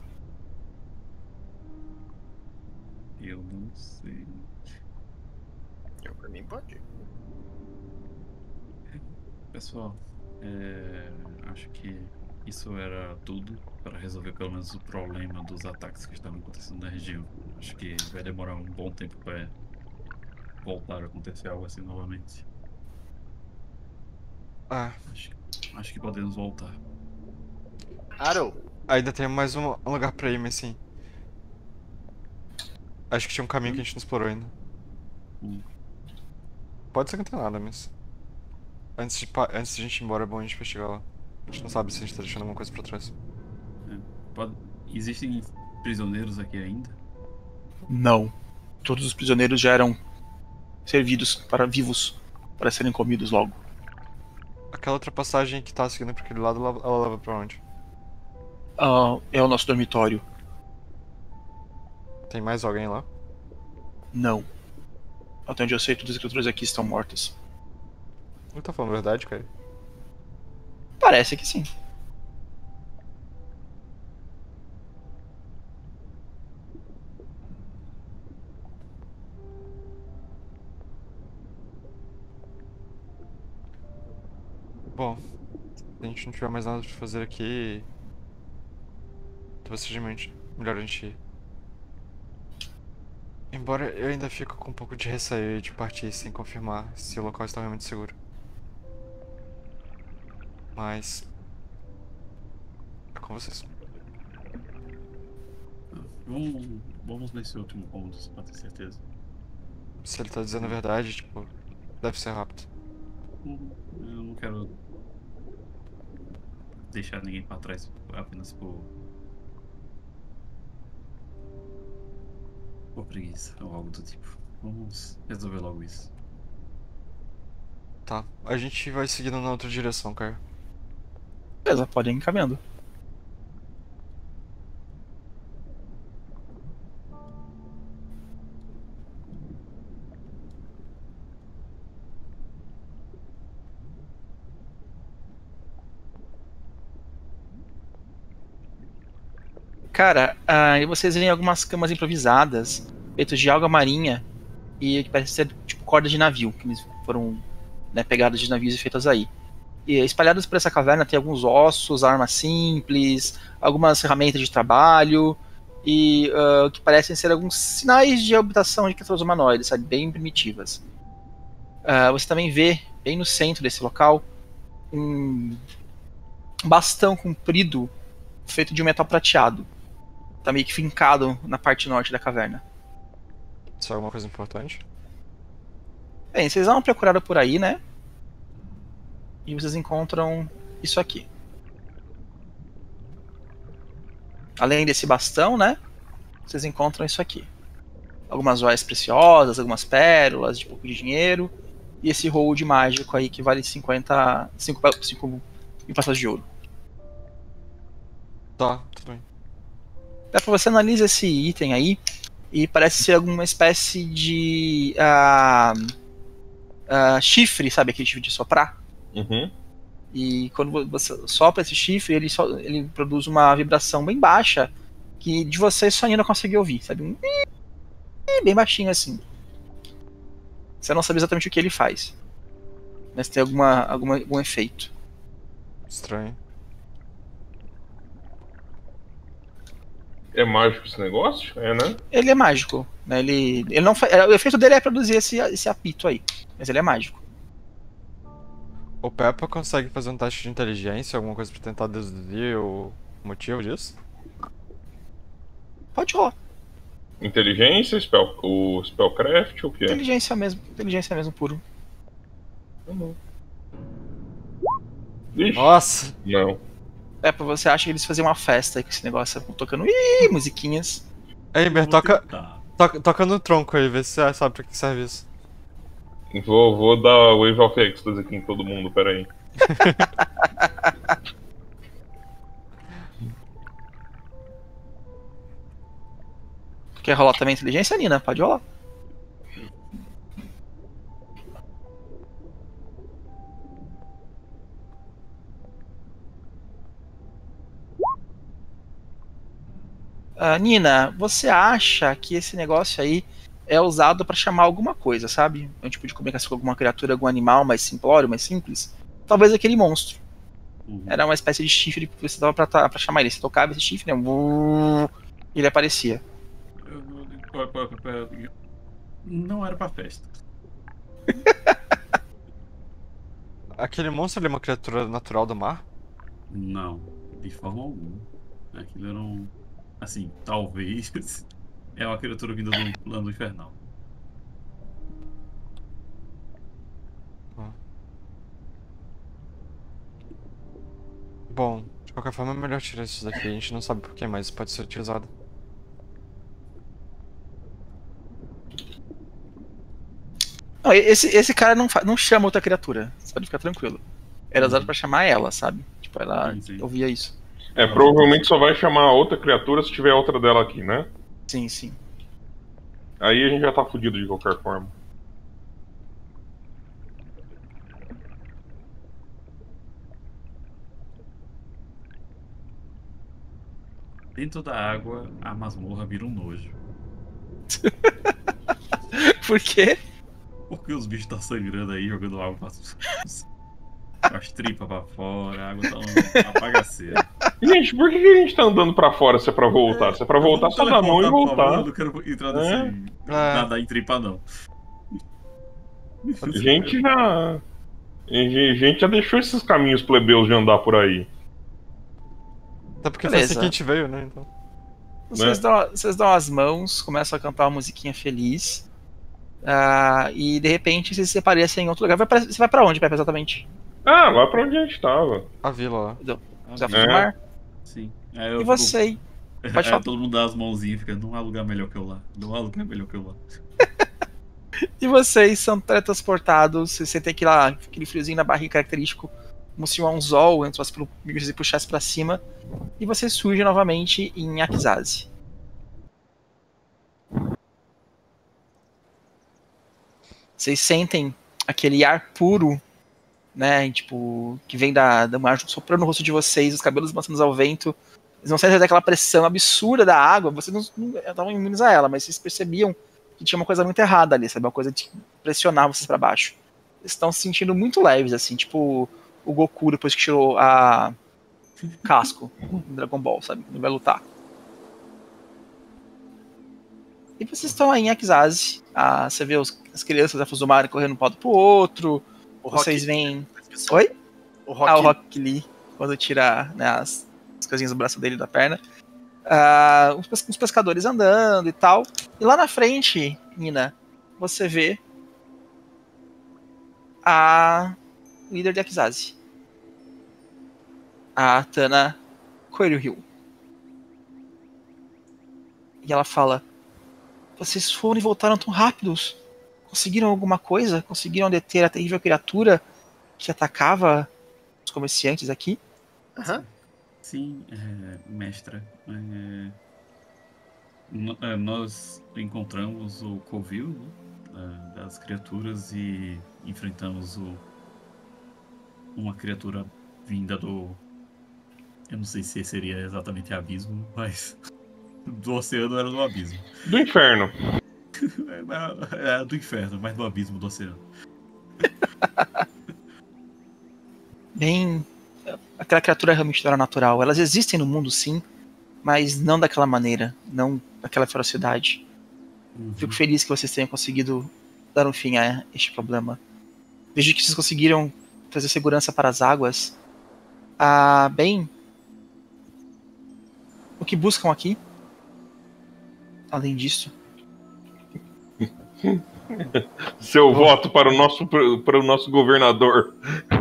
Eu não sei. Eu, por mim, pode. Pessoal, é, acho que isso era tudo para resolver pelo menos o problema dos ataques que estavam acontecendo na região. Acho que vai demorar um bom tempo para voltar a acontecer algo assim novamente. Ah, Acho, acho que podemos voltar. Arrow, ainda tem mais um, um lugar pra ir, mas sim. Acho que tinha um caminho que a gente não explorou ainda. Hum. Pode ser que não tenha nada, mas. Antes de, pa- antes de a gente ir embora, é bom a gente investigar lá. A gente não sabe se a gente tá deixando alguma coisa pra trás. Pode- Existem prisioneiros aqui ainda? Não. Todos os prisioneiros já eram servidos para vivos, para serem comidos logo. Aquela outra passagem que tá seguindo pra aquele lado, ela, ela leva pra onde? Ah, é o nosso dormitório. Tem mais alguém lá? Não. Até onde eu sei, todas as criaturas aqui estão mortas. Não tá falando a verdade, cara. Parece que sim. Bom, se a gente não tiver mais nada pra fazer aqui, talvez seja melhor a gente ir. Embora eu ainda fico com um pouco de receio de partir sem confirmar se o local está realmente seguro. Mas... é com vocês. Vamos, vamos nesse último cômodo, pra ter certeza. Se ele tá dizendo a verdade, tipo, deve ser rápido. Eu não quero deixar ninguém pra trás apenas por... por preguiça ou algo do tipo. Vamos resolver logo isso. Tá, a gente vai seguindo na outra direção, cara. Beleza, podem ir encaminhando. Cara, aí vocês veem algumas camas improvisadas, feitas de alga marinha e que parece ser tipo cordas de navio, que eles foram, né, pegadas de navios e feitas aí. E espalhadas por essa caverna tem alguns ossos, armas simples, algumas ferramentas de trabalho e uh, que parecem ser alguns sinais de habitação de criaturas humanoides, sabe, bem primitivas. Uh, você também vê, bem no centro desse local, um bastão comprido feito de um metal prateado. Tá meio que fincado na parte norte da caverna. Isso é alguma coisa importante? Bem, vocês dão uma procurada por aí, né? E vocês encontram isso aqui. Além desse bastão, né? Vocês encontram isso aqui. Algumas joias preciosas, algumas pérolas, de pouco de dinheiro. E esse hold mágico aí que vale cinquenta... cinco mil passagens de ouro. Tá, tudo bem. Dá pra você analisar esse item aí e parece ser alguma espécie de uh, uh, chifre, sabe aquele chifre de soprar? Uhum. E quando você sopra esse chifre, ele, só, ele produz uma vibração bem baixa que de você só ainda consegue ouvir, sabe? Um bem baixinho assim. Você não sabe exatamente o que ele faz, mas tem alguma, alguma, algum efeito. Estranho. É mágico esse negócio? É, né? Ele é mágico, né? Ele, ele não fa... O efeito dele é produzir esse, esse apito aí, mas ele é mágico. O Peppa consegue fazer um teste de inteligência, alguma coisa pra tentar deduzir o motivo disso? Pode rolar. Inteligência, spell, o Spellcraft, o quê? Inteligência mesmo, inteligência mesmo puro. Ixi, Nossa! não. É, pra você acha que eles faziam uma festa aí com esse negócio, tocando ih, musiquinhas. Ei, Ber, Vou toca, tentar. toca, toca no tronco aí, vê se você sabe pra que serve isso. Vou, vou dar Wave of Ecstasy aqui em todo mundo, peraí. Quer rolar também inteligência, Nina? Pode rolar. Uh, Nina, você acha que esse negócio aí é usado pra chamar alguma coisa, sabe? É um tipo de comunicação com alguma criatura, algum animal mais simplório, mais simples? Talvez aquele monstro. Uhum. Era uma espécie de chifre que você dava pra, pra chamar ele. Você tocava esse chifre, né? E ele aparecia. Eu- eu- eu- eu- eu- Não era pra festa. Aquele monstro ali é uma criatura natural do mar? Não, de forma alguma. Aquilo era um. Assim, talvez. É uma criatura vinda do plano infernal. Bom, de qualquer forma é melhor tirar isso daqui, a gente não sabe por que mais isso pode ser utilizado. Não, esse, esse cara não, fa- não chama outra criatura. Você pode ficar tranquilo. Era usado pra chamar ela, sabe? Tipo, ela Sim, sim. ouvia isso. É, provavelmente só vai chamar outra criatura se tiver outra dela aqui, né? Sim, sim. Aí a gente já tá fudido de qualquer forma. Dentro da água, a masmorra vira um nojo. Por quê? Porque os bichos estão sangrando aí, jogando água pra... as tripas pra fora, a água tá uma bagaceira. Gente, por que que a gente tá andando pra fora se é pra voltar? Se é pra voltar, Vamos só dá a mão e teleportar, por favor, voltar. Eu não quero entrar É. nesse... É. nadar em tripa, não. A gente já. A gente já deixou esses caminhos plebeus de andar por aí. Até porque Beleza. foi assim que a gente veio, né? Então. Vocês, Né? dão, vocês dão as mãos, começam a cantar uma musiquinha feliz. ah, e de repente vocês se aparecem em outro lugar. Vai pra- você vai pra onde, Pepe, exatamente? Ah, lá pra onde a gente tava. A vila lá. Você vai É. pro mar? Sim. Aí eu E fico- você? Pode é, falar. todo mundo dá as mãozinhas e fica, não há lugar melhor que eu lá. Não há lugar melhor que eu lá. E vocês são teletransportados. Você tem que ir lá, aquele friozinho na barriga característico, como se um anzol entrasse pelo e puxasse pra cima. E você surge novamente em Akizazi. Vocês sentem aquele ar puro, né? Tipo, que vem da, da mar soprando no rosto de vocês, os cabelos balançando ao vento. Vocês não sentem aquela pressão absurda da água. Vocês não, não estavam imunes a ela, mas vocês percebiam que tinha uma coisa muito errada ali, sabe? Uma coisa de pressionar vocês pra baixo. Vocês estão se sentindo muito leves, assim, tipo o Goku depois que tirou a casco no Dragon Ball, sabe? Não vai lutar. E vocês estão aí em Akizazi. Ah, você vê os, as crianças da Fuzumari correndo um lado pro outro. O Vocês Rock- veem. Oi? O Rock, Ah, o Rock Lee, quando tira, né, as, as coisinhas do braço dele e da perna. Ah, os, pes- os pescadores andando e tal. E lá na frente, Nina, você vê a líder de Akizazi. A Tana Coelho Hill. E ela fala: vocês foram e voltaram tão rápidos. Conseguiram alguma coisa? Conseguiram deter a terrível criatura que atacava os comerciantes aqui? Aham. Sim, é, mestra. É, no- é, nós encontramos o covil, né, da- das criaturas e enfrentamos o, uma criatura vinda do... Eu não sei se seria exatamente abismo, mas do oceano era do abismo. Do inferno. É, é do inferno, mas do abismo do oceano. Bem, aquela criatura realmente não era natural. Elas existem no mundo, sim, mas não daquela maneira, não daquela ferocidade. Uhum. Fico feliz que vocês tenham conseguido dar um fim a este problema. Vejo que vocês conseguiram trazer segurança para as águas. Ah, bem, o que buscam aqui? Além disso, Seu voto para o nosso, para o nosso governador.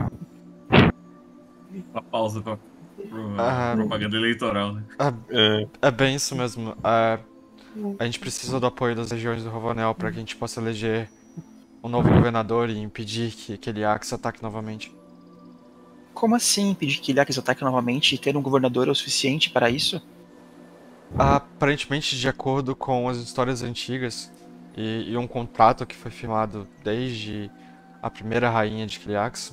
Uma pausa pra, pra Ah. propaganda eleitoral, né? É, É bem isso mesmo. É, a gente precisa do apoio das regiões do Rovanel para que a gente possa eleger um novo governador e impedir que aquele Axe ataque novamente. como assim pedir que Ilhaques ataque novamente e ter um governador é o suficiente para isso? Aparentemente, de acordo com as histórias antigas e, e um contrato que foi firmado desde a primeira rainha de Kiliax,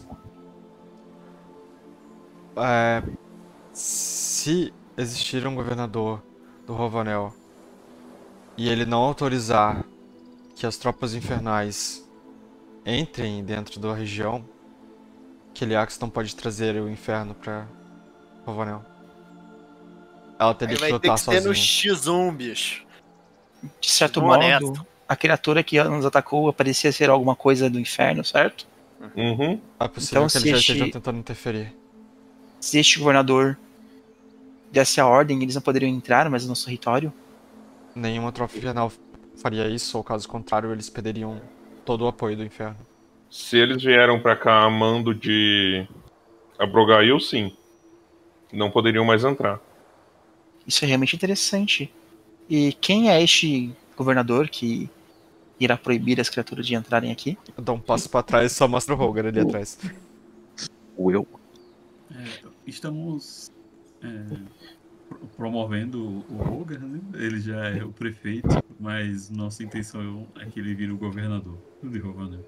é, se existir um governador do Rovanel e ele não autorizar que as tropas infernais entrem dentro da região, Kiliax não pode trazer o inferno pra Rovanel. Ela teria Aí que vai ter lutar que ser sozinha. no X um, bicho. De certo Bom, modo, honesto. a criatura que nos atacou parecia ser alguma coisa do inferno, certo? uhum. É possível Então, que se eles já este- estejam tentando interferir. Se este governador desse a ordem, eles não poderiam entrar mais no nosso território? Nenhuma tropa infernal faria isso, ou caso contrário, eles perderiam todo o apoio do inferno. Se eles vieram pra cá amando de Abrogail, sim. Não poderiam mais entrar. Isso é realmente interessante. E quem é este governador que irá proibir as criaturas de entrarem aqui? Eu dou um passo pra trás e só mostro o Roger ali atrás. O eu. É, estamos é, pro- promovendo o Rogar, né? Ele já é o prefeito, mas nossa intenção é que ele vire o governador de Rovanel.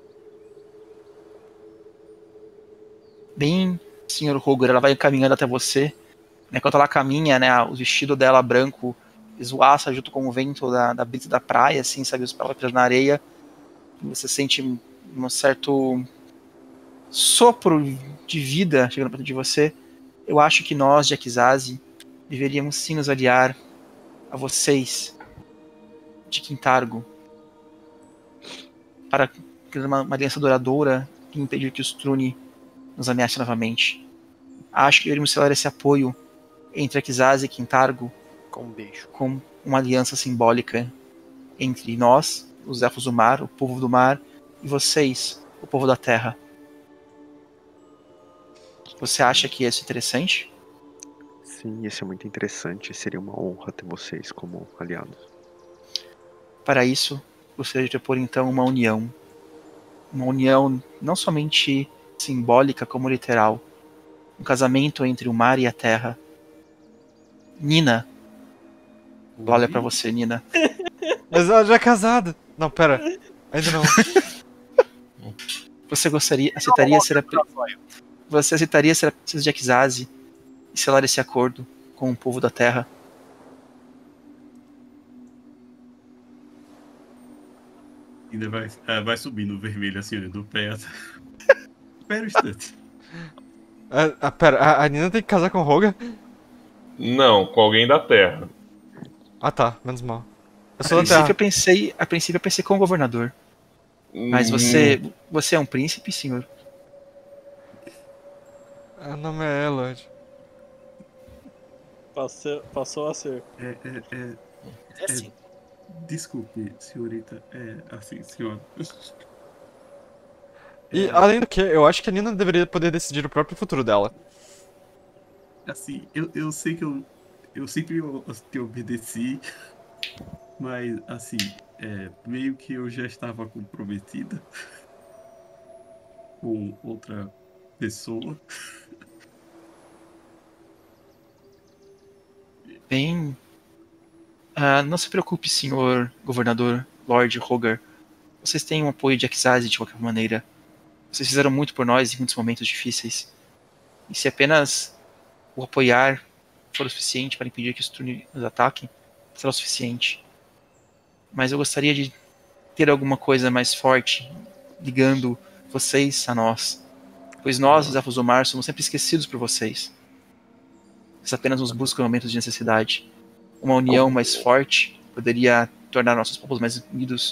Bem, senhor Roger, ela vai caminhando até você. Né, Enquanto ela caminha, né, o vestido dela branco esvoaça junto com o vento da, da brisa da praia, assim, sabe, os pés na areia. Você sente um certo sopro de vida chegando perto de você. Eu acho que nós, de Akizazi, deveríamos sim nos aliar a vocês de Quintargo para criar uma, uma aliança duradoura e impedir que os Trune nos ameace novamente. Acho que deveríamos selar esse apoio entre Akizazi e Quintargo Com um beijo. com uma aliança simbólica entre nós, os Elfos do Mar, o povo do mar, e vocês, o povo da Terra. Você acha que isso é interessante? Sim, isso é muito interessante. Seria uma honra ter vocês como aliados. Para isso, gostaria de propor então uma união. Uma união não somente simbólica como literal. Um casamento entre o mar e a terra. Nina. Ela olha pra você, Nina. Mas ela já é casada. Não, pera. Ainda não. Você gostaria, aceitaria ser a, você aceitaria ser a princesa de Akizazi e selar esse acordo com o povo da terra? Ainda vai, ah, vai subindo o vermelho assim, olha, do pé até. Espera um instante. Ah, ah, pera, a, a Nina tem que casar com o Roger? Não, com alguém da Terra. Ah tá, menos mal. Eu A sou da princípio, eu Terra. pensei, a princípio eu pensei com o governador. Mas você, você é um príncipe, senhor? O nome é Elod. Passou, passou a ser. É, é, é, É sim. desculpe, senhorita. É assim, senhora. E É, além do que, eu acho que a Nina deveria poder decidir o próprio futuro dela. assim, eu, eu sei que eu, eu sempre o- te obedeci, mas assim, é, meio que eu já estava comprometida com outra pessoa. Bem, ah, não se preocupe, senhor governador, Lord Rogar. Vocês têm o apoio de Akizazi de qualquer maneira. Vocês fizeram muito por nós em muitos momentos difíceis. E se apenas o apoiar for o suficiente para impedir que os Trune nos ataquem, será o suficiente. Mas eu gostaria de ter alguma coisa mais forte ligando vocês a nós. Pois nós, os Elfos do Mar, somos sempre esquecidos por vocês. Vocês apenas nos buscam em momentos de necessidade. Uma união mais forte poderia tornar nossos povos mais unidos.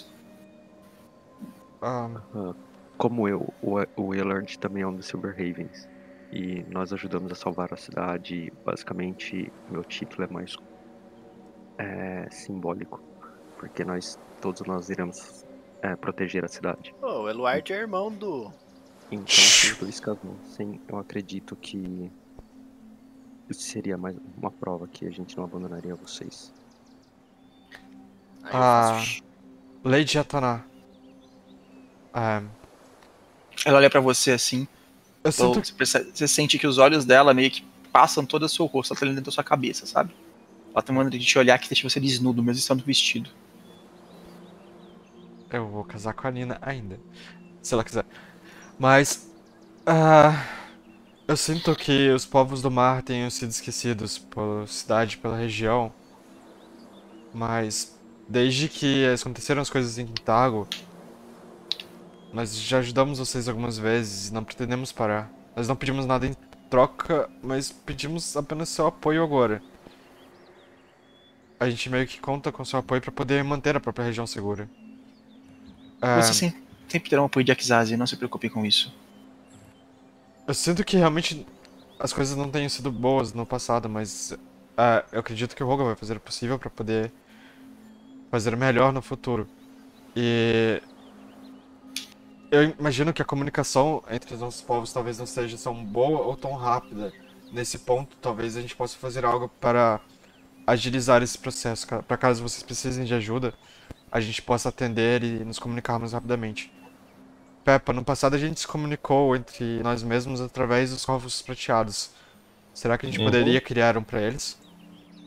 Ah, Ah, como eu, o, o Willard também é um dos Silver Ravens. E nós ajudamos a salvar a cidade. Basicamente, meu título é mais é, simbólico. Porque nós, todos nós iremos é, proteger a cidade. Pô, o Eluard é irmão do. Então, sim, por isso que eu, sim, eu acredito que isso seria mais uma prova que a gente não abandonaria vocês. Aí eu Ah. faço. Lady Ataná. Ah, Ela olha pra você assim. eu Então, sinto você, percebe- você sente que os olhos dela meio que passam todo o seu rosto, ela tá dentro da sua cabeça, sabe? Ela tem uma maneira de te olhar que deixa você desnudo, mesmo estando vestido. Eu vou casar com a Nina ainda. Se ela quiser. Mas. Ah, eu sinto que os povos do mar tenham sido esquecidos pela cidade, pela região. Mas. Desde que aconteceram as coisas em Quintago. Nós já ajudamos vocês algumas vezes e não pretendemos parar. Nós não pedimos nada em troca, mas pedimos apenas seu apoio agora. A gente meio que conta com seu apoio para poder manter a própria região segura. Ah, Você sempre, sempre terá um apoio de Akizazi, não se preocupe com isso. eu sinto que realmente as coisas não tenham sido boas no passado, mas ah, eu acredito que o Roga vai fazer o possível para poder fazer melhor no futuro. E eu imagino que a comunicação entre os nossos povos talvez não seja tão boa ou tão rápida. Nesse ponto, talvez a gente possa fazer algo para agilizar esse processo, para caso vocês precisem de ajuda, a gente possa atender e nos comunicarmos rapidamente. Peppa, no passado a gente se comunicou entre nós mesmos através dos corvos prateados. Será que a gente Uhum. poderia criar um para eles?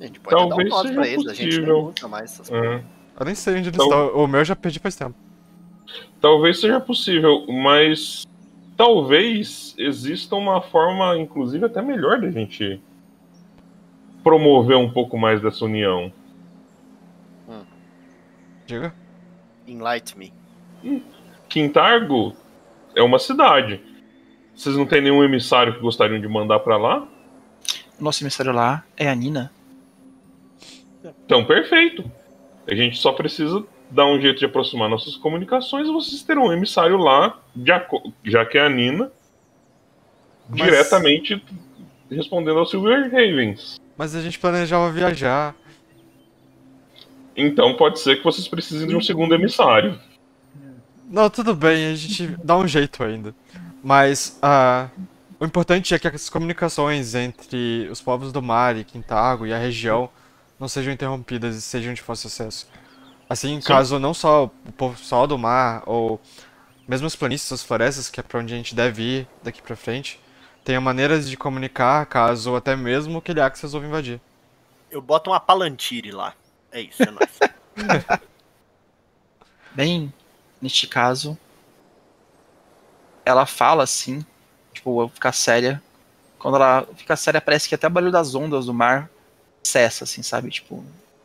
A gente pode dar um Talvez nome seja pra eles, a gente nem possível. usa mais essas É. Eu nem sei onde eles Então- estão. O meu eu já perdi faz tempo. Talvez seja possível, mas talvez exista uma forma, inclusive, até melhor da gente promover um pouco mais dessa união. Diga. Enlight me. Quintargo é uma cidade. Vocês não têm nenhum emissário que gostariam de mandar pra lá? O nosso emissário lá é a Nina. Então, perfeito. A gente só precisa dar um jeito de aproximar nossas comunicações e vocês terão um emissário lá, de aco- já que é a Nina, Mas- diretamente respondendo aos Silver Ravens. Mas a gente planejava viajar. Então pode ser que vocês precisem de um segundo emissário. Não, tudo bem, a gente dá um jeito ainda. Mas ah, o importante é que as comunicações entre os povos do mar e Quintargo e a região não sejam interrompidas e sejam de fácil acesso. Assim, Sim. caso não só o povo só do mar, ou mesmo as planícies, as florestas, que é pra onde a gente deve ir daqui pra frente, tenham maneiras de comunicar caso até mesmo o Keliax resolva invadir. Eu boto uma Palantire lá. É isso, é nóis. Bem, neste caso, ela fala assim, tipo, ficar séria. Quando ela fica séria, parece que até o barulho das ondas do mar cessa, assim, sabe? Tipo.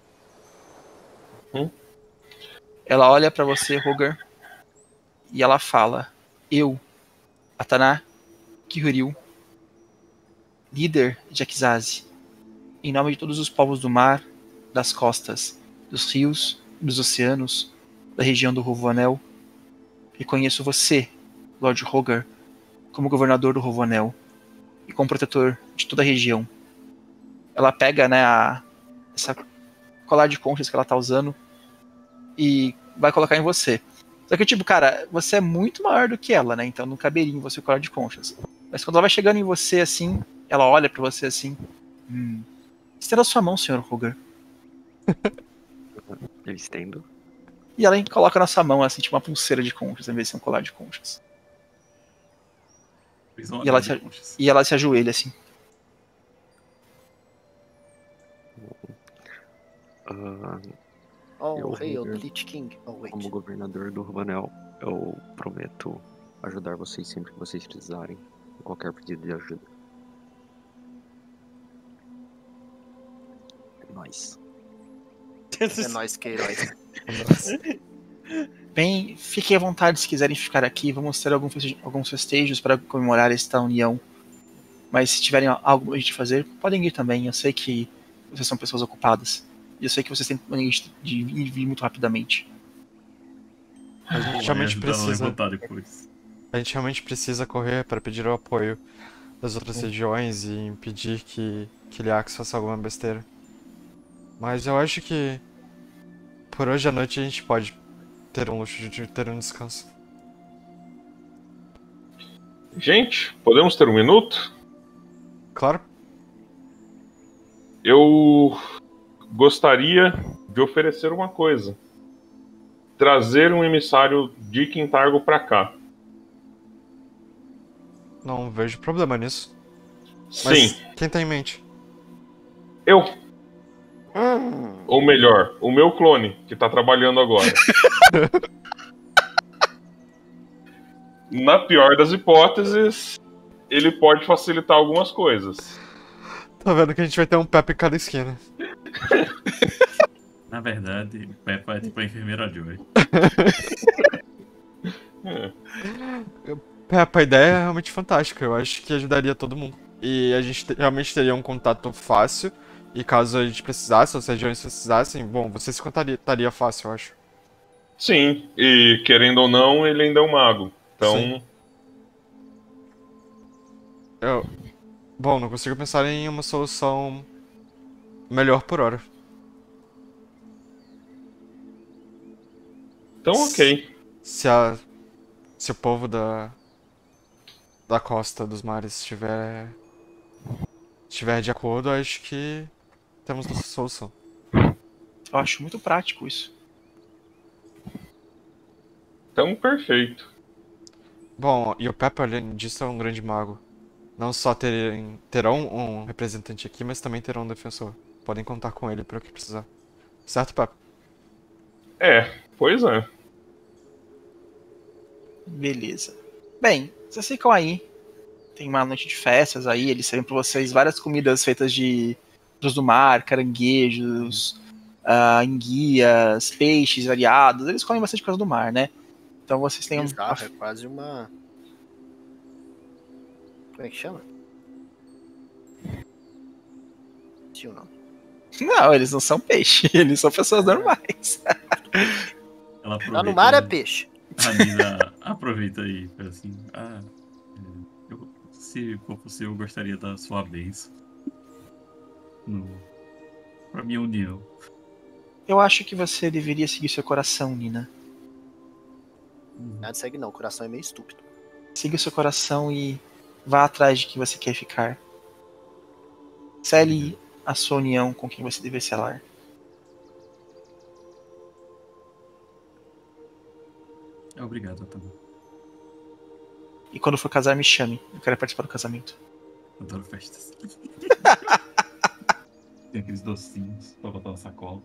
Hum? Ela olha pra você, Rogar, e ela fala: Eu, Ataná Kihuril, líder de Akizazi, em nome de todos os povos do mar, das costas, dos rios, dos oceanos, da região do Rovoanel, reconheço você, Lord Rogar, como governador do Rovoanel e como protetor de toda a região. Ela pega, né, a, essa colar de conchas que ela tá usando e vai colocar em você. Só que, tipo, cara, você é muito maior do que ela, né? Então não caberia em você o colar de conchas. Mas quando ela vai chegando em você, assim, ela olha pra você assim. Hum, estenda a sua mão, senhor Rogar. Eu estendo. E ela coloca na sua mão, assim, tipo uma pulseira de conchas, em vez de ser um colar de conchas. Fiz uma E ela, de se, conchas. e ela se ajoelha, assim. Ah, Oh, Eu, hail, Rogar, Lich King. Oh, wait. como governador do Rubanel, eu prometo ajudar vocês sempre que vocês precisarem, em qualquer pedido de ajuda. É nóis. É nóis que heróis. Bem, fiquem à vontade se quiserem ficar aqui. Vamos ter algum feste- alguns festejos para comemorar esta união. Mas se tiverem algo pra gente fazer, podem ir também. Eu sei que vocês são pessoas ocupadas. E eu sei que vocês têm maneira de de ir e vir muito rapidamente. A gente Vou realmente ajudar a precisa. levantar depois. A gente realmente precisa correr para pedir o apoio das outras regiões e impedir que Keliax faça alguma besteira. Mas eu acho que por hoje à noite a gente pode ter um luxo de ter um descanso. Gente, podemos ter um minuto? Claro. Eu gostaria de oferecer uma coisa. Trazer um emissário de Quintargo pra cá. Não vejo problema nisso. Mas Sim, quem tem em mente? eu. Ou melhor, o meu clone, que tá trabalhando agora. Na pior das hipóteses, ele pode facilitar algumas coisas. Tá vendo que a gente vai ter um Pepe em cada esquina. Na verdade, o Peppa é tipo a enfermeira Joy. É. Pepe, a ideia é realmente fantástica. Eu acho que ajudaria todo mundo. E a gente te- realmente teria um contato fácil. E caso a gente precisasse, ou as regiões precisassem, bom, você se contaria fácil, eu acho. Sim, e querendo ou não, ele ainda é um mago. Então, Sim. Eu... Bom, não consigo pensar em uma solução melhor por hora. então ok. Se a... Se o povo da... Da costa dos mares estiver... Estiver de acordo, acho que temos nossa solução. Eu acho muito prático isso. Então, perfeito. Bom, e o Pepe, além disso, é um grande mago. Não só terem, terão um representante aqui, mas também terão um defensor. podem contar com ele para o que precisar. Certo, Pepe? É, pois é. Beleza. Bem, vocês ficam aí. Tem uma noite de festas aí, eles servem pra vocês várias comidas feitas de frutos do mar, caranguejos, uh, enguias, peixes variados. Eles comem bastante coisa do mar, né? Então vocês têm um... Bizarro, é quase uma... Como é que chama? Tio, não. Não, eles não são peixe, eles são pessoas normais. Ela Lá no mar é peixe. A Nina aproveita aí, fala assim, ah, eu, se for possível, eu gostaria da sua bênção. No, pra minha união. Eu acho que você deveria seguir seu coração, Nina. Nada segue não, o coração é meio estúpido. Siga o seu coração e vá atrás de quem você quer ficar. Cele a sua união com quem você deve selar. Obrigado, Otávio. E quando for casar, me chame. Eu quero participar do casamento. Adoro festas. Tem aqueles docinhos pra botar na sacola.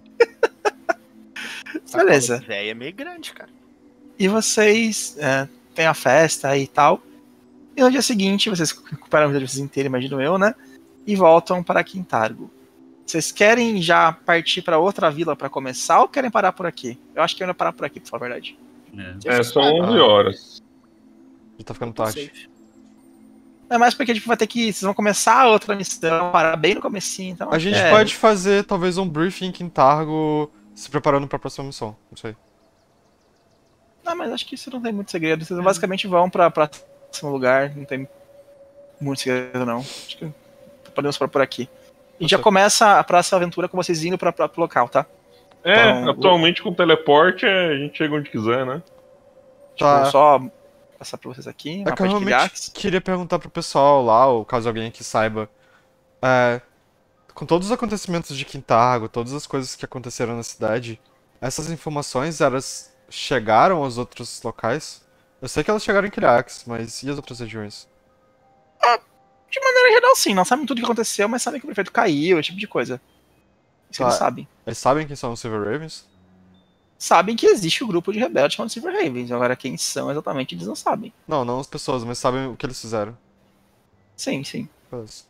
Beleza. Véia é meio grande, cara. E vocês é, têm a festa aí e tal. E no dia seguinte, vocês recuperam a vida de vocês inteira, imagino eu, né? E voltam para Quintargo. Vocês querem já partir para outra vila para começar ou querem parar por aqui? Eu acho que eu ia parar por aqui, pra falar a verdade. É, É, são onze horas. Já tá ficando tarde. Safe. É mais porque tipo, vai ter que. Vocês vão começar a outra missão, parar bem no comecinho, então. A gente é, pode fazer talvez um briefing em Quintargo se preparando pra próxima missão. Não sei. Não, mas acho que isso não tem muito segredo. Vocês basicamente vão pra próximo lugar, não tem muito segredo não. Acho que podemos parar por aqui. E já começa a próxima aventura com vocês indo pra próprio local, tá? É, Então, atualmente com teleporte a gente chega onde quiser, né? Tipo, Tá. só passar pra vocês aqui. É Uma que eu parte de realmente Quilhax. queria perguntar pro pessoal lá, ou caso alguém aqui saiba. É, com todos os acontecimentos de Quintargo, todas as coisas que aconteceram na cidade, essas informações, elas chegaram aos outros locais? Eu sei que elas chegaram em Quilhax, mas e as outras regiões? De maneira geral, sim. Não sabem tudo o que aconteceu, mas sabem que o prefeito caiu, esse tipo de coisa. Isso Tá. eles sabem. Eles sabem quem são os Silver Ravens? Sabem que existe o grupo de rebeldes chamado Silver Ravens. Agora, quem são exatamente, eles não sabem. Não, não as pessoas, mas sabem o que eles fizeram. Sim, sim. Beleza.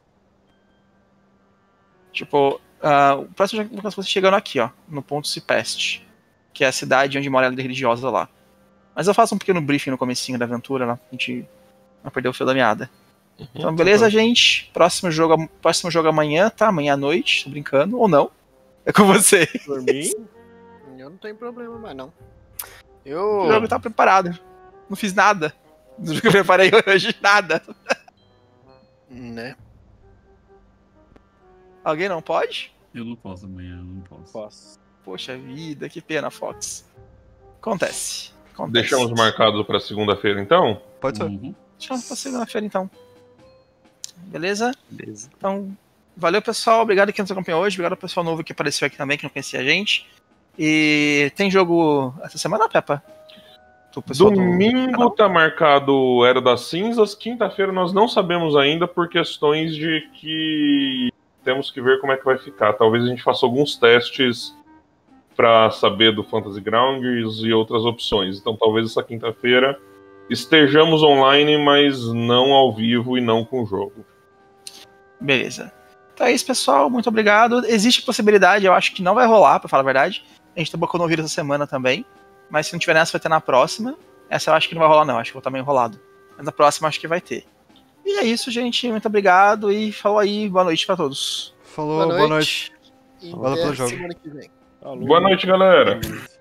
Tipo, ah, o próximo já você chegando aqui, ó, no ponto Cipeste, que é a cidade onde mora a líder religiosa lá. Mas eu faço um pequeno briefing no comecinho da aventura, lá, pra gente não perder o fio da meada. Então, beleza, gente? Próximo jogo, próximo jogo amanhã, tá? Amanhã à noite, tô brincando, ou não. É com você. Por mim, Eu não tenho problema mais, não. O Eu... jogo tá preparado. Não fiz nada. Do jogo que eu preparei hoje, nada. Né? Alguém não pode? Eu não posso amanhã, eu não posso. posso. Poxa vida, que pena, Fox. Acontece. Acontece. Deixamos marcado pra segunda-feira, então? Pode ser. Uhum. Deixamos pra segunda-feira, então. Beleza? Beleza. Então, valeu, pessoal. Obrigado quem nos acompanhou hoje. Obrigado ao pessoal novo que apareceu aqui também, que não conhecia a gente. E tem jogo essa semana, Peppa? Do pessoal do Domingo canal? tá marcado Era das Cinzas. Quinta-feira nós não sabemos ainda por questões de que temos que ver como é que vai ficar. Talvez a gente faça alguns testes pra saber do Fantasy Grounds e outras opções. Então talvez essa quinta-feira estejamos online, mas não ao vivo e não com o jogo. Beleza. Então é isso, pessoal. Muito obrigado. Existe possibilidade, eu acho que não vai rolar, pra falar a verdade. A gente tá bocando ouvir essa semana também. Mas se não tiver nessa, vai ter na próxima. Essa eu acho que não vai rolar, não. Acho que vou estar meio enrolado. Mas na próxima acho que vai ter. E é isso, gente. Muito obrigado. E falou aí. Boa noite pra todos. Falou, boa noite. E Valeu até pelo jogo. semana que vem. Falou. Boa noite, galera. Boa noite.